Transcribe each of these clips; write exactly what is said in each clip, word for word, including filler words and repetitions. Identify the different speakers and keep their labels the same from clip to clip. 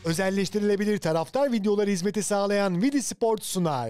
Speaker 1: Özelleştirilebilir taraftar videoları hizmeti sağlayan Vidi Sport sunar.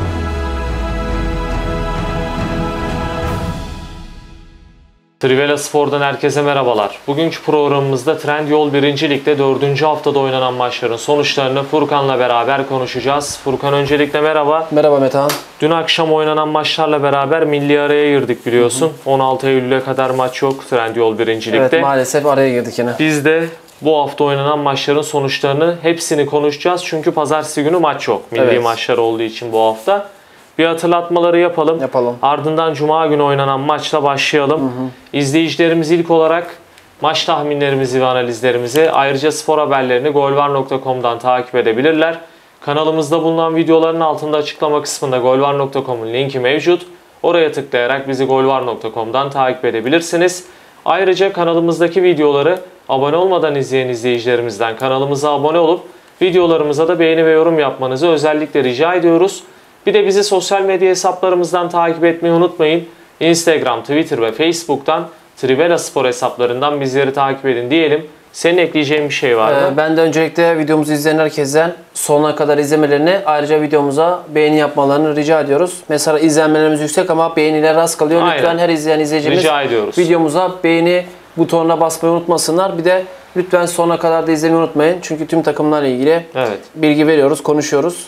Speaker 2: Trivela Spor'dan herkese merhabalar. Bugünkü programımızda Trendyol birinci Lig'de dördüncü haftada oynanan maçların sonuçlarını Furkan'la beraber konuşacağız. Furkan, öncelikle merhaba.
Speaker 3: Merhaba Metehan.
Speaker 2: Dün akşam oynanan maçlarla beraber milli araya girdik biliyorsun. Hı hı. on altı Eylül'e kadar maç yok Trendyol birinci Lig'de.
Speaker 3: Evet, maalesef araya girdik yine.
Speaker 2: Biz de bu hafta oynanan maçların sonuçlarını hepsini konuşacağız. Çünkü pazartesi günü maç yok. Milli evet. maçlar olduğu için bu hafta. Bir hatırlatmaları yapalım.
Speaker 3: Yapalım.
Speaker 2: Ardından Cuma günü oynanan maçla başlayalım. Hı hı. İzleyicilerimiz ilk olarak maç tahminlerimizi ve analizlerimizi, ayrıca spor haberlerini golvar nokta com'dan takip edebilirler. Kanalımızda bulunan videoların altında açıklama kısmında golvar nokta com'un linki mevcut. Oraya tıklayarak bizi golvar nokta com'dan takip edebilirsiniz. Ayrıca kanalımızdaki videoları abone olmadan izleyen izleyicilerimizden kanalımıza abone olup videolarımıza da beğeni ve yorum yapmanızı özellikle rica ediyoruz. Bir de bizi sosyal medya hesaplarımızdan takip etmeyi unutmayın. Instagram, Twitter ve Facebook'tan Trivela Spor hesaplarından bizleri takip edin diyelim. Senin ekleyeceğin bir şey var mı?
Speaker 3: Ee, ben de öncelikle videomuzu izleyen herkesten sonuna kadar izlemelerini, ayrıca videomuza beğeni yapmalarını rica ediyoruz. Mesela izlenmelerimiz yüksek ama beğeniler az kalıyor.
Speaker 2: Aynen.
Speaker 3: Lütfen her izleyen izleyicimiz
Speaker 2: rica ediyoruz.
Speaker 3: Videomuza beğeni butonuna basmayı unutmasınlar. Bir de lütfen sonuna kadar da izlemeyi unutmayın. Çünkü tüm takımlarla ilgili evet. bilgi veriyoruz, konuşuyoruz.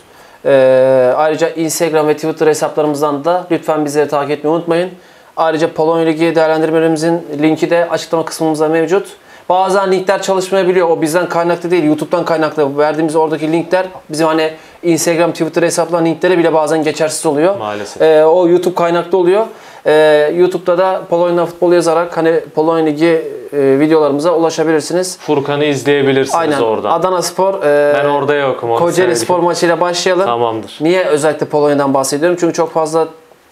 Speaker 3: Ee, ayrıca Instagram ve Twitter hesaplarımızdan da lütfen bizleri takip etmeyi unutmayın. Ayrıca Polonya Ligi değerlendirmelerimizin linki de açıklama kısmımızda mevcut. Bazen linkler çalışmayabiliyor. O bizden kaynaklı değil, YouTube'dan kaynaklı. Verdiğimiz oradaki linkler bizim hani Instagram, Twitter hesaplarının linkleri bile bazen geçersiz oluyor.
Speaker 2: Maalesef.
Speaker 3: Ee, o YouTube kaynaklı oluyor. Ee, YouTube'da da Polonya futbol yazarak hani Polonya Ligi e, videolarımıza ulaşabilirsiniz.
Speaker 2: Furkan'ı izleyebilirsiniz. Aynen. Oradan.
Speaker 3: Adanaspor e,
Speaker 2: ben orada yokum.
Speaker 3: Kocaeli Spor maçıyla başlayalım.
Speaker 2: Tamamdır.
Speaker 3: Niye özellikle Polonya'dan bahsediyorum? Çünkü çok fazla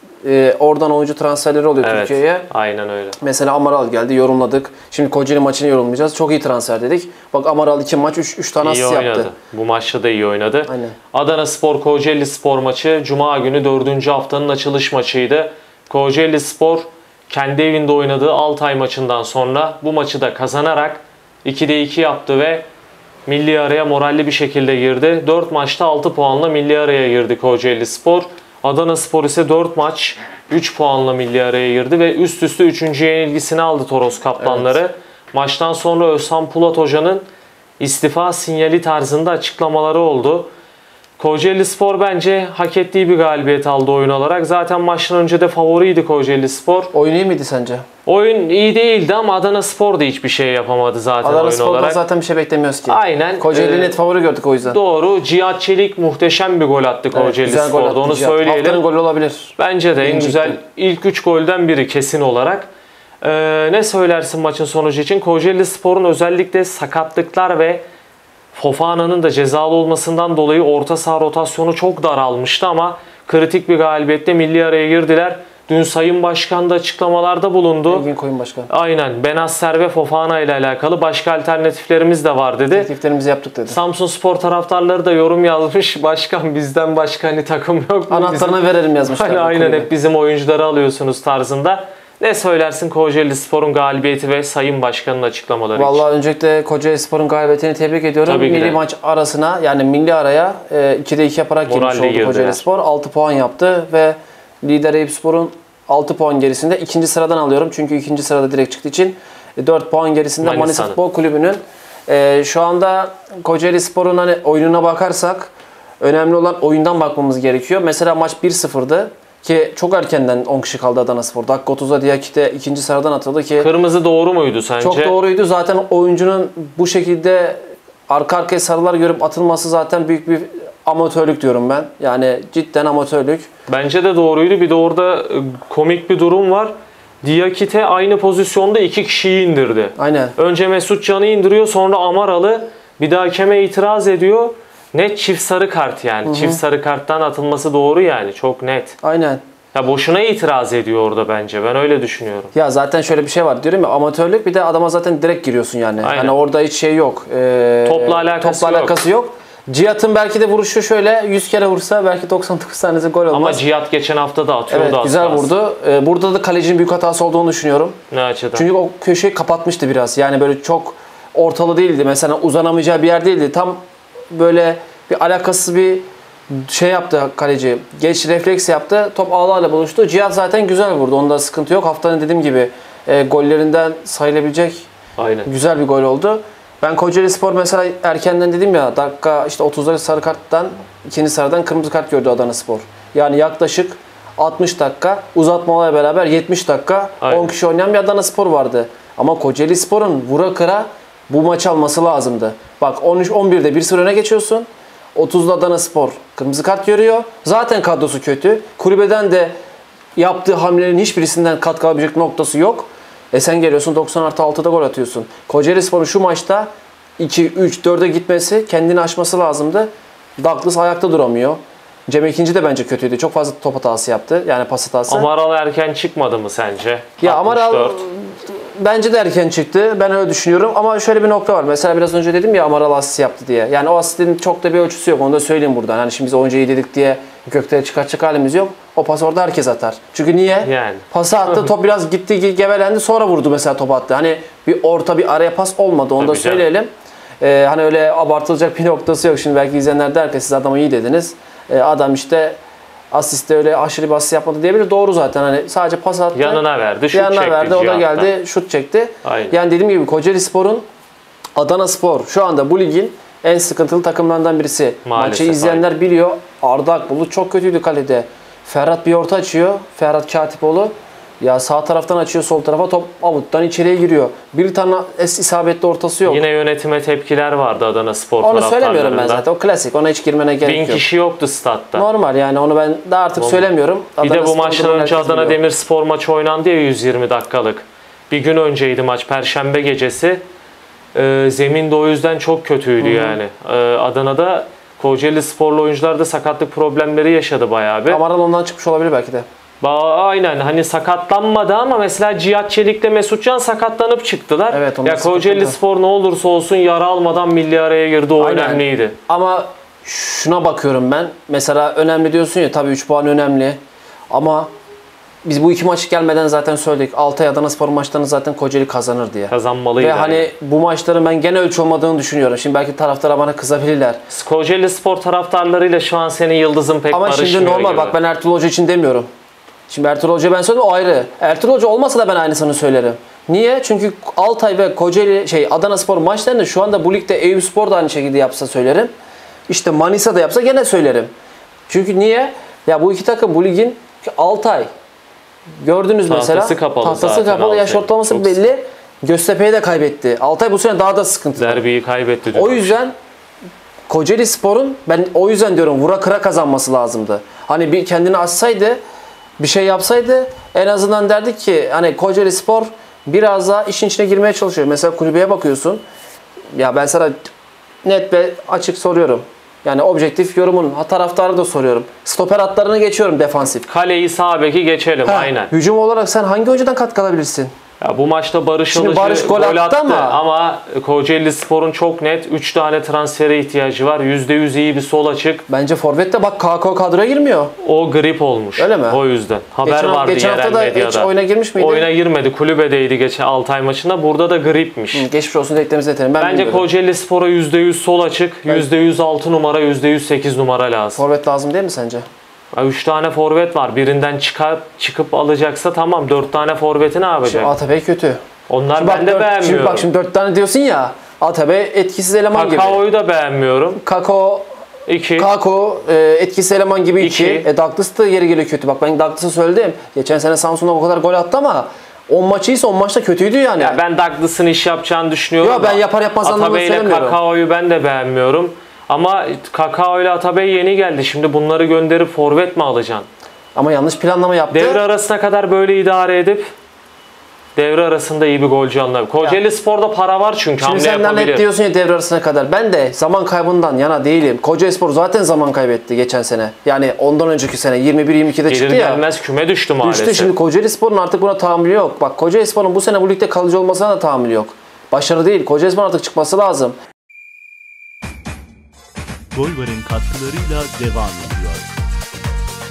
Speaker 3: e, oradan oyuncu transferleri oluyor evet, Türkiye'ye.
Speaker 2: Aynen öyle.
Speaker 3: Mesela Amaral geldi, yorumladık. Şimdi Kocaeli maçını yorumlayacağız. Çok iyi transfer dedik. Bak Amaral iki maç üç tane asist yaptı.
Speaker 2: Oynadı. Bu maçta da iyi oynadı.
Speaker 3: Aynen.
Speaker 2: Adanaspor Kocaeli Spor maçı Cuma günü dördüncü haftanın açılış maçıydı. Kocaeli Spor kendi evinde oynadığı Altay maçından sonra bu maçı da kazanarak ikide iki yaptı ve milli araya moralli bir şekilde girdi. dört maçta altı puanla milli araya girdi Kocaeli Spor. Adanaspor ise dört maç üç puanla milli araya girdi ve üst üste üçüncü yenilgisini aldı Toros Kaplanları. Evet. Maçtan sonra Özhan Pulat Hoca'nın istifa sinyali tarzında açıklamaları oldu. Kocaeli Spor bence hak ettiği bir galibiyet aldı oyun olarak. Zaten maçtan önce de favoriydi Kocaeli Spor.
Speaker 3: Oyun iyi miydi sence?
Speaker 2: Oyun iyi değildi ama Adanaspor da hiçbir şey yapamadı zaten
Speaker 3: Adana
Speaker 2: oyun
Speaker 3: Spor'dan
Speaker 2: olarak.
Speaker 3: zaten bir şey beklemiyoruz ki.
Speaker 2: Aynen.
Speaker 3: Kocaeli ee, net favori gördük o yüzden.
Speaker 2: Doğru. Cihat Çelik muhteşem bir gol attı Kocaeli evet, Spor'da. Attı, onu Cihat. Söyleyelim.
Speaker 3: Haftanın golü olabilir.
Speaker 2: Bence de en
Speaker 3: Birinci
Speaker 2: güzel
Speaker 3: gitti.
Speaker 2: ilk üç golden biri kesin olarak. Ee, ne söylersin maçın sonucu için? Kocaeli Spor'un özellikle sakatlıklar ve Fofana'nın da cezalı olmasından dolayı orta saha rotasyonu çok daralmıştı ama kritik bir galibiyette milli araya girdiler. Dün Sayın Başkan da açıklamalarda bulundu.
Speaker 3: Engin Koyun Başkan.
Speaker 2: Aynen. Benasser ve Fofana ile alakalı başka alternatiflerimiz de var dedi.
Speaker 3: Tekliflerimizi yaptık dedi.
Speaker 2: Samsunspor taraftarları da yorum yazmış. Başkan bizden başka hani takım yok mu?
Speaker 3: Anahtarını
Speaker 2: bizim...
Speaker 3: verelim yazmışlar.
Speaker 2: Aynen, aynen hep bizim oyuncuları alıyorsunuz tarzında. Ne söylersin Kocaeli Spor'un galibiyeti ve Sayın Başkan'ın açıklamaları
Speaker 3: Vallahi
Speaker 2: için?
Speaker 3: Vallahi öncelikle Kocaeli Spor'un galibiyetini tebrik ediyorum.
Speaker 2: Tabii
Speaker 3: milli maç arasına yani milli araya ikide iki yaparak girmiş oldu Kocaeli Spor. altı puan yaptı ve lider Eyüpspor'un altı puan gerisinde ikinci sıradan alıyorum. Çünkü ikinci sırada direkt çıktığı için dört puan gerisinde Manisa, Manisa Futbol Kulübü'nün. E, şu anda Kocaeli Spor'un hani oyununa bakarsak önemli olan oyundan bakmamız gerekiyor. Mesela maç bir sıfırdı. Ki çok erkenden on kişi kaldı Adanaspor. Dakika otuzda Diakite ikinci sıradan atıldı ki.
Speaker 2: Kırmızı doğru muydu sence?
Speaker 3: Çok doğruydu. Zaten oyuncunun bu şekilde arka arkaya sarılar görüp atılması zaten büyük bir amatörlük diyorum ben. Yani cidden amatörlük.
Speaker 2: Bence de doğruydu. Bir de orada komik bir durum var. Diakite aynı pozisyonda iki kişiyi indirdi.
Speaker 3: Aynen.
Speaker 2: Önce Mesut Can'ı indiriyor, sonra Amaralı bir daha hakeme itiraz ediyor. Net çift sarı kart yani. Hı hı. Çift sarı karttan atılması doğru yani. Çok net.
Speaker 3: Aynen.
Speaker 2: Ya boşuna itiraz ediyor orada bence. Ben öyle düşünüyorum.
Speaker 3: Ya zaten şöyle bir şey var diyorum ya, amatörlük, bir de adama zaten direkt giriyorsun yani. Aynen. Hani orada hiç şey yok. Ee,
Speaker 2: topla alakası,
Speaker 3: topla alakası yok. yok. Cihat'ın belki de vuruşu şöyle yüz kere vursa belki doksan dokuz tanesi gol olmaz.
Speaker 2: Ama Cihat geçen hafta da atıyordu.
Speaker 3: Evet, güzel vurdu. Ee, burada da kalecinin büyük hatası olduğunu düşünüyorum.
Speaker 2: Ne açıdan?
Speaker 3: Çünkü o köşeyi kapatmıştı biraz. Yani böyle çok ortalı değildi. Mesela uzanamayacağı bir yer değildi. Tam böyle bir alakasız bir şey yaptı kaleci. Geç refleks yaptı. Top ağlarla buluştu. Cihat zaten güzel vurdu. Onda sıkıntı yok. Haftanın dediğim gibi e, gollerinden sayılabilecek
Speaker 2: Aynen.
Speaker 3: güzel bir gol oldu. Ben Kocaelispor mesela erkenden dedim ya dakika işte otuzları sarı karttan ikinci sarıdan kırmızı kart gördü Adanaspor. Yani yaklaşık altmış dakika uzatmalarla beraber yetmiş dakika
Speaker 2: Aynen.
Speaker 3: on kişi oynayan bir Adanaspor vardı. Ama Kocaelispor'un vura kıra bu maçı alması lazımdı. Bak on üç on birde bir sıfır öne geçiyorsun. otuzda Adanaspor kırmızı kart görüyor. Zaten kadrosu kötü. Kulübeden de yaptığı hamlelerin hiçbirisinden katkı alabilecek noktası yok. E sen geliyorsun doksan artı altıda gol atıyorsun. Kocaelispor'un şu maçta iki üç dörde gitmesi, kendini aşması lazımdı. Douglas ayakta duramıyor. Cem ikinci de bence kötüydü. Çok fazla top hatası yaptı. Yani pas hatası.
Speaker 2: Amaral erken çıkmadı mı sence?
Speaker 3: Ya Amaral
Speaker 2: altmış dört.
Speaker 3: bence de erken çıktı. Ben öyle düşünüyorum. Ama şöyle bir nokta var. Mesela biraz önce dedim ya Amaral asist yaptı diye. Yani o asistin çok da bir ölçüsü yok. Onu da söyleyeyim buradan. Hani şimdi biz oyuncu iyi dedik diye göklere çıkartacak halimiz yok. O pas orada herkes atar. Çünkü niye?
Speaker 2: Yani.
Speaker 3: Pası attı. Top biraz gitti gevelendi. Sonra vurdu mesela top attı. Hani bir orta bir araya pas olmadı. Onu
Speaker 2: Tabii
Speaker 3: da söyleyelim. Ee, hani öyle abartılacak bir noktası yok. Şimdi belki izleyenler der ki siz adamı iyi dediniz. Ee, adam işte asiste öyle aşırı bir asist yapmadı diyebilir. Doğru zaten. Hani sadece pas attı.
Speaker 2: Yanına verdi, şut
Speaker 3: yanına
Speaker 2: çekti.
Speaker 3: verdi. O da
Speaker 2: Cihat'tan.
Speaker 3: geldi, şut çekti.
Speaker 2: Aynen.
Speaker 3: Yani dediğim gibi Kocaelispor'un Adanaspor şu anda bu ligin en sıkıntılı takımlarından birisi.
Speaker 2: Maalesef,
Speaker 3: Maçı izleyenler biliyor. Arda Akbulut çok kötüydü kalede. Ferhat bir orta açıyor. Ferhat Katipoğlu. Ya sağ taraftan açıyor, sol tarafa top avuttan içeriye giriyor. Bir tane es isabetli ortası yok.
Speaker 2: Yine yönetime tepkiler vardı Adanaspor
Speaker 3: Onu
Speaker 2: taraftarlarından.
Speaker 3: söylemiyorum ben zaten. O klasik. Ona hiç girmene gerek
Speaker 2: Bin
Speaker 3: yok.
Speaker 2: kişi yoktu statta.
Speaker 3: Normal yani onu ben daha artık söylemiyorum.
Speaker 2: Bir de bu
Speaker 3: Adanaspor'un
Speaker 2: maçtan
Speaker 3: durumunu
Speaker 2: önce
Speaker 3: herkes
Speaker 2: Adana
Speaker 3: biliyor.
Speaker 2: Demirspor maçı oynandı ya yüz yirmi dakikalık. Bir gün önceydi maç. Perşembe gecesi. Ee, zemin de o yüzden çok kötüydü yani. Ee, Adana'da Kocaelisporlu oyuncular da sakatlık problemleri yaşadı bayağı bir.
Speaker 3: Amaral ondan çıkmış olabilir belki de.
Speaker 2: Ba aynen hani sakatlanmadı ama mesela Cihat Çelik'le Mesutcan sakatlanıp çıktılar.
Speaker 3: Evet, onun
Speaker 2: ya
Speaker 3: sıkıntı.
Speaker 2: Kocaelispor ne olursa olsun yara almadan milli araya girdi, o
Speaker 3: Aynen.
Speaker 2: önemliydi.
Speaker 3: Ama şuna bakıyorum ben. Mesela önemli diyorsun ya, tabii üç puan önemli. Ama biz bu iki maç gelmeden zaten söyledik. Altay Adanaspor maçlarını zaten Kocaeli kazanır diye.
Speaker 2: Kazanmalıydı.
Speaker 3: Ve hani bu maçların ben gene ölçü olmadığını düşünüyorum. Şimdi belki taraftarlar bana kızabilirler.
Speaker 2: Kocaelispor taraftarlarıyla şu an senin yıldızın pek
Speaker 3: Ama
Speaker 2: barışmıyor
Speaker 3: şimdi normal
Speaker 2: gibi.
Speaker 3: bak, ben Ertuğrul Hoca için demiyorum. Şimdi Ertuğrul Hoca ben söyledim, o ayrı. Ertuğrul Hoca olmasa da ben aynısını söylerim. Niye? Çünkü Altay ve Kocaeli şey Adanaspor maçlarını şu anda bu ligde Eyüpspor da aynı şekilde yapsa söylerim. İşte Manisa da yapsa gene söylerim. Çünkü niye? Ya bu iki takım bu ligin Altay gördünüz
Speaker 2: Tahtası
Speaker 3: mesela.
Speaker 2: kapalı
Speaker 3: Tahtası
Speaker 2: zaten
Speaker 3: kapalı. Yaş
Speaker 2: Altay.
Speaker 3: ortalaması
Speaker 2: Çok
Speaker 3: belli. Göztepe'yi de kaybetti. Altay bu sene daha da sıkıntılı.
Speaker 2: Derbiyi kaybetti.
Speaker 3: O yüzden Kocaelispor'un, ben o yüzden diyorum, vura kıra kazanması lazımdı. Hani bir kendini açsaydı, bir şey yapsaydı en azından derdik ki hani Kocaelispor biraz daha işin içine girmeye çalışıyor. Mesela kulübeye bakıyorsun. Ya ben sana net ve açık soruyorum. Yani objektif yorumun taraftarı da soruyorum. Stoper hatlarını geçiyorum, defansif.
Speaker 2: Kaleyi, sağ beki geçelim
Speaker 3: Ha,
Speaker 2: aynen.
Speaker 3: hücum olarak sen hangi oyuncudan katkı alabilirsin?
Speaker 2: Ya bu maçta Barış
Speaker 3: Şimdi
Speaker 2: Alıcı
Speaker 3: Barış gol
Speaker 2: gol
Speaker 3: attı
Speaker 2: attı
Speaker 3: ama-
Speaker 2: ama Kocaelispor'un çok net üç tane transfere ihtiyacı var. yüzde yüz iyi bir sol açık.
Speaker 3: Bence forvette bak K K kadroya girmiyor.
Speaker 2: O grip olmuş.
Speaker 3: Öyle mi?
Speaker 2: O yüzden. Haber
Speaker 3: Geçen,
Speaker 2: vardı
Speaker 3: geçen
Speaker 2: yerel
Speaker 3: hafta da hiç
Speaker 2: medyada.
Speaker 3: oyuna girmiş miydi?
Speaker 2: Oyuna girmedi. Kulübedeydi geçen Altay maçında. Burada da gripmiş.
Speaker 3: Hı, geçmiş olsun deklerimizi etelim. Ben
Speaker 2: Bence
Speaker 3: bilmiyorum.
Speaker 2: Kocaelispor'a yüzde yüz sol açık, yüzde yüz altı numara, yüzde yüz sekiz numara lazım.
Speaker 3: Forvet lazım değil mi sence?
Speaker 2: üç tane forvet var. Birinden çıkıp çıkıp alacaksa tamam. dört tane forveti ne yapacak?
Speaker 3: Şimdi Atabey kötü.
Speaker 2: Onlar
Speaker 3: Şimdi bak,
Speaker 2: ben de
Speaker 3: dört,
Speaker 2: beğenmiyorum.
Speaker 3: şimdi bak şimdi dört tane diyorsun ya. Atabey etkisiz eleman gibi.
Speaker 2: Kakao'yu da beğenmiyorum.
Speaker 3: Kakao,
Speaker 2: iki.
Speaker 3: Kako e, etkisiz eleman gibi iki.
Speaker 2: İki.
Speaker 3: E, Douglas da yeri geliyor kötü. Bak ben Douglas'ı söyledim. Geçen sene Samsun'da o kadar gol attı ama on maçıysa on maçta kötüydü yani.
Speaker 2: Ya ben Douglas'ın iş yapacağını düşünüyorum.
Speaker 3: Yo, ben
Speaker 2: da
Speaker 3: yapar yapmaz anlamında
Speaker 2: Atabey ile
Speaker 3: söylemiyorum.
Speaker 2: Kakao'yu ben de beğenmiyorum. Ama Kakao ile Atabey yeni geldi. Şimdi bunları gönderip forvet mi alacaksın?
Speaker 3: Ama yanlış planlama yaptı.
Speaker 2: Devre arasına kadar böyle idare edip devre arasında iyi bir golcü alınabilir. Kocaelispor'da para var çünkü
Speaker 3: Şimdi
Speaker 2: hamle
Speaker 3: sen de
Speaker 2: yapabilir.
Speaker 3: net diyorsun ya devre arasına kadar. Ben de zaman kaybından yana değilim. Kocaelispor zaten zaman kaybetti geçen sene. Yani ondan önceki sene yirmi bir yirmi ikide
Speaker 2: Gelir
Speaker 3: çıktı ya.
Speaker 2: gelmez küme düştü maalesef.
Speaker 3: Düştü. Şimdi Kocaelispor'un artık buna tahammülü yok. Bak Kocaelispor'un bu sene bu ligde kalıcı olmasına da tahammülü yok. Başarı değil. Kocaelispor'un artık çıkması lazım.
Speaker 4: Golvar'ın katkılarıyla devam ediyor.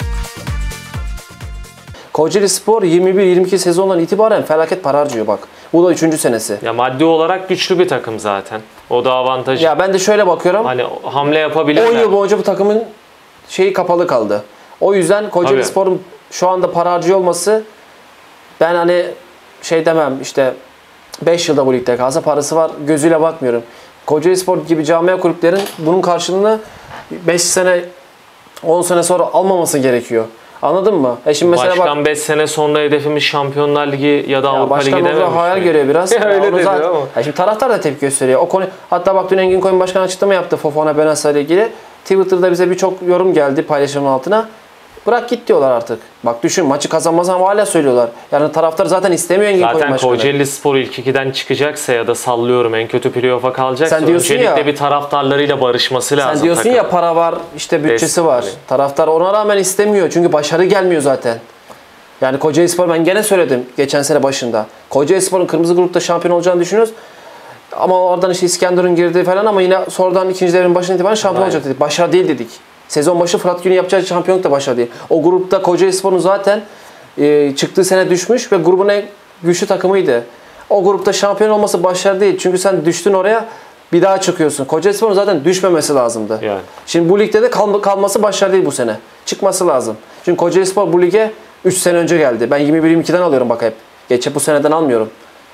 Speaker 3: Kocaelispor yirmi bir yirmi iki sezondan itibaren felaket para harcıyor bak. Bu da üçüncü senesi.
Speaker 2: Ya maddi olarak güçlü bir takım zaten. O da avantajı.
Speaker 3: Ya ben de şöyle bakıyorum.
Speaker 2: Hani hamle yapabilirler.
Speaker 3: on yıl boyunca bu takımın şeyi kapalı kaldı. O yüzden Kocaeli Spor'un şu anda para harcıyor olması, ben hani şey demem işte beş yılda bu ligde kalsa parası var gözüyle bakmıyorum. Kocaeli Spor gibi camia kulüplerin bunun karşılığını beş sene on sene sonra almaması gerekiyor. Anladın mı? E şimdi mesela
Speaker 2: Başkan beş sene sonra hedefimiz Şampiyonlar Ligi ya da ya Avrupa Ligi dememiş.
Speaker 3: Başkan hayal
Speaker 2: mi?
Speaker 3: görüyor biraz.
Speaker 2: Öyle dedi
Speaker 3: zaten,
Speaker 2: ama.
Speaker 3: Ya şimdi taraftar da tepki gösteriyor. O konu, hatta bak dün Engin Koyun Başkan açıklama yaptı Fofana Benassa ile ilgili. Twitter'da bize birçok yorum geldi paylaşımın altına. Bırak git diyorlar artık. Bak düşün, maçı kazanmaz ama hala söylüyorlar. Yani taraftar zaten istemiyor Engin Koyun Başkanı.
Speaker 2: Zaten Kocaeli Spor ilk ikiden çıkacaksa ya da sallıyorum en kötü playoff'a kalacaksa
Speaker 3: Sen diyorsun
Speaker 2: öncelikle
Speaker 3: ya,
Speaker 2: bir taraftarlarıyla barışması lazım.
Speaker 3: Sen diyorsun
Speaker 2: takım.
Speaker 3: ya para var, işte bütçesi
Speaker 2: Eski.
Speaker 3: var. Taraftar ona rağmen istemiyor. Çünkü başarı gelmiyor zaten. Yani Kocaeli Spor, ben gene söyledim geçen sene başında. Kocaeli Spor'un kırmızı grupta şampiyon olacağını düşünüyoruz. Ama oradan işte İskenderun girdi falan ama yine sonradan ikinci devrin başına itibaren şampiyon olacak dedik. Başarı değil dedik. Sezon başı Fırat Günü yapacağı şampiyonluk da başarı değil. O grupta Kocaeli Spor'un zaten e, çıktığı sene düşmüş ve grubun en güçlü takımıydı. O grupta şampiyon olması başarı değil. Çünkü sen düştün oraya, bir daha çıkıyorsun. Kocaeli Spor'un zaten düşmemesi lazımdı. Yani. Şimdi bu ligde de kal kalması başarı değil bu sene. Çıkması lazım. Çünkü Kocaeli Spor bu lige üç sene önce geldi. Ben yirmi bir yirmi ikiden alıyorum bak hep. Geçe bu seneden almıyorum.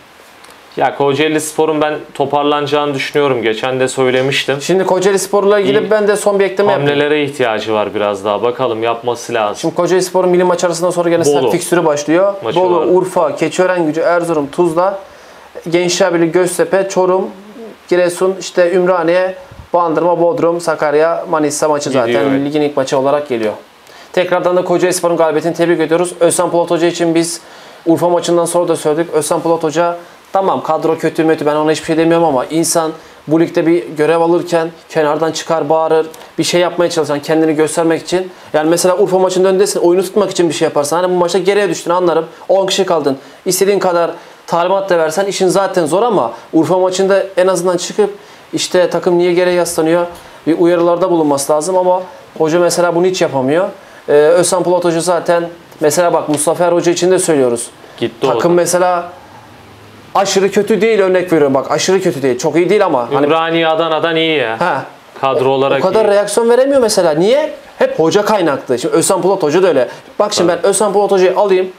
Speaker 2: Ya Kocaeli Spor'un ben toparlanacağını düşünüyorum. Geçen de söylemiştim.
Speaker 3: Şimdi Kocaeli Spor'la ilgili İyi. ben de son bir ekleme yapayım.
Speaker 2: Hamlelere ihtiyacı var biraz daha. Bakalım yapması lazım.
Speaker 3: Şimdi Kocaeli Spor'un milli maç arasından sonra gene sert fikstürü başlıyor. Maçı Bolu, var. Urfa, Keçiörengücü, Erzurum, Tuzla, Gençler Birliği, Göztepe, Çorum, Giresun, işte Ümraniye, Bandırma, Bodrum, Sakarya, Manisa maçı zaten Gidiyor, evet. ligin ilk maçı olarak geliyor. Tekrardan da Kocaeli Spor'un galibiyetini tebrik ediyoruz. Özcan Polat Hoca için biz Urfa maçından sonra da söyledik. Özcan Polat Hoca tamam kadro kötü mütü, ben ona hiçbir şey demiyorum ama insan bu ligde bir görev alırken kenardan çıkar bağırır, bir şey yapmaya çalışan, kendini göstermek için. Yani mesela Urfa maçında öndesin, oyunu tutmak için bir şey yaparsan. Hani bu maçta geriye düştün anlarım, on kişi kaldın. İstediğin kadar talimat da versen işin zaten zor ama Urfa maçında en azından çıkıp işte takım niye geriye yaslanıyor bir uyarılarda bulunması lazım ama hoca mesela bunu hiç yapamıyor. Ee, Özcan Polat Hoca zaten mesela bak Mustafa Er Hoca için de söylüyoruz.
Speaker 2: Gitti
Speaker 3: takım mesela aşırı kötü değil, örnek veriyorum bak aşırı kötü değil, çok iyi değil ama.
Speaker 2: Ümraniye hani, Adana'dan iyi ya.
Speaker 3: He,
Speaker 2: kadro olarak
Speaker 3: o kadar
Speaker 2: iyi.
Speaker 3: reaksiyon veremiyor mesela. Niye? Hep hoca kaynaklı. Şimdi Özcan Polat Hoca da öyle. Bak şimdi evet. ben Özcan Polat Hoca'yı alayım,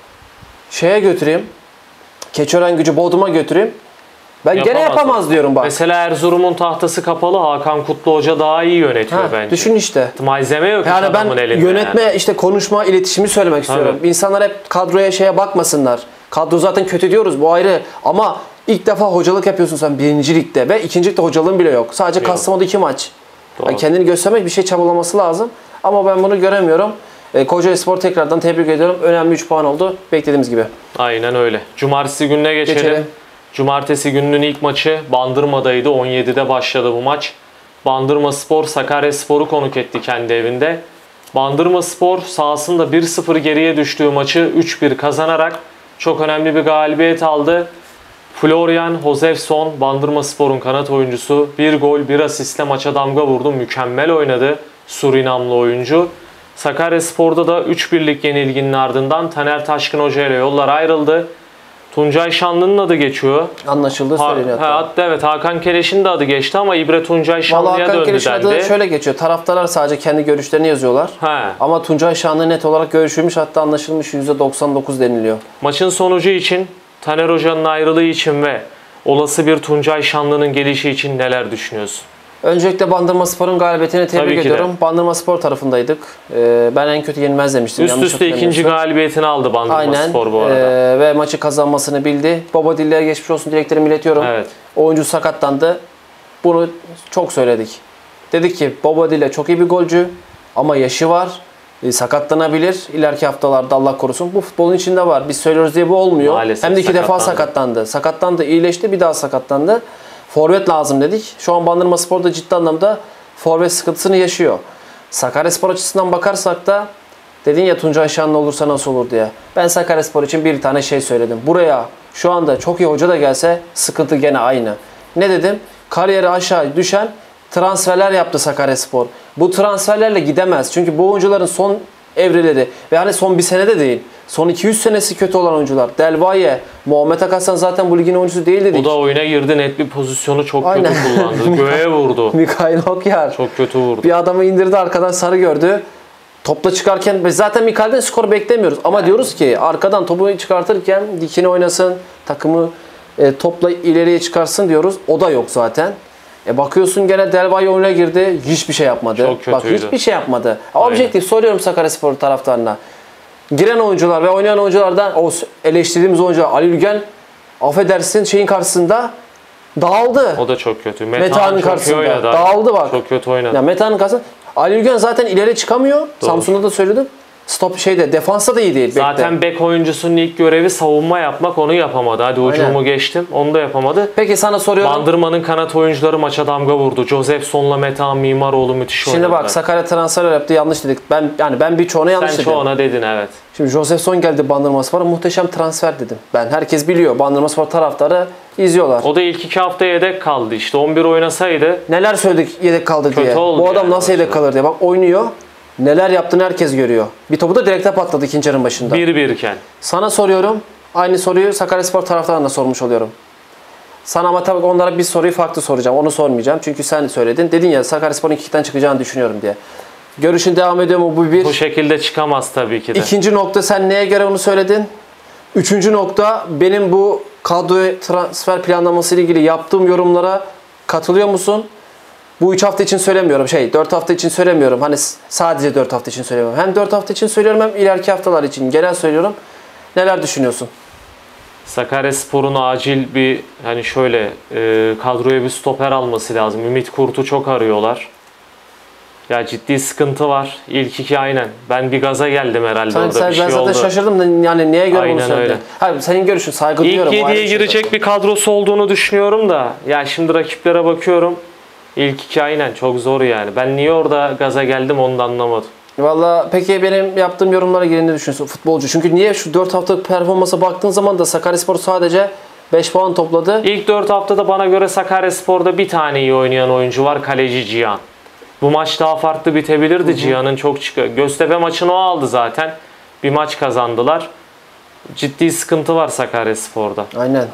Speaker 3: şeye götüreyim, Keçiörengücü Bodrum'a götüreyim. Ben yapamaz gene yapamaz diyorum bak.
Speaker 2: Mesela Erzurum'un tahtası kapalı. Hakan Kutlu Hoca daha iyi yönetiyor ha, bence.
Speaker 3: Düşün işte.
Speaker 2: Malzeme yok
Speaker 3: yani
Speaker 2: adamın
Speaker 3: ben
Speaker 2: elinde.
Speaker 3: Yönetme, yani. işte konuşma, iletişimi söylemek Tabii. istiyorum. İnsanlar hep kadroya şeye bakmasınlar. Kadro zaten kötü diyoruz, bu ayrı. Ama ilk defa hocalık yapıyorsun sen birinci ligde ve ikinci ligde hocalığın bile yok. Sadece yok. Kastamonu'da iki maç. Yani kendini göstermek, bir şey çabalaması lazım. Ama ben bunu göremiyorum. E, Kocaeli Spor tekrardan tebrik ediyorum. Önemli üç puan oldu. Beklediğimiz gibi.
Speaker 2: Aynen öyle. Cumartesi gününe geçelim. geçelim. Cumartesi gününün ilk maçı Bandırma'daydı. on yedide başladı bu maç. Bandırma Spor Sakarya Spor'u konuk etti kendi evinde. Bandırma Spor sahasında bir sıfır geriye düştüğü maçı üç bir kazanarak çok önemli bir galibiyet aldı. Florian Josefson, Bandırma Spor'un kanat oyuncusu, bir gol bir asistle maça damga vurdu. Mükemmel oynadı Surinamlı oyuncu. Sakarya Spor'da da üç birlik yenilginin ardından Taner Taşkın Hoca ile yollar ayrıldı. Tuncay Şanlı'nın adı geçiyor.
Speaker 3: Anlaşıldı söyleniyor.
Speaker 2: Ha, hatta evet Hakan Keleş'in de adı geçti ama İbre Tuncay Şanlı'ya döndü dendi. Hakan Keleş'in adı
Speaker 3: şöyle geçiyor. Taraftarlar sadece kendi görüşlerini yazıyorlar. He. Ama Tuncay Şanlı net olarak görüşülmüş, hatta anlaşılmış yüzde doksan dokuz deniliyor.
Speaker 2: Maçın sonucu için, Taner Hoca'nın ayrılığı için ve olası bir Tuncay Şanlı'nın gelişi için neler düşünüyorsun?
Speaker 3: Öncelikle Bandırma Spor'un galibiyetini tebrik ediyorum. Bandırma Spor tarafındaydık. Ee, ben en kötü yenilmez demiştim.
Speaker 2: Üst üste ikinci galibiyetini aldı Bandırma
Speaker 3: Aynen.
Speaker 2: Spor bu arada.
Speaker 3: Ee, ve maçı kazanmasını bildi. Bobadille'ye geçmiş olsun dileklerimi iletiyorum. Evet. Oyuncu sakatlandı. Bunu çok söyledik. Dedik ki Bobadille çok iyi bir golcü ama yaşı var. E, sakatlanabilir. İleriki haftalarda Allah korusun. Bu futbolun içinde var. Biz söylüyoruz diye bu olmuyor. Maalesef hem de iki sakatlandı. defa sakatlandı. Sakatlandı, iyileşti, bir daha sakatlandı. Forvet lazım dedik. Şu an Bandırma Spor'da ciddi anlamda forvet sıkıntısını yaşıyor. Sakaryaspor açısından bakarsak da dedin ya Tuncay Şanlı olursa nasıl olur diye. Ben Sakaryaspor için bir tane şey söyledim. Buraya şu anda çok iyi hoca da gelse sıkıntı gene aynı. Ne dedim? Kariyeri aşağı düşen transferler yaptı Sakaryaspor. Bu transferlerle gidemez. Çünkü bu oyuncuların son evreleri ve hani son bir senede değil. Son iki yüz senesi kötü olan oyuncular. Delvaye, Muhammed Akasan zaten bu ligin oyuncusu değil dedik.
Speaker 2: O da oyuna girdi, net bir pozisyonu çok
Speaker 3: Aynen.
Speaker 2: kötü kullandı. Göğe vurdu.
Speaker 3: Mikhail Okyar.
Speaker 2: Çok kötü vurdu.
Speaker 3: Bir adamı indirdi, arkadan sarı gördü. Topla çıkarken biz zaten Mikhail'den skor beklemiyoruz. Ama yani diyoruz ki arkadan topu çıkartırken dikine oynasın, takımı e, topla ileriye çıkarsın diyoruz. O da yok zaten. E bakıyorsun gene Delvaye oyuna girdi. Hiçbir şey yapmadı.
Speaker 2: Çok kötüydü.
Speaker 3: Bak hiçbir şey yapmadı. Objektif soruyorum Sakaryaspor taraftarına. Giren oyuncular ve oynayan oyunculardan o eleştirdiğimiz oyuncular Ali Ülgen affedersin şeyin karşısında dağıldı.
Speaker 2: O da çok kötü.
Speaker 3: Metehan'ın karşısında
Speaker 2: oynadı.
Speaker 3: dağıldı bak.
Speaker 2: Çok kötü oynadı.
Speaker 3: Ya Metehan'ın karşısında Ali Ülgen zaten ileri çıkamıyor.
Speaker 2: Doğru.
Speaker 3: Samsun'da da söyledim. Stop şeyde defansta da iyi değil.
Speaker 2: Zaten
Speaker 3: bekle.
Speaker 2: bek oyuncusunun ilk görevi savunma yapmak, onu yapamadı. Hadi ucumu geçtim, onu da yapamadı.
Speaker 3: Peki sana soruyorum.
Speaker 2: Bandırma'nın kanat oyuncuları maça damga vurdu. Josefson'la Metehan Mimaroğlu müthiş oynadılar.
Speaker 3: Şimdi bak Sakarya transfer yaptı, yanlış dedik. Ben yani ben birçoğuna yanlış
Speaker 2: Sen
Speaker 3: dedim.
Speaker 2: çoğuna dedin, evet.
Speaker 3: Şimdi Josefson geldi Bandırmaspor'a, muhteşem transfer dedim. Ben herkes biliyor. Bandırmaspor taraftarı izliyorlar.
Speaker 2: O da ilk iki hafta yedek kaldı işte. on bir oynasaydı.
Speaker 3: Neler söyledik yedek kaldı
Speaker 2: Kötü
Speaker 3: diye.
Speaker 2: oldu
Speaker 3: Bu adam
Speaker 2: yani
Speaker 3: nasıl yedek
Speaker 2: başta.
Speaker 3: kalır diye. Bak oynuyor. Neler yaptığını herkes görüyor. Bir topu da direkte patladı ikinci yarının başında.
Speaker 2: bir birken.
Speaker 3: Sana soruyorum. Aynı soruyu Sakaryaspor taraftarına sormuş oluyorum. Sana ama tabii onlara bir soruyu farklı soracağım. Onu sormayacağım. Çünkü sen söyledin. Dedin ya Sakaryaspor'un ikiden çıkacağını düşünüyorum diye. Görüşün devam ediyor mu bu bir?
Speaker 2: Bu şekilde çıkamaz tabii ki de.
Speaker 3: İkinci nokta, sen neye göre onu söyledin? Üçüncü nokta, benim bu kadro transfer planlaması ile ilgili yaptığım yorumlara katılıyor musun? Bu üç hafta için söylemiyorum. Şey dört hafta için söylemiyorum. Hani sadece dört hafta için söylemiyorum. Hem dört hafta için söylüyorum hem ileriki haftalar için genel söylüyorum. Neler düşünüyorsun?
Speaker 2: Sakaryaspor'un acil bir hani şöyle e, kadroya bir stoper alması lazım. Ümit Kurt'u çok arıyorlar. Ya ciddi sıkıntı var. İlk iki aynen. Ben bir gaza geldim herhalde
Speaker 3: Sen,
Speaker 2: orada
Speaker 3: sen,
Speaker 2: bir şey
Speaker 3: ben zaten
Speaker 2: oldu.
Speaker 3: şaşırdım da yani neye göre
Speaker 2: Aynen
Speaker 3: bunu söyledin?
Speaker 2: öyle.
Speaker 3: Hayır, senin görüşün, saygı duyuyorum.
Speaker 2: İlk
Speaker 3: o ayrı
Speaker 2: yediye
Speaker 3: bir şey
Speaker 2: girecek
Speaker 3: zaten.
Speaker 2: bir kadrosu olduğunu düşünüyorum da. Ya şimdi rakiplere bakıyorum. İlk iki aynen çok zor yani. Ben niye orada gaza geldim onu da anlamadım.
Speaker 3: Valla peki benim yaptığım yorumlara gelin ne düşünüyorsun futbolcu? Çünkü niye şu dört haftalık performansa baktığın zaman da Sakaryaspor sadece beş puan topladı.
Speaker 2: İlk dört haftada bana göre Sakaryaspor'da bir tane iyi oynayan oyuncu var. Kaleci Cihan. Bu maç daha farklı bitebilirdi. Cihan'ın çok çıkıyor. Göztepe maçını o aldı zaten. Bir maç kazandılar. Ciddi sıkıntı var Sakaryaspor'da.
Speaker 3: Aynen.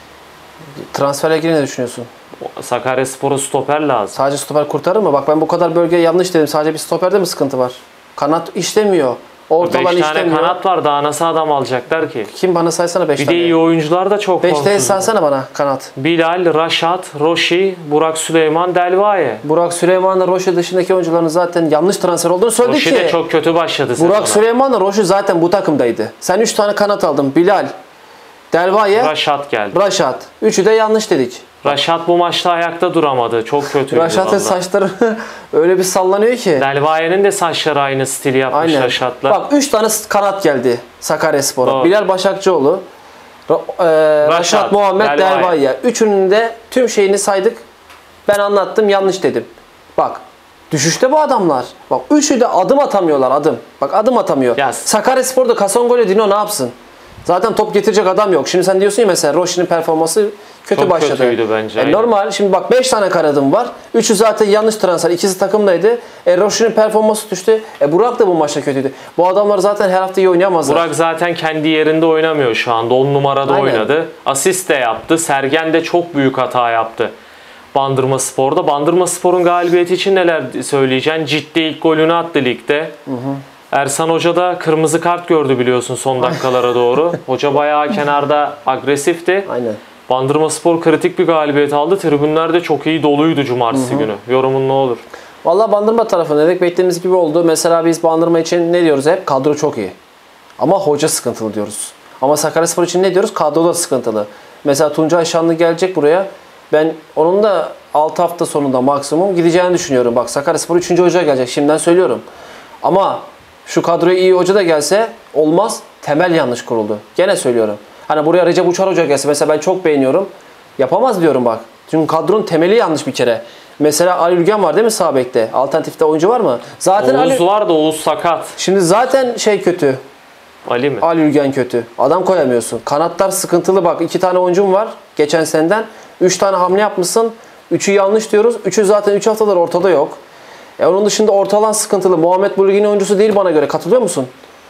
Speaker 3: Transferle ilgili ne düşünüyorsun?
Speaker 2: Sakaryaspor'a stoper lazım.
Speaker 3: Sadece stoper kurtarır mı? Bak ben bu kadar bölgeye yanlış dedim. Sadece bir stoperde mi sıkıntı var? Kanat işlemiyor. Ortalan
Speaker 2: beş tane
Speaker 3: işlemiyor.
Speaker 2: kanat var. Daha nasıl adam alacaklar ki?
Speaker 3: Kim bana saysana beş
Speaker 2: Bir
Speaker 3: tane.
Speaker 2: de iyi oyuncular da çok
Speaker 3: beş tane
Speaker 2: formsuz.
Speaker 3: saysana bana kanat.
Speaker 2: Bilal, Raşat, Roşi, Burak Süleyman, Delvaye.
Speaker 3: Burak Süleyman'la Roşi dışındaki oyuncuların zaten yanlış transfer olduğunu söyledi
Speaker 2: Roşi
Speaker 3: ki.
Speaker 2: de çok kötü başladı
Speaker 3: Burak
Speaker 2: sezona.
Speaker 3: Süleyman'la Roşi zaten bu takımdaydı. Sen üç tane kanat aldın. Bilal, Delvaye,
Speaker 2: Raşat geldi.
Speaker 3: Raşat. Üçü de yanlış dedik.
Speaker 2: Raşat bu maçta ayakta duramadı. Çok kötüydü
Speaker 3: Raşat'ın
Speaker 2: vallahi.
Speaker 3: saçları öyle bir sallanıyor ki.
Speaker 2: Delvaye'nin de saçları aynı stil yapmış
Speaker 3: Aynen.
Speaker 2: Raşat'la.
Speaker 3: Bak üç tane kanat geldi Sakaryaspor'a.
Speaker 2: Doğru.
Speaker 3: Bilal Başakçıoğlu, Ra- e, Raşat,
Speaker 2: Raşat,
Speaker 3: Muhammed,
Speaker 2: Delvaye.
Speaker 3: Delvaye. Üçünün de tüm şeyini saydık. Ben anlattım, yanlış dedim. Bak düşüşte bu adamlar. Bak üçü de adım atamıyorlar, adım. Bak adım atamıyor.
Speaker 2: Ya-
Speaker 3: Sakaryaspor'da Kasongol'e Dino ne yapsın? Zaten top getirecek adam yok. Şimdi sen diyorsun ya mesela Roşi'nin performansı kötü
Speaker 2: Çok
Speaker 3: başladı.
Speaker 2: kötüydü bence,
Speaker 3: E,
Speaker 2: aynen.
Speaker 3: normal. Şimdi bak beş tane kanadım var. Üçü zaten yanlış transfer. İkisi takımdaydı. E, Roşi'nin performansı düştü. E, Burak da bu maçta kötüydü. Bu adamlar zaten her hafta iyi oynayamazlar.
Speaker 2: Burak zaten kendi yerinde oynamıyor şu anda. on numarada
Speaker 3: Aynen.
Speaker 2: oynadı. Asist de yaptı. Sergen de çok büyük hata yaptı. Bandırmaspor'da. Bandırmaspor'un galibiyeti için neler söyleyeceksin? Ciddi ilk golünü attı ligde. Hı hı. Ersan Hoca da kırmızı kart gördü biliyorsun son dakikalara doğru. Hoca bayağı kenarda agresifti.
Speaker 3: Aynen.
Speaker 2: Bandırmaspor kritik bir galibiyet aldı. Tribünler de çok iyi doluydu cumartesi hı hı. günü. Yorumun ne olur?
Speaker 3: Vallahi Bandırma tarafı dedik beklediğimiz gibi oldu. Mesela biz Bandırma için ne diyoruz hep? Kadro çok iyi. Ama hoca sıkıntılı diyoruz. Ama Sakaryaspor için ne diyoruz? Kadro da sıkıntılı. Mesela Tuncay Şanlı gelecek buraya. Ben onun da altı hafta sonunda maksimum gideceğini düşünüyorum. Bak Sakaryaspor üçüncü hoca gelecek. Şimdiden söylüyorum. Ama şu kadroya iyi hoca da gelse olmaz. Temel yanlış kuruldu. Gene söylüyorum. Hani buraya Recep Uçar Hoca gelse mesela ben çok beğeniyorum. Yapamaz diyorum bak. Çünkü kadronun temeli yanlış bir kere. Mesela Ali Ülgen var değil mi sağ bekte? Alternatifte oyuncu var mı? Zaten
Speaker 2: Oğuz
Speaker 3: Ali...
Speaker 2: var da Oğuz sakat.
Speaker 3: Şimdi zaten şey kötü.
Speaker 2: Ali mi?
Speaker 3: Ali Ülgen kötü. Adam koyamıyorsun. Kanatlar sıkıntılı bak. iki tane oyuncum var geçen seneden. Üç tane hamle yapmışsın. Üçü yanlış diyoruz. Üçü zaten üç haftadır ortada yok. E onun dışında ortalan sıkıntılı. Muhammed bu ligin oyuncusu değil bana göre. Katılıyor musun?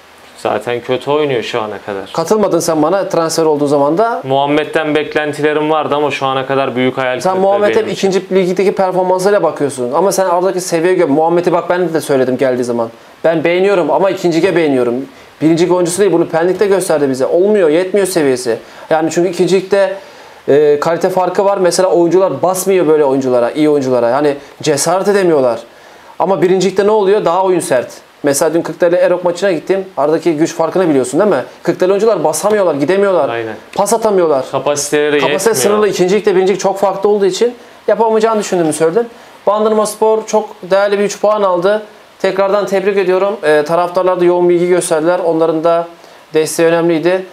Speaker 2: Zaten kötü oynuyor şu ana kadar.
Speaker 3: Katılmadın sen bana transfer olduğu zaman da.
Speaker 2: Muhammed'den beklentilerim vardı ama şu ana kadar büyük hayal kırıklığı.
Speaker 3: Sen Muhammed hep ikinci ligdeki performansıyla bakıyorsun. Ama sen aradaki seviyeye göre Muhammed'i bak ben de söyledim geldiği zaman. Ben beğeniyorum ama ikinciye beğeniyorum. Birinci oyuncusu değil, bunu Pendik'te gösterdi bize. Olmuyor, yetmiyor seviyesi. Yani çünkü ikincilikte e, kalite farkı var. Mesela oyuncular basmıyor böyle oyunculara, iyi oyunculara. Yani cesaret edemiyorlar. Ama birincilikte ne oluyor? Daha oyun sert. Mesela dün Kırklareli Erok maçına gittim. Aradaki güç farkını biliyorsun değil mi? Kırklareli oyuncular basamıyorlar, gidemiyorlar.
Speaker 2: Aynen.
Speaker 3: Pas atamıyorlar.
Speaker 2: Kapasiteleri
Speaker 3: Kapasite
Speaker 2: yetmiyor.
Speaker 3: sınırlı. İkincilikte birincilik çok farklı olduğu için yapamayacağını düşündüğümü söyledim. Bandırmaspor çok değerli bir üç puan aldı. Tekrardan tebrik ediyorum. E, taraftarlar da yoğun bilgi gösterdiler. Onların da desteği önemliydi.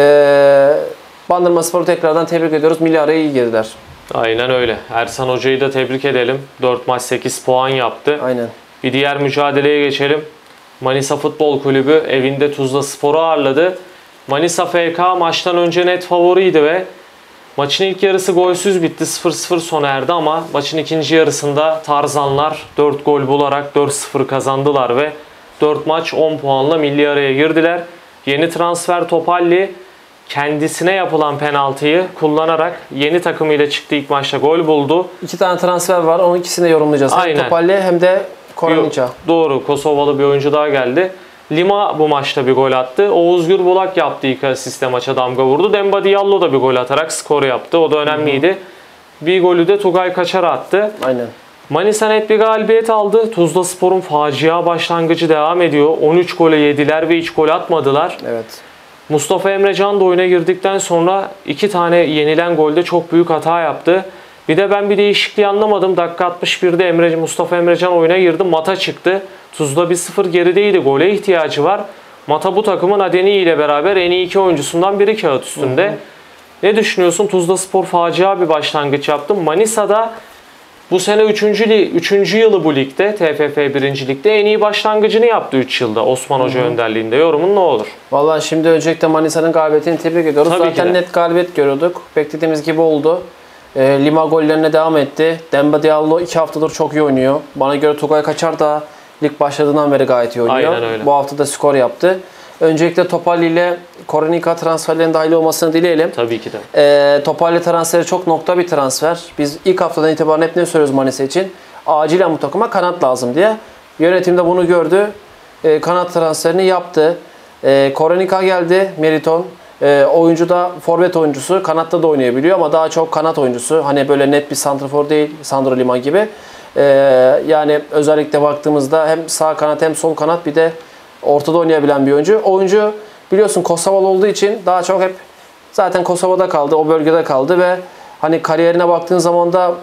Speaker 3: E, Bandırmaspor'u tekrardan tebrik ediyoruz. Milli araya iyi girdiler.
Speaker 2: Aynen öyle. Ersan Hoca'yı da tebrik edelim. dört maç sekiz puan yaptı.
Speaker 3: Aynen.
Speaker 2: Bir diğer mücadeleye geçelim. Manisa Futbol Kulübü evinde Tuzlaspor'u ağırladı. Manisa F K maçtan önce net favoriydi ve maçın ilk yarısı golsüz bitti. sıfır sıfır sona erdi ama maçın ikinci yarısında Tarzanlar dört gol bularak dört sıfır kazandılar ve dört maç on puanla milli araya girdiler. Yeni transfer Topalli kendisine yapılan penaltıyı kullanarak yeni takımıyla çıktı, ilk maçta gol buldu.
Speaker 3: İki tane transfer var. Onun ikisini de yorumlayacağız.
Speaker 2: Aynen.
Speaker 3: Hem Topalli hem de Koranica.
Speaker 2: Doğru. Kosovalı bir oyuncu daha geldi. Lima bu maçta bir gol attı. Oğuz Gürbulak yaptı, ilk asiste maça damga vurdu. Demba Diallo da bir gol atarak skoru yaptı. O da önemliydi. Hı hı. Bir golü de Tugay Kaçar attı.
Speaker 3: Aynen.
Speaker 2: Manisa net bir galibiyet aldı. Tuzlaspor'un facia başlangıcı devam ediyor. on üç gole yediler ve hiç gol atmadılar.
Speaker 3: Evet.
Speaker 2: Mustafa Emrecan da oyuna girdikten sonra iki tane yenilen golde çok büyük hata yaptı. Bir de ben bir değişikliği anlamadım. Dakika altmış birde Emre, Mustafa Emrecan oyuna girdi. Mata çıktı. Tuzla bir sıfır gerideydi. Gole ihtiyacı var. Mata bu takımın Adeni ile beraber en iyi iki oyuncusundan biri kağıt üstünde. Hı hı. Ne düşünüyorsun? Tuzlaspor facia bir başlangıç yaptı. Manisa'da bu sene üçüncü yılı bu ligde, T F F birinci ligde en iyi başlangıcını yaptı üç yılda Osman Hoca Hı-hı. önderliğinde. Yorumun ne olur?
Speaker 3: Vallahi şimdi öncelikle Manisa'nın galibiyetini tebrik ediyoruz.
Speaker 2: Tabii
Speaker 3: Zaten net galibiyet görüyorduk. Beklediğimiz gibi oldu. E, Lima gollerine devam etti. Demba Diallo iki haftadır çok iyi oynuyor. Bana göre Tugay Kaçar da lig başladığından beri gayet iyi oynuyor.
Speaker 2: Aynen öyle.
Speaker 3: Bu hafta da skor yaptı. Öncelikle Topalli ile Koranica transferlerinin dahil olmasını dileyelim.
Speaker 2: Tabii ki de.
Speaker 3: E, Topalli transferi çok nokta bir transfer. Biz ilk haftadan itibaren hep ne söylüyoruz Manisa için? Acilen bu takıma kanat lazım diye. Yönetim de bunu gördü. E, kanat transferini yaptı. E, Koranica geldi. Meriton. E, oyuncu da forvet oyuncusu. Kanatta da oynayabiliyor ama daha çok kanat oyuncusu. Hani böyle net bir santrafor değil. Sandro Lima gibi. E, yani özellikle baktığımızda hem sağ kanat hem sol kanat, bir de ortada oynayabilen bir oyuncu. Oyuncu biliyorsun Kosovalı olduğu için daha çok hep zaten Kosova'da kaldı, o bölgede kaldı ve hani kariyerine baktığın zaman da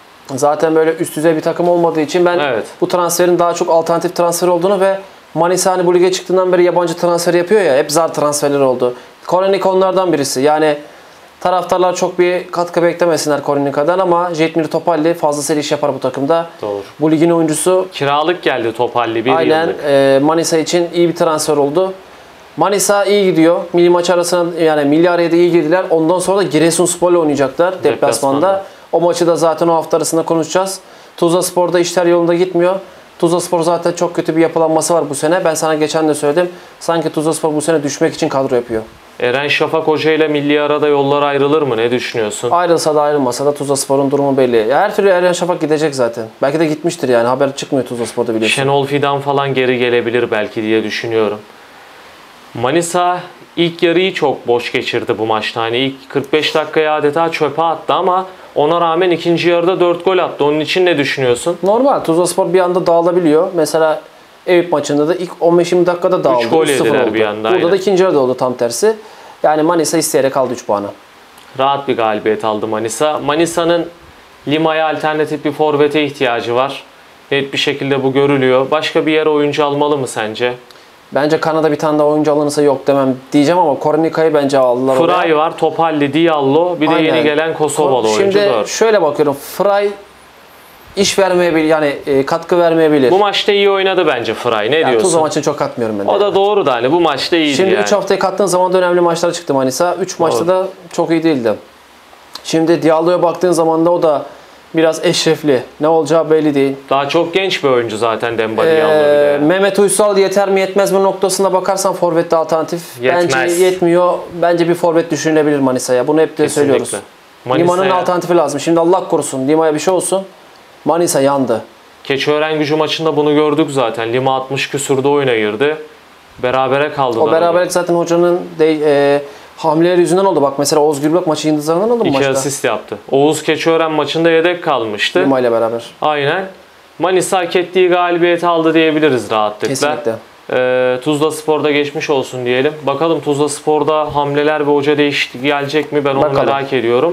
Speaker 3: zaten böyle üst düzey bir takım olmadığı için ben evet. bu transferin daha çok alternatif transfer olduğunu ve Manisa hani bu lige çıktığından beri yabancı transfer yapıyor ya, hep zar transferler oldu. Koranica onlardan birisi. Yani taraftarlar çok bir katkı beklemesinler Koranica'dan ama Jetmir Topalli fazlasıyla iş yapar bu takımda.
Speaker 2: Doğru.
Speaker 3: Bu ligin oyuncusu.
Speaker 2: Kiralık geldi Topalli bir
Speaker 3: aynen,
Speaker 2: yıllık.
Speaker 3: e, Manisa için iyi bir transfer oldu. Manisa iyi gidiyor. Milli maç arasına, yani milli araya da iyi girdiler. Ondan sonra da Giresunspor'la oynayacaklar deplasmanda. deplasmanda. O maçı da zaten o hafta arasında konuşacağız. Tuzlaspor'da işler yolunda gitmiyor. Tuzlaspor zaten çok kötü bir yapılanması var bu sene. Ben sana geçen de söyledim. Sanki Tuzlaspor bu sene düşmek için kadro yapıyor.
Speaker 2: Eren Şafak Hoca ile milli arada yollar ayrılır mı? Ne düşünüyorsun?
Speaker 3: Ayrılsa da ayrılmasa da Tuzlaspor'un durumu belli. Ya her türlü Eren Şafak gidecek zaten. Belki de gitmiştir yani. Haber çıkmıyor Tuzlaspor'da biliyorsun.
Speaker 2: Şenol Fidan falan geri gelebilir belki diye düşünüyorum. Manisa ilk yarıyı çok boş geçirdi bu maçta. Hani ilk kırk beş dakikaya adeta çöpe attı ama ona rağmen ikinci yarıda dört gol attı. Onun için ne düşünüyorsun? Normal.
Speaker 3: Tuzlaspor bir anda dağılabiliyor. Mesela Eyüp maçında da ilk on beş yirmi dakikada dağıldı.
Speaker 2: üç gol yediler bir anda.
Speaker 3: Burada aynen. da ikinci yarıda oldu tam tersi. Yani Manisa isteyerek aldı üç puanı.
Speaker 2: Rahat bir galibiyet aldı Manisa. Manisa'nın Lima'ya alternatif bir forvete ihtiyacı var. Net bir şekilde bu görülüyor. Başka bir yere oyuncu almalı mı sence?
Speaker 3: Bence Kanada bir tane daha oyuncu alınırsa yok demem diyeceğim ama Koranica'yı bence aldılar.
Speaker 2: Fry var, Topalli, Diallo, bir de aynen. yeni gelen Kosovalı
Speaker 3: Şimdi
Speaker 2: oyuncu.
Speaker 3: Şimdi şöyle bakıyorum. Fry iş vermeyebilir, yani e, katkı vermeyebilir.
Speaker 2: Bu maçta iyi oynadı bence Fry. Ne yani diyorsun?
Speaker 3: Tuzla maçını çok katmıyorum ben.
Speaker 2: O da yani. Doğru da hani bu maçta iyiydi.
Speaker 3: Şimdi
Speaker 2: yani.
Speaker 3: üç haftaya kattığın zaman da önemli maçlara çıktı Manisa. üç maçta da çok iyi değildi. Şimdi Diallo'ya baktığın zaman da o da Biraz eşrefli. Ne olacağı belli değil.
Speaker 2: Daha çok genç bir oyuncu zaten Dembele'yi
Speaker 3: Ee,
Speaker 2: alınabilir.
Speaker 3: Mehmet Uysal yeter mi yetmez mi noktasında bakarsan forvette alternatif.
Speaker 2: Yetmez.
Speaker 3: Bence yetmiyor. Bence bir forvet düşünülebilir Manisa'ya. Bunu hep de
Speaker 2: Kesinlikle.
Speaker 3: söylüyoruz.
Speaker 2: Manisa'ya-
Speaker 3: Lima'nın alternatifi lazım. Şimdi Allah korusun Lima'ya bir şey olsun. Manisa yandı.
Speaker 2: Keçiören-Gücü maçında bunu gördük zaten. Lima altmış küsurda oyuna girdi. Berabere kaldılar.
Speaker 3: O beraberlik zaten hocanın de, e, hamleleri yüzünden oldu. Bak mesela Oğuz Gürbüz maçı yıldızlarından oldu mu
Speaker 2: İki
Speaker 3: maçta?
Speaker 2: asist yaptı. Oğuz Keçiören maçında yedek kalmıştı.
Speaker 3: Lima ile beraber.
Speaker 2: Aynen. Manisa hak ettiği galibiyeti aldı diyebiliriz rahatlıkla.
Speaker 3: Kesinlikle.
Speaker 2: Ee, Tuzla Spor'da geçmiş olsun diyelim. Bakalım Tuzla Spor'da hamleler ve hoca değişikliği gelecek mi? Ben onu
Speaker 3: Bakalım.
Speaker 2: merak ediyorum.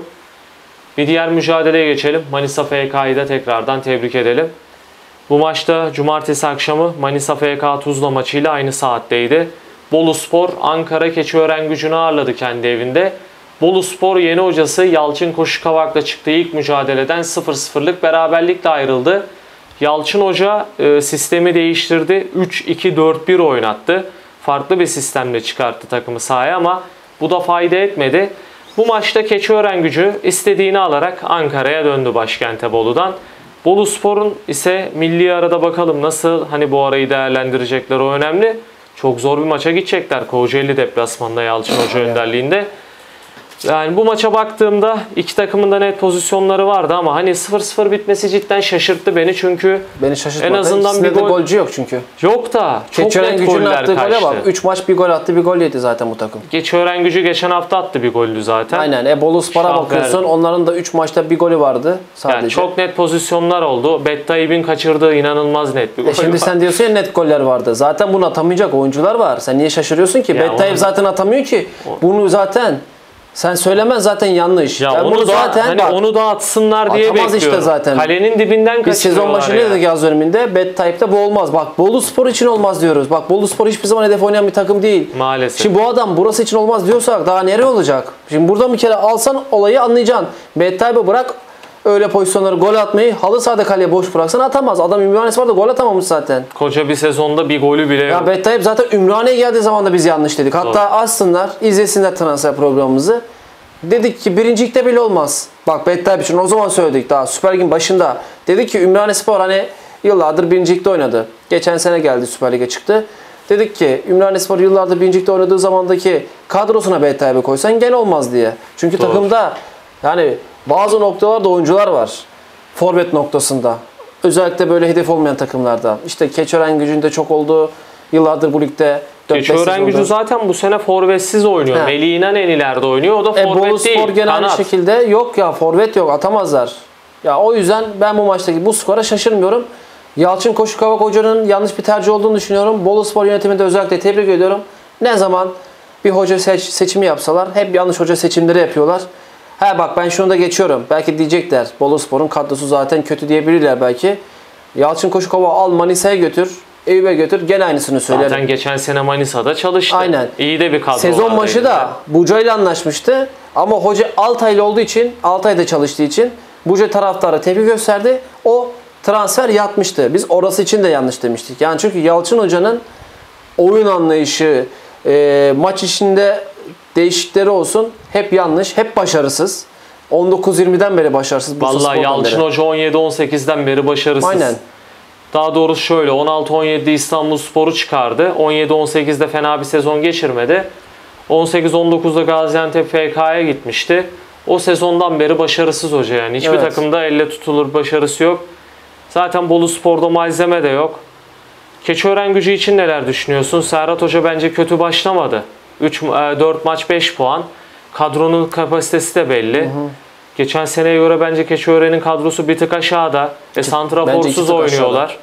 Speaker 2: Bir diğer mücadeleye geçelim. Manisa F K'yı da tekrardan tebrik edelim. Bu maçta cumartesi akşamı Manisa F K Tuzla maçıyla aynı saatteydi. Boluspor Ankara Keçiören-Gücü'nü ağırladı kendi evinde. Boluspor yeni hocası Yalçın Koşukavak'la çıktığı ilk mücadeleden sıfır sıfırlık beraberlikle ayrıldı. Yalçın Hoca e, sistemi değiştirdi. üç iki dört bir oynattı. Farklı bir sistemle çıkarttı takımı sahaya ama bu da fayda etmedi. Bu maçta Keçiören-Gücü istediğini alarak Ankara'ya döndü başkente Bolu'dan. Boluspor'un ise milli arada bakalım nasıl hani bu arayı değerlendirecekler o önemli. Çok zor bir maça gidecekler Kocaeli deplasmanında Yalçın Hoca önderliğinde. Yani bu maça baktığımda iki takımın da net pozisyonları vardı ama hani sıfır sıfır bitmesi cidden şaşırttı beni çünkü
Speaker 3: Beni şaşırtmadı.
Speaker 2: en azından
Speaker 3: İkisinde
Speaker 2: bir
Speaker 3: de
Speaker 2: gol
Speaker 3: golcü yok çünkü.
Speaker 2: yok da çok
Speaker 3: Keçiören
Speaker 2: net
Speaker 3: Gücü'nün
Speaker 2: goller
Speaker 3: attığı gole
Speaker 2: kaçtı.
Speaker 3: bak. üç maç bir gol attı, bir gol yedi zaten bu takım.
Speaker 2: Keçiören Gücü geçen hafta attı bir gollü zaten.
Speaker 3: Aynen. E Boluspor'a
Speaker 2: Şah
Speaker 3: bakıyorsun.
Speaker 2: verdi.
Speaker 3: Onların da üç maçta bir golü vardı sadece.
Speaker 2: Yani çok net pozisyonlar oldu. Bettaib'in kaçırdığı inanılmaz net bir gol
Speaker 3: E şimdi
Speaker 2: var.
Speaker 3: sen diyorsun ya net goller vardı. Zaten bunu atamayacak oyuncular var. Sen niye şaşırıyorsun ki?
Speaker 2: Ya
Speaker 3: Bettaib
Speaker 2: onu-
Speaker 3: zaten atamıyor ki. Bunu zaten sen söylemen zaten yanlış.
Speaker 2: Ya
Speaker 3: Ben
Speaker 2: onu
Speaker 3: bunu
Speaker 2: da
Speaker 3: zaten
Speaker 2: hani
Speaker 3: bak,
Speaker 2: onu da atsınlar diye
Speaker 3: atamaz
Speaker 2: bekliyorum.
Speaker 3: işte zaten.
Speaker 2: Kalenin dibinden
Speaker 3: biz sezon
Speaker 2: kaçırıyorlar
Speaker 3: başı
Speaker 2: ya.
Speaker 3: ne dedik yaz döneminde? Bettaib'de bu olmaz. Bak Boluspor için olmaz diyoruz. Bak Boluspor hiçbir zaman hedef oynayan bir takım değil.
Speaker 2: Maalesef.
Speaker 3: Şimdi bu adam burası için olmaz diyorsak daha nereye olacak? Şimdi burada bir kere alsan olayı anlayacaksın. Bettaib'i bırak öyle pozisyonları gol atmayı. Halı sahada kaleye boş bıraksan atamaz. Adam Ümraniyespor'da gol atamamış zaten.
Speaker 2: Koca bir sezonda bir golü bile yok.
Speaker 3: Ya Bettaib zaten Ümraniye'ye geldiği zaman da biz yanlış dedik. Hatta
Speaker 2: Doğru.
Speaker 3: açsınlar, izlesinler transfer programımızı. Dedik ki birincilikte bile olmaz. Bak Bettaib için o zaman söyledik daha Süper Lig'in başında. Dedik ki Ümraniyespor hani yıllardır birincilikte oynadı. Geçen sene geldi Süper Lig'e çıktı. Dedik ki Ümraniyespor yıllardır birincilikte oynadığı zamandaki kadrosuna Bettaib'i koysan gene olmaz diye. Çünkü
Speaker 2: Doğru.
Speaker 3: takımda yani bazı noktalarda oyuncular var. Forvet noktasında. Özellikle böyle hedef olmayan takımlarda. İşte Keçiören-Gücü'nde çok oldu. Yıllardır bu ligde dört beş
Speaker 2: Keçiören Gücü
Speaker 3: sezonda.
Speaker 2: zaten bu sene forvetsiz oynuyor.
Speaker 3: He.
Speaker 2: Melih İnan en ileride oynuyor. O da
Speaker 3: E,
Speaker 2: forvet
Speaker 3: Boluspor
Speaker 2: değil.
Speaker 3: gene aynı
Speaker 2: Kanat.
Speaker 3: şekilde yok ya forvet yok atamazlar. Ya o yüzden ben bu maçtaki bu skora şaşırmıyorum. Yalçın Koşukavak hocanın yanlış bir tercih olduğunu düşünüyorum. Boluspor yönetimini de özellikle tebrik ediyorum. Ne zaman bir hoca seç, seçimi yapsalar hep yanlış hoca seçimleri yapıyorlar. Ha bak ben şunu da geçiyorum. Belki diyecekler Boluspor'un kadrosu zaten kötü diyebilirler belki. Yalçın Koşukavak'ı al Manisa'ya götür. Eyüp'e götür. Gene aynısını söylerim.
Speaker 2: Zaten geçen sene Manisa'da çalıştı.
Speaker 3: Aynen.
Speaker 2: İyi de bir kadro
Speaker 3: Sezon
Speaker 2: vardı
Speaker 3: başı
Speaker 2: elinde.
Speaker 3: da Buca ile anlaşmıştı. Ama hoca Altaylı olduğu için, Altay'da çalıştığı için Buca taraftarı tepki gösterdi. O transfer yatmıştı. Biz orası için de yanlış demiştik. Yani çünkü Yalçın Hoca'nın oyun anlayışı, e, maç içinde değişiklikleri olsun hep yanlış, hep başarısız. on dokuz yirmiden beri başarısız. Bursa
Speaker 2: Vallahi
Speaker 3: Spor'dan
Speaker 2: Yalçın
Speaker 3: beri.
Speaker 2: Hoca on yedi on sekizden beri başarısız.
Speaker 3: Aynen.
Speaker 2: Daha doğrusu şöyle on altı on yedide İstanbulspor'u çıkardı. on yedi on sekizde fena bir sezon geçirmedi. on sekiz on dokuzda Gaziantep F K'ya gitmişti. O sezondan beri başarısız hoca yani. Hiçbir
Speaker 3: Evet.
Speaker 2: takımda elle tutulur başarısı yok. Zaten Boluspor'da malzeme de yok. Keçiören Gücü için neler düşünüyorsun? Serhat Hoca bence kötü başlamadı. üç dört maç beş puan. Kadronun kapasitesi de belli. Hı hı. Geçen seneye göre bence Keçiören'in kadrosu bir tık aşağıda. E,
Speaker 3: Bence iki
Speaker 2: santraforsuz
Speaker 3: tık
Speaker 2: oynuyorlar.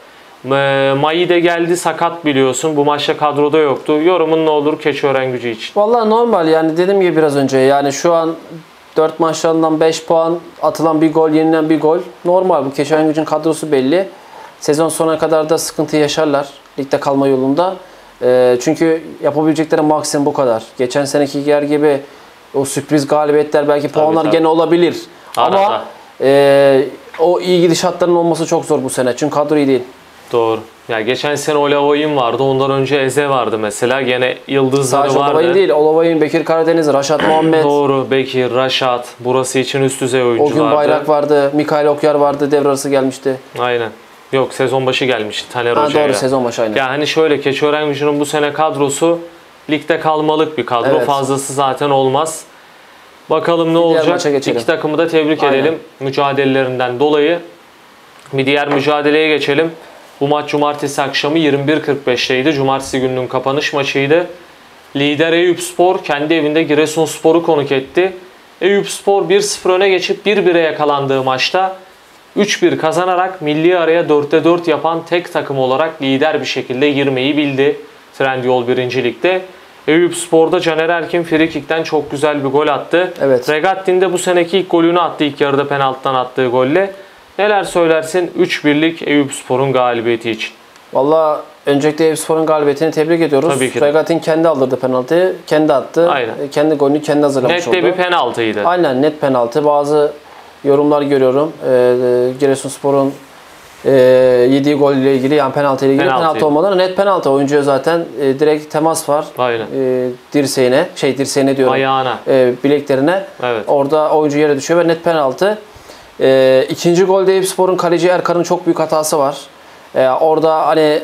Speaker 2: E, Mayi de geldi sakat biliyorsun. Bu maçta kadroda yoktu. Yorumun ne olur Keçiören Gücü için?
Speaker 3: Vallahi normal yani dediğim gibi biraz önce yani şu an dört maçlarından beş puan atılan bir gol, yenilen bir gol. Normal bu Keçiörengücü'nün kadrosu belli. Sezon sonuna kadar da sıkıntı yaşarlar ligde kalma yolunda. E, çünkü yapabilecekleri maksimum bu kadar. Geçen seneki yer gibi o sürpriz galibiyetler belki puanlar
Speaker 2: tabii.
Speaker 3: gene olabilir.
Speaker 2: Arada.
Speaker 3: Ama e, o iyi gidişatların olması çok zor bu sene. Çünkü kadro iyi değil.
Speaker 2: Doğru. Ya geçen sene Olavay'ın vardı. Ondan önce Eze vardı mesela. Gene yıldızları
Speaker 3: Sadece
Speaker 2: vardı.
Speaker 3: Olavay'ın değil. Olavay'ın, Bekir Karadeniz, Raşat Muhammed.
Speaker 2: Doğru. Bekir, Raşat. Burası için üst düzey oyunculardı.
Speaker 3: O gün Bayrak vardı. Mikail Okyar vardı. Devre arası gelmişti.
Speaker 2: Aynen. Yok, sezon başı gelmişti Taner
Speaker 3: Ha,
Speaker 2: Hoca'yla.
Speaker 3: doğru, sezon başı aynen.
Speaker 2: Ya hani şöyle, Keçiören bu sene kadrosu ligde kalmalık bir kadro.
Speaker 3: Evet.
Speaker 2: Fazlası zaten olmaz. Bakalım ne olacak. İki takımı da tebrik
Speaker 3: Aynen.
Speaker 2: edelim mücadelelerinden dolayı. Bir diğer mücadeleye geçelim. Bu maç cumartesi akşamı yirmi bir kırk beşteydi. Cumartesi gününün kapanış maçıydı. Lider Eyüpspor kendi evinde Giresunspor'u konuk etti. Eyüpspor bir sıfır öne geçip bir bire yakalandığı maçta üç bir kazanarak milli araya dörtte dört yapan tek takım olarak lider bir şekilde girmeyi bildi Trendyol birinci Lig'de. Eyüpspor'da Caner Erkin frikikten çok güzel bir gol attı.
Speaker 3: Evet.
Speaker 2: Regattin de bu seneki ilk golünü attı, ilk yarıda penaltıdan attığı golle. Neler söylersin üç birlik Eyüpspor'un galibiyeti için?
Speaker 3: Valla öncelikle Eyüpspor'un galibiyetini tebrik ediyoruz.
Speaker 2: Tabii ki de.
Speaker 3: Regattin kendi aldırdı penaltıyı. Kendi attı.
Speaker 2: Aynen.
Speaker 3: Kendi golünü kendi hazırlamış
Speaker 2: Net
Speaker 3: oldu.
Speaker 2: de bir penaltıydı.
Speaker 3: Aynen, net penaltı. Bazı yorumlar görüyorum. Ee, Giresunspor'un e, yediği gol ile ilgili, yani penaltı ile ilgili,
Speaker 2: Penaltı.
Speaker 3: penaltı olmadan net penaltı. Oyuncuya zaten e, direkt temas var.
Speaker 2: Aynen.
Speaker 3: E, dirseğine, şey dirseğine diyorum.
Speaker 2: Ayağına.
Speaker 3: E, bileklerine.
Speaker 2: Evet.
Speaker 3: Orada oyuncu yere düşüyor ve net penaltı. E, ikinci golde Eyüpspor'un kaleci Erkan'ın çok büyük hatası var. E, orada hani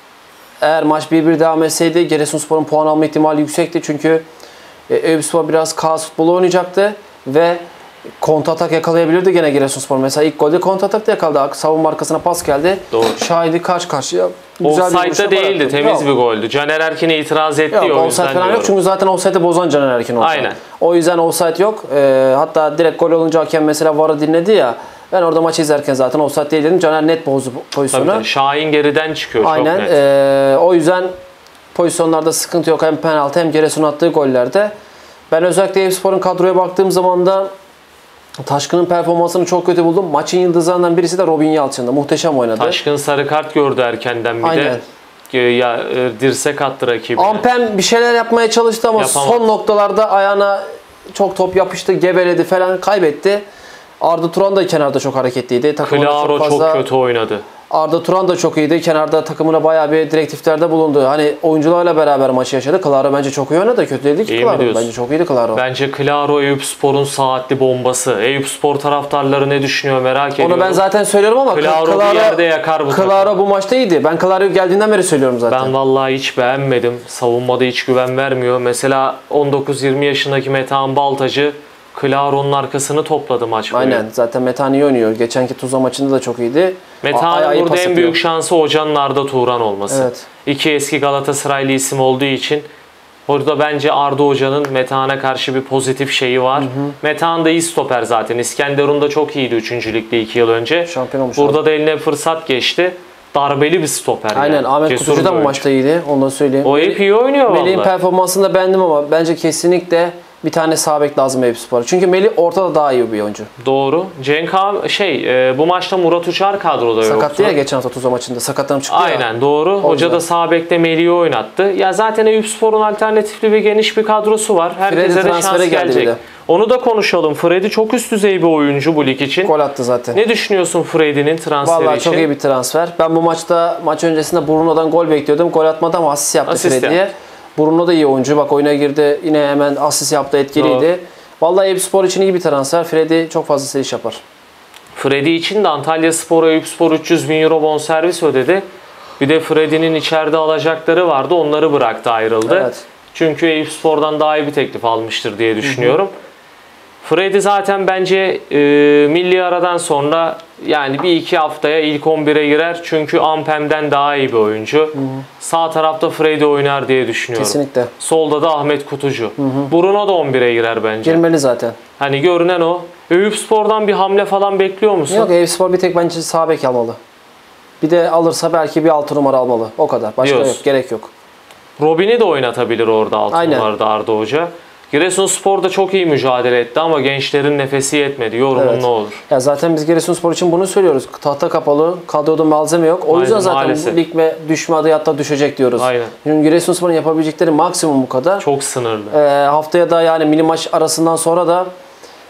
Speaker 3: eğer maç bir bir devam etseydi Giresunspor'un puan alma ihtimali yüksekti. Çünkü e, Eyüpspor biraz kaos futbolu oynayacaktı ve kontratak yakalayabilirdi gene Giresunspor. Mesela ilk golde kontratakta yakaladı. Savunma arkasına pas geldi.
Speaker 2: Doğru.
Speaker 3: Şahidi karşı karşıya. Güzel bir
Speaker 2: Offside'da
Speaker 3: vuruşa
Speaker 2: değildi.
Speaker 3: bıraktı.
Speaker 2: Temiz
Speaker 3: Yok.
Speaker 2: bir goldü. Caner Erkin'e itiraz etti.
Speaker 3: Yok,
Speaker 2: o
Speaker 3: offside
Speaker 2: yüzden
Speaker 3: falan yok
Speaker 2: diyorum.
Speaker 3: çünkü zaten offside'ı bozan Caner Erkin offside.
Speaker 2: Aynen.
Speaker 3: O yüzden offside yok. Ee, hatta direkt gol olunca hakem mesela V A R'ı dinledi ya. Ben orada maçı izlerken zaten offside değil dedim. Caner net bozdu pozisyonu.
Speaker 2: Tabii, tabii. Şahin geriden çıkıyor.
Speaker 3: Aynen.
Speaker 2: Çok net.
Speaker 3: Ee, o yüzden pozisyonlarda sıkıntı yok. Hem penaltı hem Giresun'un attığı gollerde. Ben özellikle Eyüpspor'un kadroya baktığım zaman da Taşkın'ın performansını çok kötü buldum. Maçın yıldızlarından birisi de Robin Yalçın'da. Muhteşem oynadı.
Speaker 2: Taşkın sarı kart gördü erkenden bir
Speaker 3: Aynen.
Speaker 2: de. Ya, e, dirsek attı rakibine.
Speaker 3: Ampem bir şeyler yapmaya çalıştı ama
Speaker 2: Yapamadı.
Speaker 3: son noktalarda ayağına çok top yapıştı, gebeledi falan, kaybetti. Arda Turan da kenarda çok hareketliydi. Takımına
Speaker 2: Claro
Speaker 3: çok,
Speaker 2: çok,
Speaker 3: fazla...
Speaker 2: kötü oynadı.
Speaker 3: Arda Turan da çok iyiydi. Kenarda takımına bayağı bir direktiflerde bulundu. Hani oyuncularla beraber maçı yaşadı. Claro bence çok iyi oynadı. Kötü değil ki
Speaker 2: İyi mi
Speaker 3: Claro.
Speaker 2: diyorsun?
Speaker 3: Bence çok iyiydi Claro.
Speaker 2: Bence Claro Eyüpspor'un saatli bombası. Eyüpspor taraftarları ne düşünüyor merak ediyorum.
Speaker 3: Onu ben zaten söylüyorum ama
Speaker 2: Claro bir yerde yakar bu
Speaker 3: Claro
Speaker 2: takımı.
Speaker 3: bu maçta iyiydi. Ben Claro'yu geldiğinden beri söylüyorum zaten.
Speaker 2: Ben vallahi hiç beğenmedim. Savunmada hiç güven vermiyor. Mesela on dokuz yirmi yaşındaki Metehan Baltacı Claro'nun arkasını topladı maç boyu.
Speaker 3: Aynen. Zaten Metehan iyi oynuyor. Geçenki Tuzla maçında da çok iyiydi.
Speaker 2: Metehan'ın burada en büyük şansı hocanın Arda Turan olması.
Speaker 3: Evet.
Speaker 2: İki eski Galatasaraylı isim olduğu için orada bence Arda Hoca'nın Metehan'a karşı bir pozitif şeyi var. Hı hı. Metehan da iyi stoper zaten. İskenderun da çok iyiydi üçüncü ligde iki yıl önce.
Speaker 3: Şampiyon olmuş.
Speaker 2: Burada
Speaker 3: abi.
Speaker 2: da eline fırsat geçti. Darbeli bir stoper.
Speaker 3: Aynen.
Speaker 2: Yani.
Speaker 3: Ahmet
Speaker 2: Cesur
Speaker 3: Kutucu da
Speaker 2: bir
Speaker 3: bu
Speaker 2: oyuncu.
Speaker 3: maçta iyiydi. Onu da söyleyeyim.
Speaker 2: O hep iyi oynuyor
Speaker 3: Melih'in
Speaker 2: vallahi.
Speaker 3: performansını da beğendim ama bence kesinlikle bir tane sağ bek lazım Eyüpspor'a. Çünkü Melih ortada daha iyi bir oyuncu.
Speaker 2: Doğru. Cenk abi şey e, bu maçta Murat Uçar kadroda yoktu.
Speaker 3: Sakattı ya geçen hafta Tuzla maçında. Sakatlanıp çıktı ya.
Speaker 2: Aynen doğru. Hoca
Speaker 3: yüzden.
Speaker 2: da sağ bekte Melih'i oynattı. Ya zaten Eyüpspor'un alternatifli bir geniş bir kadrosu var. Herkese
Speaker 3: Freddy
Speaker 2: de şans
Speaker 3: transfere geldi bir
Speaker 2: gelecek.
Speaker 3: de.
Speaker 2: Onu da konuşalım. Freddy çok üst düzey bir oyuncu bu lig için.
Speaker 3: Gol attı zaten.
Speaker 2: Ne düşünüyorsun Freddy'nin transferi
Speaker 3: Vallahi
Speaker 2: için?
Speaker 3: çok iyi bir transfer. Ben bu maçta maç öncesinde Bruno'dan gol bekliyordum. Gol atmadı ama asist yaptı
Speaker 2: Asist
Speaker 3: Freddy'ye.
Speaker 2: yaptı.
Speaker 3: Bruno da iyi oyuncu. Bak oyuna girdi. Yine hemen asist yaptı. Etkiliydi.
Speaker 2: Doğru.
Speaker 3: Vallahi Eyüpspor için iyi bir transfer. Freddy çok fazla iş yapar.
Speaker 2: Freddy için de Antalya Spor, Eyüpspor üç yüz bin euro bonservis ödedi. Bir de Freddy'nin içeride alacakları vardı. Onları bıraktı, ayrıldı.
Speaker 3: Evet.
Speaker 2: Çünkü Eyüpspor'dan daha iyi bir teklif almıştır diye düşünüyorum. Hı hı. Freddy zaten bence e, milli aradan sonra yani bir iki haftaya ilk on bire girer. Çünkü Ampem'den daha iyi bir oyuncu. Hı hı. Sağ tarafta Freddy oynar diye düşünüyorum.
Speaker 3: Kesinlikle.
Speaker 2: Solda da Ahmet Kutucu. Hı hı. Bruno da on bire girer bence.
Speaker 3: Girmeli zaten.
Speaker 2: Hani görünen o. Eyüpspor'dan bir hamle falan bekliyor musun?
Speaker 3: Yok, Eyüpspor bir tek bence sağ bek almalı. Bir de alırsa belki bir altı numara almalı. O kadar. Başka
Speaker 2: Diyorsun.
Speaker 3: yok. Gerek yok.
Speaker 2: Robin'i de oynatabilir orada altı
Speaker 3: Aynen.
Speaker 2: numarada Arda Hoca. Giresunspor da çok iyi mücadele etti ama gençlerin nefesi yetmedi. Yorumun
Speaker 3: Evet.
Speaker 2: ne olur?
Speaker 3: Ya zaten biz Giresunspor için bunu söylüyoruz. Tahta kapalı, kadroda malzeme yok. O
Speaker 2: Aynen,
Speaker 3: yüzden zaten
Speaker 2: maalesef.
Speaker 3: bu lig ve düşme adı hatta düşecek diyoruz.
Speaker 2: Aynen.
Speaker 3: Çünkü Giresunspor'un yapabilecekleri maksimum bu kadar.
Speaker 2: Çok sınırlı.
Speaker 3: Ee, haftaya da yani mini maç arasından sonra da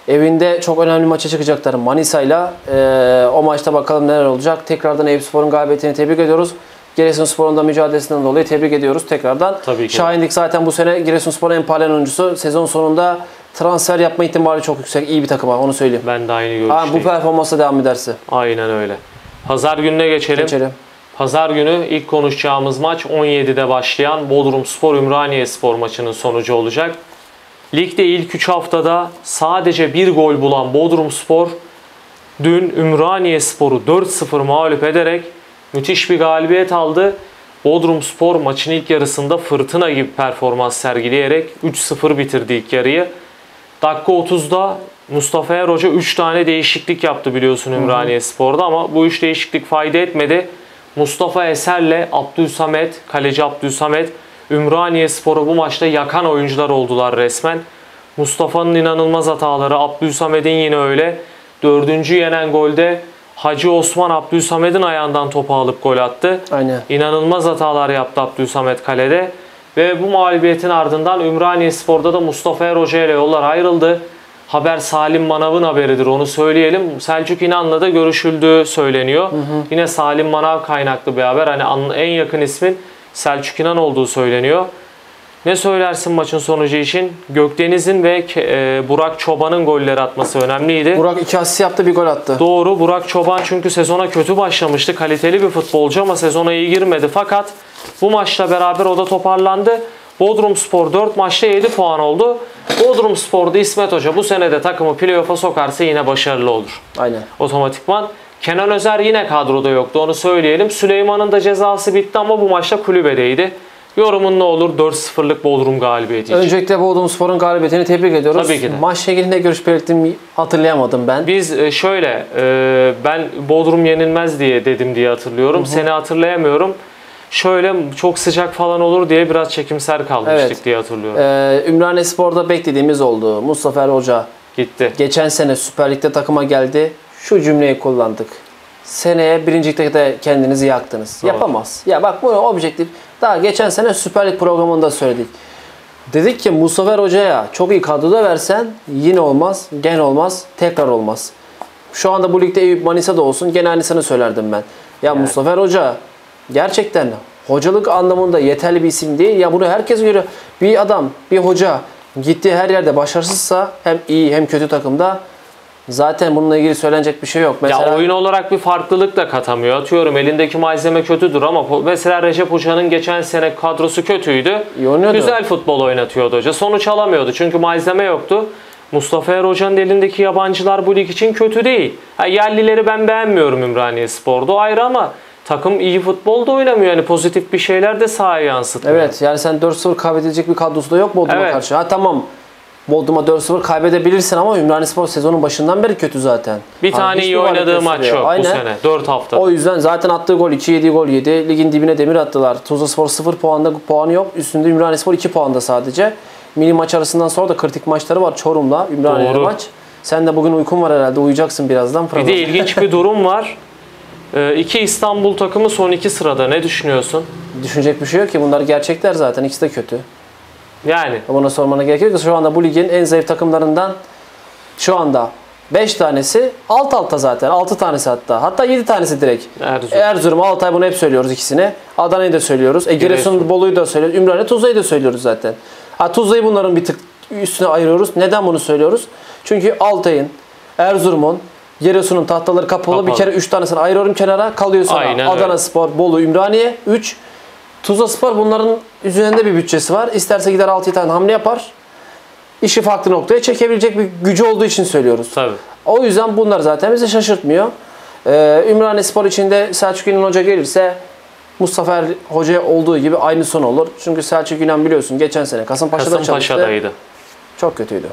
Speaker 3: Evinde çok önemli maça çıkacaklar Manisa'yla. Ee, o maçta bakalım neler olacak. Tekrardan Eyüpspor'un galibiyetini tebrik ediyoruz. Giresunspor'un da mücadelesinden dolayı tebrik ediyoruz tekrardan.
Speaker 2: Tabii ki.
Speaker 3: Şahinlik zaten bu sene Giresunspor'un en parlayan oyuncusu. Sezon sonunda transfer yapma ihtimali çok yüksek. İyi bir takıma, onu söyleyeyim.
Speaker 2: Ben de aynı
Speaker 3: Ha,
Speaker 2: görüşteyim.
Speaker 3: bu performansla devam ederse.
Speaker 2: Aynen öyle. Pazar gününe geçelim.
Speaker 3: Geçelim.
Speaker 2: Pazar günü ilk konuşacağımız maç on yedide başlayan Bodrumspor Ümraniyespor maçının sonucu olacak. Ligde ilk üç haftada sadece bir gol bulan Bodrumspor dün Ümraniyespor'u dört sıfır mağlup ederek müthiş bir galibiyet aldı. Bodrumspor maçın ilk yarısında fırtına gibi performans sergileyerek üç sıfır bitirdi ilk yarıyı. Dakika otuzda Mustafa Er Hoca üç tane değişiklik yaptı biliyorsun Ümraniyespor'da ama bu üç değişiklik fayda etmedi. Mustafa Eser'le Abdülsamet, kaleci Abdülsamet Ümraniyespor'u bu maçta yakan oyuncular oldular resmen. Mustafa'nın inanılmaz hataları, Abdülsamet'in yine öyle. Dördüncü yenen golde Hacı Osman Abdülsamet'in ayağından topu alıp gol attı.
Speaker 3: Aynen.
Speaker 2: İnanılmaz hatalar yaptı Abdülsamet kalede. Ve bu mağlubiyetin ardından Ümraniyespor'da da Mustafa Er Hoca ile yollar ayrıldı. Haber Salim Manav'ın haberidir, onu söyleyelim. Selçuk İnan'la da görüşüldüğü söyleniyor. Hı hı. Yine Salim Manav kaynaklı bir haber. Hani en yakın ismin Selçuk İnan olduğu söyleniyor. Ne söylersin maçın sonucu için? Gökdeniz'in ve Burak Çoban'ın golleri atması önemliydi.
Speaker 3: Burak iki asist yaptı, bir gol attı.
Speaker 2: Doğru. Burak Çoban çünkü sezona kötü başlamıştı. Kaliteli bir futbolcu ama sezona iyi girmedi. Fakat bu maçla beraber o da toparlandı. Bodrumspor dört maçta yedi puan oldu. Bodrumspor'da İsmet Hoca bu sene de takımı playoff'a sokarsa yine başarılı olur.
Speaker 3: Aynen.
Speaker 2: Otomatikman. Kenan Özer yine kadroda yoktu, onu söyleyelim. Süleyman'ın da cezası bitti ama bu maçta kulübedeydi. Yorumun ne olur dört sıfırlık Bodrum galibiyeti için?
Speaker 3: Öncelikle Bodrumspor'un galibiyetini tebrik ediyoruz.
Speaker 2: Tabii ki de.
Speaker 3: Maçla ilgili ne görüş belirttiğimi hatırlayamadım ben.
Speaker 2: Biz şöyle, ben Bodrum yenilmez diye dedim diye hatırlıyorum. Hı hı. Seni hatırlayamıyorum. Şöyle çok sıcak falan olur diye biraz çekimser kalmıştık evet. diye hatırlıyorum.
Speaker 3: Ee, Ümraniyespor'da beklediğimiz oldu. Mustafa Er Hoca
Speaker 2: gitti.
Speaker 3: Geçen sene Süper Lig'de takıma geldi. Şu cümleyi kullandık. Seneye birincilikte de kendinizi yaktınız. Doğru. Yapamaz. Ya bak bunu objektif. Daha geçen sene Süper Lig programında söyledik. Dedik ki Mustafa Er Hoca'ya çok iyi kadroda versen yine olmaz, gene olmaz, tekrar olmaz. Şu anda bu ligde Eyüp Manisa'da olsun gene aynısını söylerdim ben. Ya yani. Mustafa Er Hoca gerçekten hocalık anlamında yeterli bir isim değil. Ya bunu herkes görüyor. Bir adam, bir hoca gittiği her yerde başarısızsa hem iyi hem kötü takımda zaten bununla ilgili söylenecek bir şey yok. Mesela,
Speaker 2: ya oyun olarak bir farklılık da katamıyor. Atıyorum elindeki malzeme kötüdür ama mesela Recep Hoca'nın geçen sene kadrosu kötüydü. Güzel futbol oynatıyordu hoca. Sonuç alamıyordu çünkü malzeme yoktu. Mustafa Er Hoca'nın elindeki yabancılar bu lig için kötü değil. Ha, yerlileri ben beğenmiyorum Ümraniyespor'da ayrı ama takım iyi futbol da oynamıyor. Yani pozitif bir şeyler de sahaya yansıtmıyor.
Speaker 3: Evet yani sen dört sıfır kaybedilecek bir kadrosu da yok Bodrum'a
Speaker 2: evet.
Speaker 3: karşı. Ha tamam. Bodrum'a dört sıfır kaybedebilirsin ama Ümranispor sezonun başından beri kötü zaten.
Speaker 2: Bir ha, tane iyi oynadığı maç yok Aynen. bu sene. dört hafta.
Speaker 3: O yüzden zaten attığı gol iki yediği gol yedi. Ligin dibine demir attılar. Tuzlaspor sıfır puanda puanı yok. Üstünde Ümranispor iki puanda sadece. Mini maç arasından sonra da kritik maçları var Çorum'la. Ümraniye maç. Sen de bugün uykun var herhalde. Uyuyacaksın birazdan.
Speaker 2: Bir de ilginç bir durum var. Ee, iki İstanbul takımı son iki sırada. Ne düşünüyorsun?
Speaker 3: Düşünecek bir şey yok ki. Bunlar gerçekler zaten. İkisi de kötü.
Speaker 2: Yani.
Speaker 3: Buna sormana gerek yok ki şu anda bu ligin en zayıf takımlarından şu anda beş tanesi alt alta zaten. altı tanesi hatta. Hatta yedi tanesi direkt.
Speaker 2: Erzurum.
Speaker 3: Erzurum, Altay bunu hep söylüyoruz ikisini. Adana'yı da söylüyoruz. E, Giresun, Bolu'yu da söylüyoruz. Ümraniye, Tuzla'yı da söylüyoruz zaten. Ha, Tuzla'yı bunların bir tık üstüne ayırıyoruz. Neden bunu söylüyoruz? Çünkü Altay'ın, Erzurum'un, Giresun'un tahtaları kapalı. kapalı. Bir kere üç tanesini ayırıyorum kenara. Kalıyor sana Aynen Adana öyle. Spor, Bolu, Ümraniye. üç. Tuzlaspor bunların üzerinde bir bütçesi var. İsterse gider altı tane hamle yapar. İşi farklı noktaya çekebilecek bir gücü olduğu için söylüyoruz.
Speaker 2: Tabii.
Speaker 3: O yüzden bunlar zaten bizi şaşırtmıyor. Ee, Ümranispor için de Selçuk İnan Hoca gelirse Mustafa Er Hoca olduğu gibi aynı son olur. Çünkü Selçuk İnan biliyorsun geçen sene Kasımpaşa'da çalıştı.
Speaker 2: Kasımpaşa'daydı.
Speaker 3: Çok kötüydü.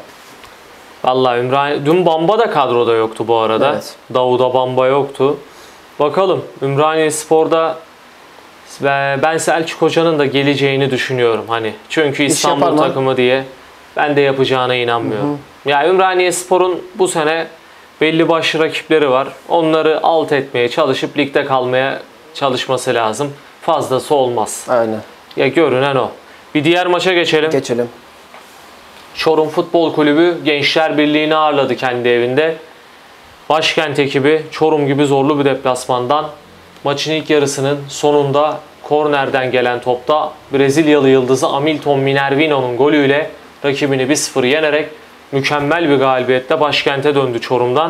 Speaker 2: Vallahi Ümraniye, dün Bamba da kadroda yoktu bu arada. Evet. Davud'a Bamba yoktu. Bakalım Ümraniyespor'da ben Selçuk Hoca'nın da geleceğini düşünüyorum. Hani çünkü İstanbul takımı diye ben de yapacağına inanmıyorum. Hı hı. Ya Ümraniyespor'un bu sene belli başlı rakipleri var. Onları alt etmeye çalışıp ligde kalmaya çalışması lazım. Fazlası olmaz.
Speaker 3: Aynen.
Speaker 2: Ya görünen o. Bir diğer maça geçelim.
Speaker 3: Geçelim.
Speaker 2: Çorum Futbol Kulübü Gençler Birliği'ni ağırladı kendi evinde. Başkent ekibi Çorum gibi zorlu bir deplasmandan maçın ilk yarısının sonunda kornerden gelen topta Brezilyalı yıldızı Hamilton Minervino'nun golüyle rakibini bir sıfır yenerek mükemmel bir galibiyetle başkente döndü Çorum'dan.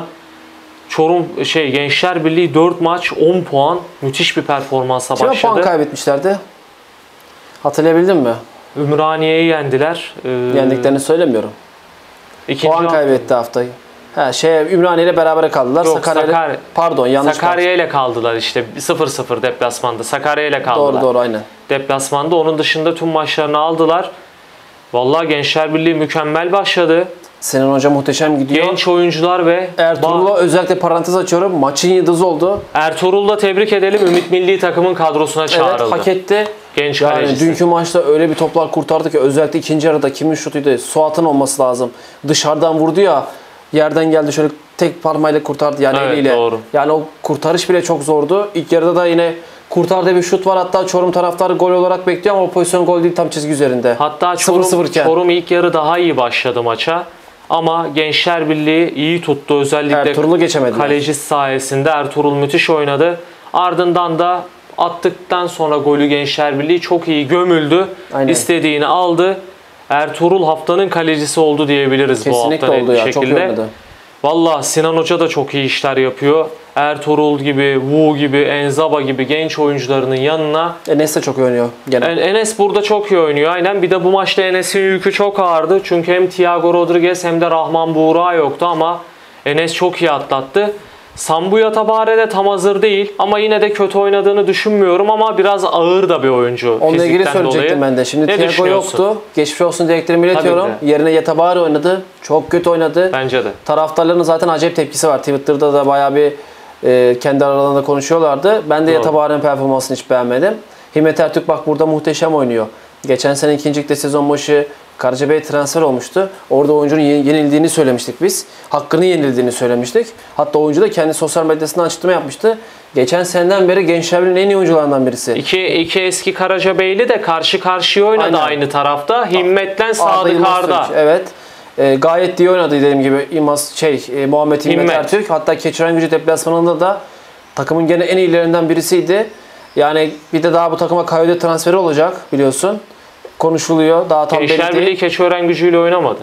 Speaker 2: Çorum şey Gençler Birliği dört maç on puan, müthiş bir performansla
Speaker 3: Kime
Speaker 2: başladı.
Speaker 3: puan kaybetmişlerdi? Hatırlayabildin mi?
Speaker 2: Ümraniye'yi yendiler. Ee,
Speaker 3: Yendiklerini söylemiyorum.
Speaker 2: ikinci
Speaker 3: Puan kaybetti haftayı. Ha şey Ümraniye ile beraber kaldılar.
Speaker 2: Yok,
Speaker 3: Sakarya ile-
Speaker 2: Sakarya-
Speaker 3: pardon yanlış.
Speaker 2: Sakarya ile kaldılar işte sıfır sıfır deplasmanda. Sakarya ile kaldılar.
Speaker 3: Doğru doğru aynen.
Speaker 2: Deplasmanda onun dışında tüm maçlarını aldılar. Vallahi Gençler Birliği mükemmel başladı.
Speaker 3: Sinan Hoca muhteşem gidiyor.
Speaker 2: Genç oyuncular ve
Speaker 3: Ertuğrul'a özellikle parantez açıyorum. Maçın yıldızı oldu.
Speaker 2: Ertuğrul'la tebrik edelim. Ümit Milli Takımın kadrosuna çağrıldı.
Speaker 3: Evet hak etti.
Speaker 2: Genç
Speaker 3: Yani
Speaker 2: kalecisi.
Speaker 3: dünkü maçta öyle bir toplar kurtardı ki özellikle ikinci yarıda kimin şutuydu? Suat'ın olması lazım. Dışarıdan vurdu ya. Yerden geldi şöyle tek parmağıyla kurtardı yani
Speaker 2: Evet,
Speaker 3: eliyle.
Speaker 2: doğru.
Speaker 3: Yani o kurtarış bile çok zordu. İlk yarıda da yine kurtardığı bir şut var. Hatta Çorum taraftarı gol olarak bekliyor ama o pozisyon gol değil, tam çizgi üzerinde.
Speaker 2: Hatta
Speaker 3: sıfır
Speaker 2: Çorum,
Speaker 3: sıfır iken.
Speaker 2: Çorum ilk yarı daha iyi başladı maça. Ama Gençler Birliği iyi tuttu. Özellikle
Speaker 3: Ertuğrul'u geçemediler.
Speaker 2: kaleci sayesinde Ertuğrul müthiş oynadı. Ardından da attıktan sonra golü Gençler Birliği çok iyi gömüldü.
Speaker 3: Aynen.
Speaker 2: İstediğini aldı. Ertuğrul haftanın kalecisi oldu diyebiliriz
Speaker 3: Kesinlikle
Speaker 2: bu hafta net
Speaker 3: oldu
Speaker 2: bir
Speaker 3: ya. Çok iyi
Speaker 2: şekilde.
Speaker 3: oynadı.
Speaker 2: Valla Sinan Hoca da çok iyi işler yapıyor. Ertuğrul gibi, Wu gibi, Enzaba gibi genç oyuncularının yanına
Speaker 3: Enes de çok iyi oynuyor gene.
Speaker 2: En- Enes burada çok iyi oynuyor aynen. Bir de bu maçta Enes'in yükü çok ağırdı. Çünkü hem Thiago Rodriguez hem de Rahman Buğra yoktu ama Enes çok iyi atlattı. Sambuya Tabare de tam hazır değil ama yine de kötü oynadığını düşünmüyorum ama biraz ağır da bir oyuncu.
Speaker 3: Onunla ilgili
Speaker 2: fizikten
Speaker 3: söyleyecektim
Speaker 2: dolayı.
Speaker 3: ben de. Şimdi
Speaker 2: Ne
Speaker 3: Thiago
Speaker 2: düşünüyorsun?
Speaker 3: yoktu. Geçmiş olsun dileklerimi iletiyorum.
Speaker 2: Tabii
Speaker 3: Yerine Yatabari oynadı. Çok kötü oynadı.
Speaker 2: Bence de.
Speaker 3: Taraftarların zaten acayip tepkisi var. Twitter'da da bayağı bir e, kendi aralarında konuşuyorlardı. Ben de
Speaker 2: Doğru.
Speaker 3: Yatabari'nin performansını hiç beğenmedim. Himmet Ertürk bak burada muhteşem oynuyor. Geçen sene ikinci ligde sezon başı Karacabey'e transfer olmuştu. Orada oyuncunun yenildiğini söylemiştik biz. Hakkını yenildiğini söylemiştik. Hatta oyuncu da kendi sosyal medyasından açıklama yapmıştı. Geçen seneden beri Gençler Birliği'nin en iyi oyuncularından birisi.
Speaker 2: İki, iki eski Karacabeyli de karşı karşıya oynadı
Speaker 3: Aynen.
Speaker 2: aynı tarafta. Himmet'ten
Speaker 3: Arda
Speaker 2: Sadık
Speaker 3: Yılmaz
Speaker 2: Arda.
Speaker 3: söylemiş. Evet. E, gayet iyi oynadı dediğim gibi İlmaz şey e, Muhammed Himmet,
Speaker 2: Himmet.
Speaker 3: Ertürk. Hatta Keçiörengücü deplasmanında da takımın gene en iyilerinden birisiydi. Yani bir de daha bu takıma Kayode transferi olacak biliyorsun. Konuşuluyor. Daha tam belli
Speaker 2: Gençler Birliği
Speaker 3: değil.
Speaker 2: Keçiören gücüyle oynamadı.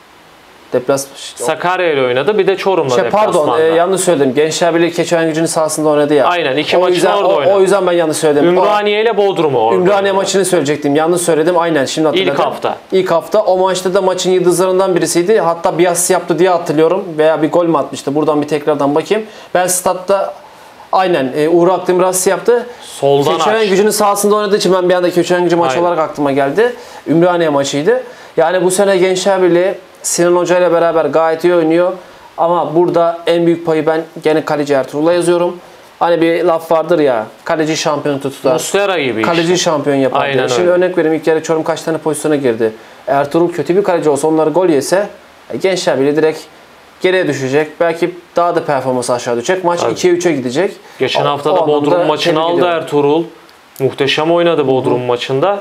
Speaker 3: Deplas
Speaker 2: Sakarya ile oynadı. Bir de Çorum'la
Speaker 3: şey, pardon
Speaker 2: deplasmanda.
Speaker 3: e, yanlış söyledim. Gençler Birliği Keçiörengücü'nün sahasında oynadı ya.
Speaker 2: Aynen, iki
Speaker 3: o
Speaker 2: maçını
Speaker 3: yüzden,
Speaker 2: orada
Speaker 3: o,
Speaker 2: oynadı.
Speaker 3: o yüzden ben yanlış söyledim.
Speaker 2: Ümraniye ile Bodrum'u
Speaker 3: O,
Speaker 2: orada.
Speaker 3: Ümraniye
Speaker 2: oynadı.
Speaker 3: maçını söyleyecektim. Yanlış söyledim. Aynen şimdi hatırladım.
Speaker 2: İlk hafta.
Speaker 3: İlk hafta. O maçta da maçın yıldızlarından birisiydi. Hatta bir asist yaptı diye hatırlıyorum. Veya bir gol mü atmıştı? Buradan bir tekrardan bakayım. Ben statta aynen e, Uğur Akdemir asist yaptı.
Speaker 2: Soldan
Speaker 3: Keçiören
Speaker 2: açtı.
Speaker 3: Gücü'nün sahasında oynadığı için ben bir anda Keçiören Gücü maçı
Speaker 2: Aynen.
Speaker 3: olarak aklıma geldi. Ümraniye maçıydı. Yani bu sene Gençler Birliği Sinan Hoca ile beraber gayet iyi oynuyor. Ama burada en büyük payı ben gene kaleci Ertuğrul'a yazıyorum. Hani bir laf vardır ya, kaleci şampiyon tutar.
Speaker 2: Muslera gibi
Speaker 3: Kaleci
Speaker 2: işte.
Speaker 3: şampiyon yapar
Speaker 2: Aynen
Speaker 3: diye. Şimdi
Speaker 2: öyle.
Speaker 3: örnek vereyim, ilk yarı Çorum kaç tane pozisyona girdi. Ertuğrul kötü bir kaleci olsa, onları gol yese e, Gençler Birliği direkt geriye düşecek. Belki daha da performansı aşağı düşecek. Maç
Speaker 2: Tabii.
Speaker 3: ikiye üçe gidecek.
Speaker 2: Geçen
Speaker 3: O-
Speaker 2: hafta
Speaker 3: o
Speaker 2: da
Speaker 3: anlamda
Speaker 2: Bodrum maçını
Speaker 3: tebrik
Speaker 2: aldı
Speaker 3: ediyorum.
Speaker 2: Ertuğrul. Muhteşem oynadı Bodrum maçında.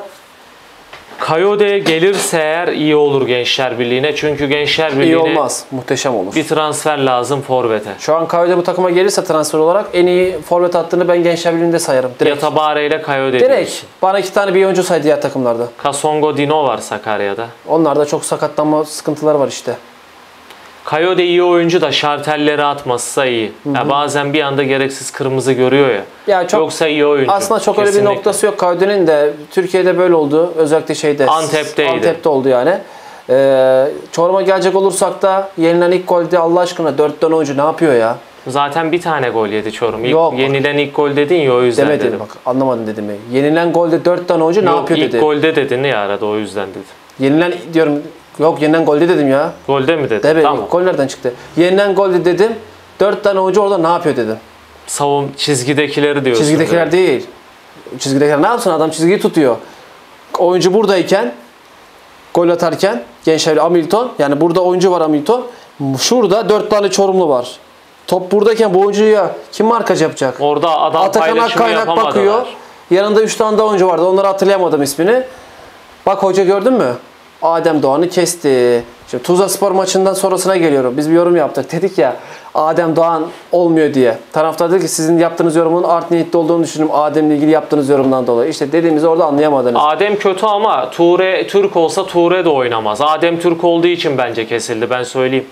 Speaker 2: Kayode gelirse eğer iyi olur Gençler Birliği'ne. Çünkü Gençler
Speaker 3: İyi
Speaker 2: Birliği'ne
Speaker 3: olmaz. Muhteşem olur.
Speaker 2: bir transfer lazım forvete.
Speaker 3: Şu an Kayode bu takıma gelirse transfer olarak en iyi forvet hattını ben Gençler Birliği'nde sayarım. Direkt.
Speaker 2: Yatabare ile Kayode
Speaker 3: Direkt.
Speaker 2: diyorsun.
Speaker 3: Bana iki tane bir oyuncu say diğer takımlarda.
Speaker 2: Kasongo Dino var Sakarya'da.
Speaker 3: Onlarda çok sakatlanma sıkıntıları var işte.
Speaker 2: Kayode iyi oyuncu da şartelleri atmazsa iyi. Ya bazen bir anda gereksiz kırmızı görüyor ya.
Speaker 3: Ya çok
Speaker 2: Yoksa iyi oyuncu.
Speaker 3: aslında çok öyle bir
Speaker 2: Kesinlikle.
Speaker 3: noktası yok. Kayode'nin de Türkiye'de böyle oldu. Özellikle şeyde
Speaker 2: Antep'teydi.
Speaker 3: Antep'te oldu yani. Ee, Çorum'a gelecek olursak da yenilen ilk golde Allah aşkına dört tane oyuncu ne yapıyor ya?
Speaker 2: Zaten bir tane gol yedi Çorum. İlk,
Speaker 3: Yok.
Speaker 2: Yenilen ilk gol dedin ya, o yüzden
Speaker 3: Demedim
Speaker 2: dedim.
Speaker 3: bak, anlamadın dedim ya. Yenilen golde dört tane oyuncu ne
Speaker 2: Yok,
Speaker 3: yapıyor
Speaker 2: ilk
Speaker 3: dedi.
Speaker 2: golde dedin ya arada, o yüzden dedim.
Speaker 3: Yenilen diyorum, yok yenilen golde dedim ya.
Speaker 2: Golde mi dedin?
Speaker 3: Deme,
Speaker 2: Tamam.
Speaker 3: gol nereden çıktı? Yenilen golde dedim. dört tane oyuncu orada ne yapıyor dedim.
Speaker 2: Savun çizgidekileri diyorsun.
Speaker 3: Çizgidekiler değil. Çizgidekiler ne yapsın? Adam çizgiyi tutuyor. Oyuncu buradayken, gol atarken Gençler Hamilton, yani burada oyuncu var Hamilton. Şurada dört tane Çorumlu var. Top buradayken bu oyuncuya kim markaj yapacak?
Speaker 2: Orada adam
Speaker 3: Atakan
Speaker 2: paylaşımı
Speaker 3: Akkaynak
Speaker 2: yapamadılar.
Speaker 3: bakıyor. Yanında üç tane daha oyuncu vardı. Onları hatırlayamadım ismini. Bak hoca gördün mü? Adem Doğan'ı kesti. Şimdi Tuzlaspor maçından sonrasına geliyorum. Biz bir yorum yaptık. Dedik ya Adem Doğan olmuyor diye. Taraftar dedi ki sizin yaptığınız yorumun art niyetli olduğunu düşünüyorum. Adem'le ilgili yaptığınız yorumdan dolayı. İşte dediğimizi orada anlayamadınız.
Speaker 2: Adem kötü ama Ture Türk olsa Ture de oynamaz. Adem Türk olduğu için bence kesildi, ben söyleyeyim.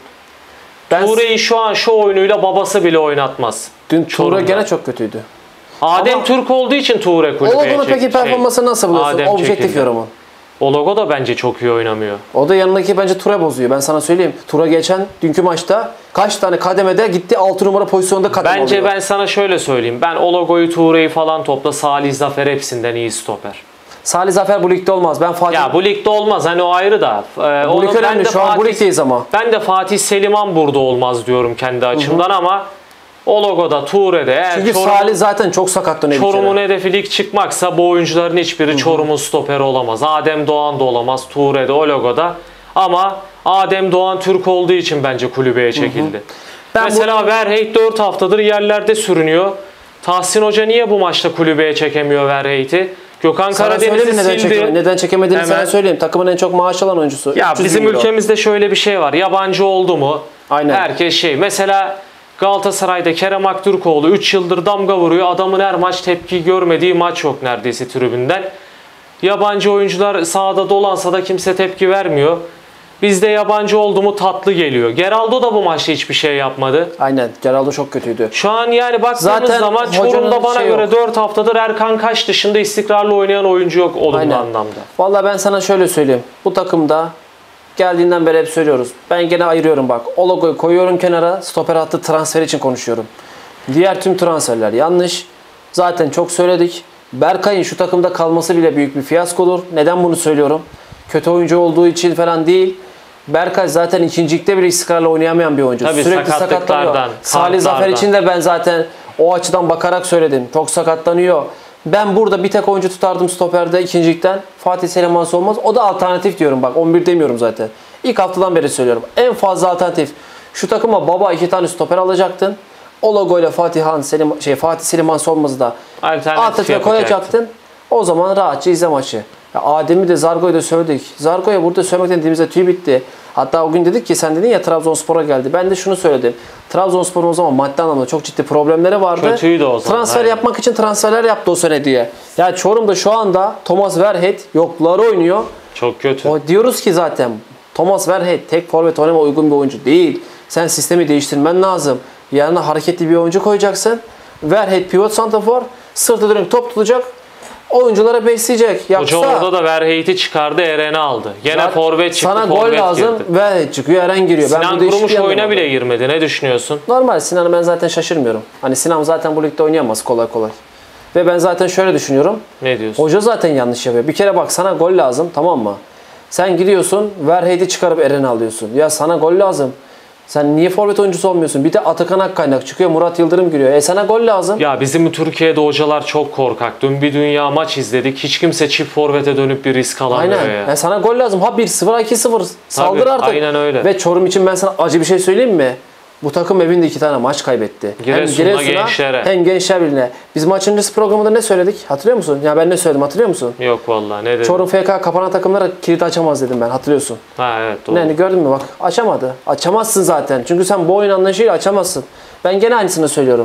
Speaker 3: Ben
Speaker 2: Ture'yi şu an şu oyunuyla babası bile oynatmaz.
Speaker 3: dün Ture
Speaker 2: Çorum'da.
Speaker 3: gene çok kötüydü.
Speaker 2: Adem
Speaker 3: Ama
Speaker 2: Türk olduğu için Ture kulübeye
Speaker 3: Olago'nun
Speaker 2: çekti.
Speaker 3: peki performansını nasıl buluyorsun?
Speaker 2: Adem
Speaker 3: Objektif
Speaker 2: çekildi.
Speaker 3: yorumun.
Speaker 2: Olago da bence çok iyi oynamıyor.
Speaker 3: O da yanındaki bence Ture bozuyor. Ben sana söyleyeyim. Ture geçen dünkü maçta kaç tane kademede gitti altı numara pozisyonda kademe
Speaker 2: Bence
Speaker 3: oluyor.
Speaker 2: ben sana şöyle söyleyeyim. Ben Olago'yu, Ture'yi falan topla, Salih Zafer hepsinden iyi stoper.
Speaker 3: Salih Zafer bu ligde olmaz. Ben Fatih...
Speaker 2: Ya bu ligde olmaz, hani o ayrı da. Ee,
Speaker 3: bu
Speaker 2: onu
Speaker 3: lig önemli.
Speaker 2: ben de
Speaker 3: Şu an bu
Speaker 2: Fatih,
Speaker 3: ligdeyiz ama.
Speaker 2: ben de Fatih Seliman burada olmaz diyorum kendi açımdan, hı hı. ama Olago'da, Ture'de eğer
Speaker 3: Çünkü
Speaker 2: Çorum,
Speaker 3: Salih zaten çok sakatlanıyor.
Speaker 2: Çorum'un hedefi lig çıkmaksa bu oyuncuların hiçbiri, hı hı. Çorum'un stoperi olamaz. Adem Doğan da olamaz, Ture'de, Olago'da. Ama Adem Doğan Türk olduğu için bence kulübeye çekildi. Hı hı. Ben Mesela bu... Verheyt dört haftadır yerlerde sürünüyor. Tahsin Hoca niye bu maçta kulübeye çekemiyor Verheyt'i? Gökhan Karadeniz'i
Speaker 3: neden
Speaker 2: sildi.
Speaker 3: Çekemedi, neden çekemediğini
Speaker 2: Hemen.
Speaker 3: sana söyleyeyim. Takımın en çok maaş alan oyuncusu.
Speaker 2: Ya bizim ülkemizde şöyle bir şey var. Yabancı oldu mu?
Speaker 3: Aynen.
Speaker 2: Herkes şey. Mesela Galatasaray'da Kerem Aktürkoğlu üç yıldır damga vuruyor. Adamın her maç tepki görmediği maç yok neredeyse tribünden. Yabancı oyuncular sahada dolansa da kimse tepki vermiyor. Bizde yabancı oldu mu tatlı geliyor. Geraldo da bu maçta hiçbir şey yapmadı.
Speaker 3: Aynen. Geraldo çok kötüydü.
Speaker 2: Şu an yani baktığımız
Speaker 3: Zaten
Speaker 2: zaman Çorum'da bana
Speaker 3: şey
Speaker 2: göre
Speaker 3: yok.
Speaker 2: dört haftadır Erkan Kaş dışında istikrarlı oynayan oyuncu yok olumlu
Speaker 3: Aynen.
Speaker 2: anlamda.
Speaker 3: Vallahi ben sana şöyle söyleyeyim. Bu takımda geldiğinden beri hep söylüyoruz. Ben gene ayırıyorum bak. Olago'yu koyuyorum kenara. Stoper hattı transfer için konuşuyorum. Diğer tüm transferler yanlış. Zaten çok söyledik. Berkay'ın şu takımda kalması bile büyük bir fiyaskodur. Neden bunu söylüyorum? Kötü oyuncu olduğu için falan değil. Berkay zaten ikincilikte bile istikrarla oynayamayan bir oyuncu.
Speaker 2: Tabii
Speaker 3: sürekli sakatlanıyor. Salih Zafer için de ben zaten o açıdan bakarak söyledim. Çok sakatlanıyor. Ben burada bir tek oyuncu tutardım stoperde ikincilikten. Fatih Seliman olmaz. O da alternatif diyorum bak. on bir demiyorum zaten. İlk haftadan beri söylüyorum. En fazla alternatif. Şu takıma baba iki tane stoper alacaktın. O logoyla Fatih Han Selim şey Fatih Seliman Solmaz'ı da altına koyacaktın. O zaman rahatça izle maçı. Ya Adem'i de Zargo'yu da söyledik. Zargo'ya burada söylemekten dediğimizde tüy bitti. Hatta o gün dedik ki sen dedin ya Trabzonspor'a geldi. Ben de şunu söyledim. Trabzonspor'un o zaman maddi anlamda çok ciddi problemleri vardı.
Speaker 2: Kötüydü o zaman.
Speaker 3: Transfer
Speaker 2: aynen.
Speaker 3: yapmak için transferler yaptı o sene diye. Ya Çorum'da şu anda Thomas Verheyt yokları oynuyor.
Speaker 2: Çok kötü.
Speaker 3: O diyoruz ki zaten Thomas Verheyt tek forvet oynama uygun bir oyuncu değil. Sen sistemi değiştirmen lazım. Yanına hareketli bir oyuncu koyacaksın. Verheyt pivot santrafor, sırtı dönük top tutacak. Oyunculara besleyecek. Yapsa,
Speaker 2: Hoca orada da Verheyt'i çıkardı, Eren'i aldı. Gene forvet çıktı,
Speaker 3: sana
Speaker 2: forvet
Speaker 3: gol lazım,
Speaker 2: girdi.
Speaker 3: Verheyt çıkıyor, Eren giriyor.
Speaker 2: Sinan
Speaker 3: ben
Speaker 2: Kurumuş oyuna bile girmedi. Ne düşünüyorsun?
Speaker 3: Normal. Sinan'ı ben zaten şaşırmıyorum. Hani Sinan zaten bu ligde oynayamaz kolay kolay. Ve ben zaten şöyle düşünüyorum.
Speaker 2: Ne diyorsun?
Speaker 3: Hoca zaten yanlış yapıyor. Bir kere bak sana gol lazım, tamam mı? Sen gidiyorsun Verheyt'i çıkarıp Eren'i alıyorsun. Ya sana gol lazım. Sen niye forvet oyuncusu olmuyorsun? Bir de Atakan Akkaynak çıkıyor, Murat Yıldırım giriyor. E sana gol lazım.
Speaker 2: Ya bizim Türkiye'de hocalar çok korkak. Dün bir dünya maç izledik. Hiç kimse çift forvete dönüp bir risk alamıyor
Speaker 3: Aynen.
Speaker 2: ya.
Speaker 3: E sana gol lazım. Ha bir sıfır, iki sıfır. Saldır artık.
Speaker 2: Aynen öyle.
Speaker 3: Ve Çorum için ben sana acı bir şey söyleyeyim mi? Bu takım evinde iki tane maç kaybetti.
Speaker 2: Giresun'la,
Speaker 3: hem Giresun'a
Speaker 2: Gençler'e.
Speaker 3: hem Gençler Birliği'ne. Biz maç öncesi programında ne söyledik? Hatırlıyor musun? Ya ben ne söyledim hatırlıyor musun?
Speaker 2: Yok vallahi ne dedim?
Speaker 3: Çorum F K kapanan takımlara kilit açamaz dedim ben, hatırlıyorsun.
Speaker 2: Ha evet doğru.
Speaker 3: Yani gördün mü bak, açamadı. Açamazsın zaten. Çünkü sen bu oyun anlayışıyla açamazsın. Ben gene aynısını söylüyorum.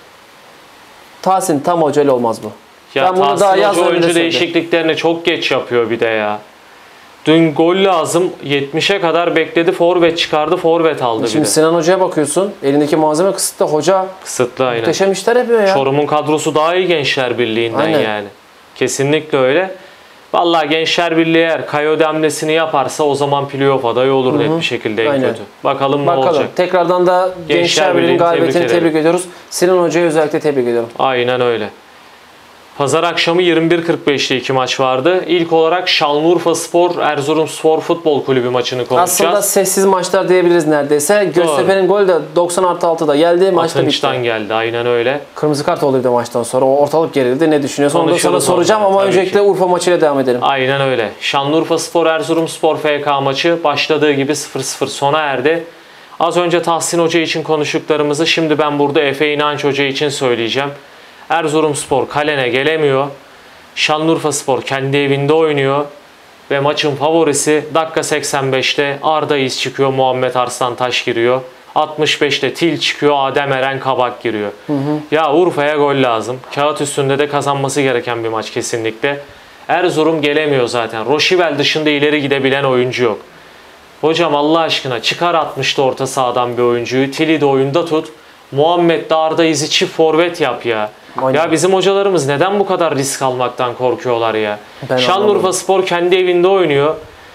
Speaker 3: Tahsin tam hocayla olmaz bu.
Speaker 2: Ya
Speaker 3: ben bunu
Speaker 2: Tahsin
Speaker 3: daha
Speaker 2: Hoca
Speaker 3: yazdan
Speaker 2: oyuncu
Speaker 3: önce
Speaker 2: değişikliklerini çok geç yapıyor bir de ya. Dün gol lazım. yetmişe kadar bekledi. Forvet çıkardı. Forvet aldı
Speaker 3: Şimdi
Speaker 2: bir de.
Speaker 3: Sinan Hoca'ya bakıyorsun. Elindeki malzeme kısıtlı. Hoca
Speaker 2: Kısıtlı aynen.
Speaker 3: muhteşem işler yapıyor ya.
Speaker 2: Çorum'un kadrosu daha iyi Gençler Birliği'nden
Speaker 3: Aynen.
Speaker 2: yani. Kesinlikle öyle. Vallahi Gençler Birliği eğer Kayo demlesini yaparsa o zaman playoff adayı olur
Speaker 3: Hı hı.
Speaker 2: net bir şekilde en
Speaker 3: Aynen.
Speaker 2: kötü. Bakalım ne
Speaker 3: Bakalım.
Speaker 2: olacak.
Speaker 3: Tekrardan da
Speaker 2: Gençler
Speaker 3: Gençler Birliği'nin
Speaker 2: Birliği'ni
Speaker 3: galibiyetini
Speaker 2: tebrik
Speaker 3: tebrik,
Speaker 2: ederim.
Speaker 3: ediyoruz. Sinan Hoca'yı özellikle tebrik ediyorum.
Speaker 2: Aynen öyle. Pazar akşamı yirmi bir kırk beşte iki maç vardı. İlk olarak Şanlıurfaspor Erzurumspor Futbol Kulübü maçını konuşacağız.
Speaker 3: Aslında sessiz maçlar diyebiliriz neredeyse. Göztepe'nin golü de doksan artı altıda geldi. Maçta bitti.
Speaker 2: Atınç'tan geldi. Aynen öyle.
Speaker 3: Kırmızı kart oldu maçtan sonra. O ortalık gerildi. Ne düşünüyorsun? Onu da sana
Speaker 2: Konuşuruz
Speaker 3: soracağım
Speaker 2: ondan,
Speaker 3: ama
Speaker 2: tabii
Speaker 3: öncelikle
Speaker 2: ki.
Speaker 3: Urfa maçıyla devam edelim.
Speaker 2: Aynen öyle. Şanlıurfaspor Erzurumspor F K maçı başladığı gibi sıfır sıfır sona erdi. Az önce Tahsin Hoca için konuştuklarımızı şimdi ben burada Efe İnanç Hoca için söyleyeceğim. Erzurumspor kalene gelemiyor. Şanlıurfaspor kendi evinde oynuyor. Ve maçın favorisi dakika seksen beşte Arda İz çıkıyor, Muhammed Arslantaş giriyor. altmış beşte Til çıkıyor, Adem Eren Kabak giriyor. Hı hı. Ya Urfa'ya gol lazım. Kağıt üstünde de kazanması gereken bir maç kesinlikle. Erzurum gelemiyor zaten. Roşivel dışında ileri gidebilen oyuncu yok. Hocam Allah aşkına çıkar altmışta orta sahadan bir oyuncuyu. Til'i de oyunda tut. Muhammed de Arda İz'i çift forvet yap ya. Aynen. Ya bizim hocalarımız neden bu kadar risk almaktan korkuyorlar ya? Ben Şanlıurfa Spor kendi evinde oynuyor.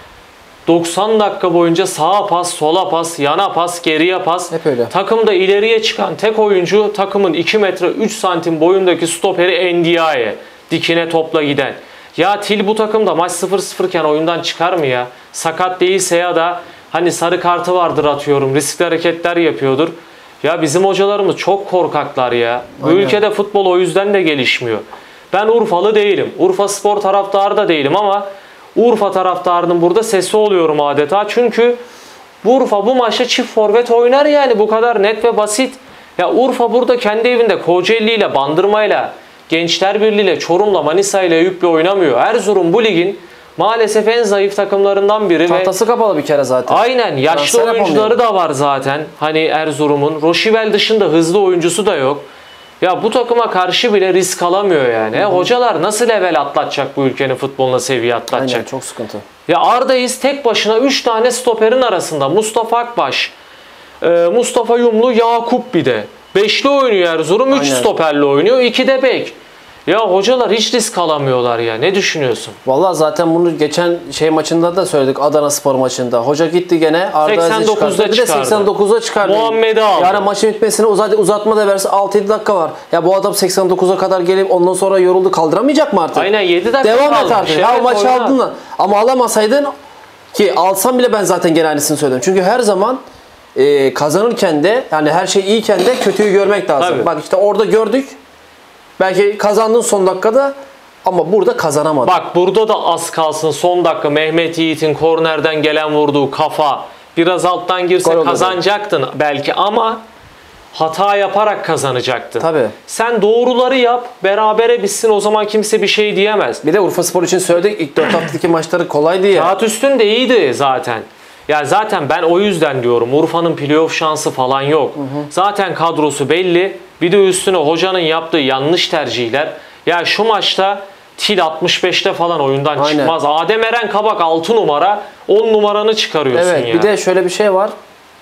Speaker 2: doksan dakika boyunca sağa pas, sola pas, yana pas, geriye pas.
Speaker 3: Hep öyle.
Speaker 2: Takımda ileriye çıkan tek oyuncu takımın iki metre üç santim boyundaki stoperi Ndiaye. Dikine topla giden. Ya Til bu takımda maç sıfır sıfır iken oyundan çıkar mı ya? Sakat değilse ya da hani sarı kartı vardır atıyorum. Riskli hareketler yapıyordur. Ya bizim hocalarımız çok korkaklar ya. Bu Aynen. ülkede futbol o yüzden de gelişmiyor. Ben Urfalı değilim. Urfa Spor taraftarı da değilim ama Urfa taraftarının burada sesi oluyorum adeta. Çünkü Urfa bu maçta çift forvet oynar yani. Bu kadar net ve basit. Ya Urfa burada kendi evinde Kocaeli ile, Bandırma'yla, Gençler Birliği ile, Çorum'la, Manisa ile Eyüp'le oynamıyor. Erzurum bu ligin maalesef en zayıf takımlarından biri.
Speaker 3: Tahtası ve kapalı bir kere zaten.
Speaker 2: Aynen. Yaşlı Transfer oyuncuları da var zaten. Hani Erzurum'un. Roşivel dışında hızlı oyuncusu da yok. Ya bu takıma karşı bile risk alamıyor yani. Hı hı. Hocalar nasıl level atlatacak bu ülkenin futboluna, seviye atlatacak?
Speaker 3: Aynen, çok sıkıntı.
Speaker 2: Ya Arda İz tek başına üç tane stoperin arasında. Mustafa Akbaş, Mustafa Yumlu, Yakup bir de. Beşli oynuyor Erzurum. Üç stoperli oynuyor. iki de bek. Ya hocalar hiç risk alamıyorlar ya. Ne düşünüyorsun?
Speaker 3: Vallahi zaten bunu geçen şey maçında da söyledik. Adana Spor maçında. Hoca gitti gene. Arda
Speaker 2: seksen dokuzda çıkardı.
Speaker 3: seksen dokuzda çıkardı.
Speaker 2: Muhammed'i aldı.
Speaker 3: Yani maçın bitmesine uzat, uzatma da verse altı yedi dakika var. Ya bu adam seksen dokuza kadar gelip ondan sonra yoruldu. Kaldıramayacak mı artık?
Speaker 2: Aynen yedi dakika
Speaker 3: Devam
Speaker 2: kalmış.
Speaker 3: et artık. Evet, ya maçı aldın da. Ama alamasaydın ki alsam bile ben zaten gene aynısını söyledim. Çünkü her zaman e, kazanırken de yani her şey iyiyken de kötüyü görmek lazım. Tabii. Bak işte orada gördük. Belki kazandın son dakikada ama burada kazanamadın.
Speaker 2: Bak burada da az kalsın son dakika Mehmet Yiğit'in kornerden gelen vurduğu kafa biraz alttan girse Gol kazanacaktın oldu. Belki ama hata yaparak kazanacaktın.
Speaker 3: Tabii.
Speaker 2: Sen doğruları yap, berabere bitsin, o zaman kimse bir şey diyemez.
Speaker 3: Bir de Urfa Spor için söyledik, ilk dört haftadaki maçları kolaydı ya.
Speaker 2: Kağıt üstün de iyiydi zaten. Ya zaten ben o yüzden diyorum Urfa'nın playoff şansı falan yok. Hı hı. Zaten kadrosu belli. Bir de üstüne hocanın yaptığı yanlış tercihler. Ya şu maçta Til altmış beşte falan oyundan Aynen. çıkmaz. Adem Eren Kabak altı numara, on numaranı çıkarıyorsun
Speaker 3: evet,
Speaker 2: ya.
Speaker 3: Bir de şöyle bir şey var.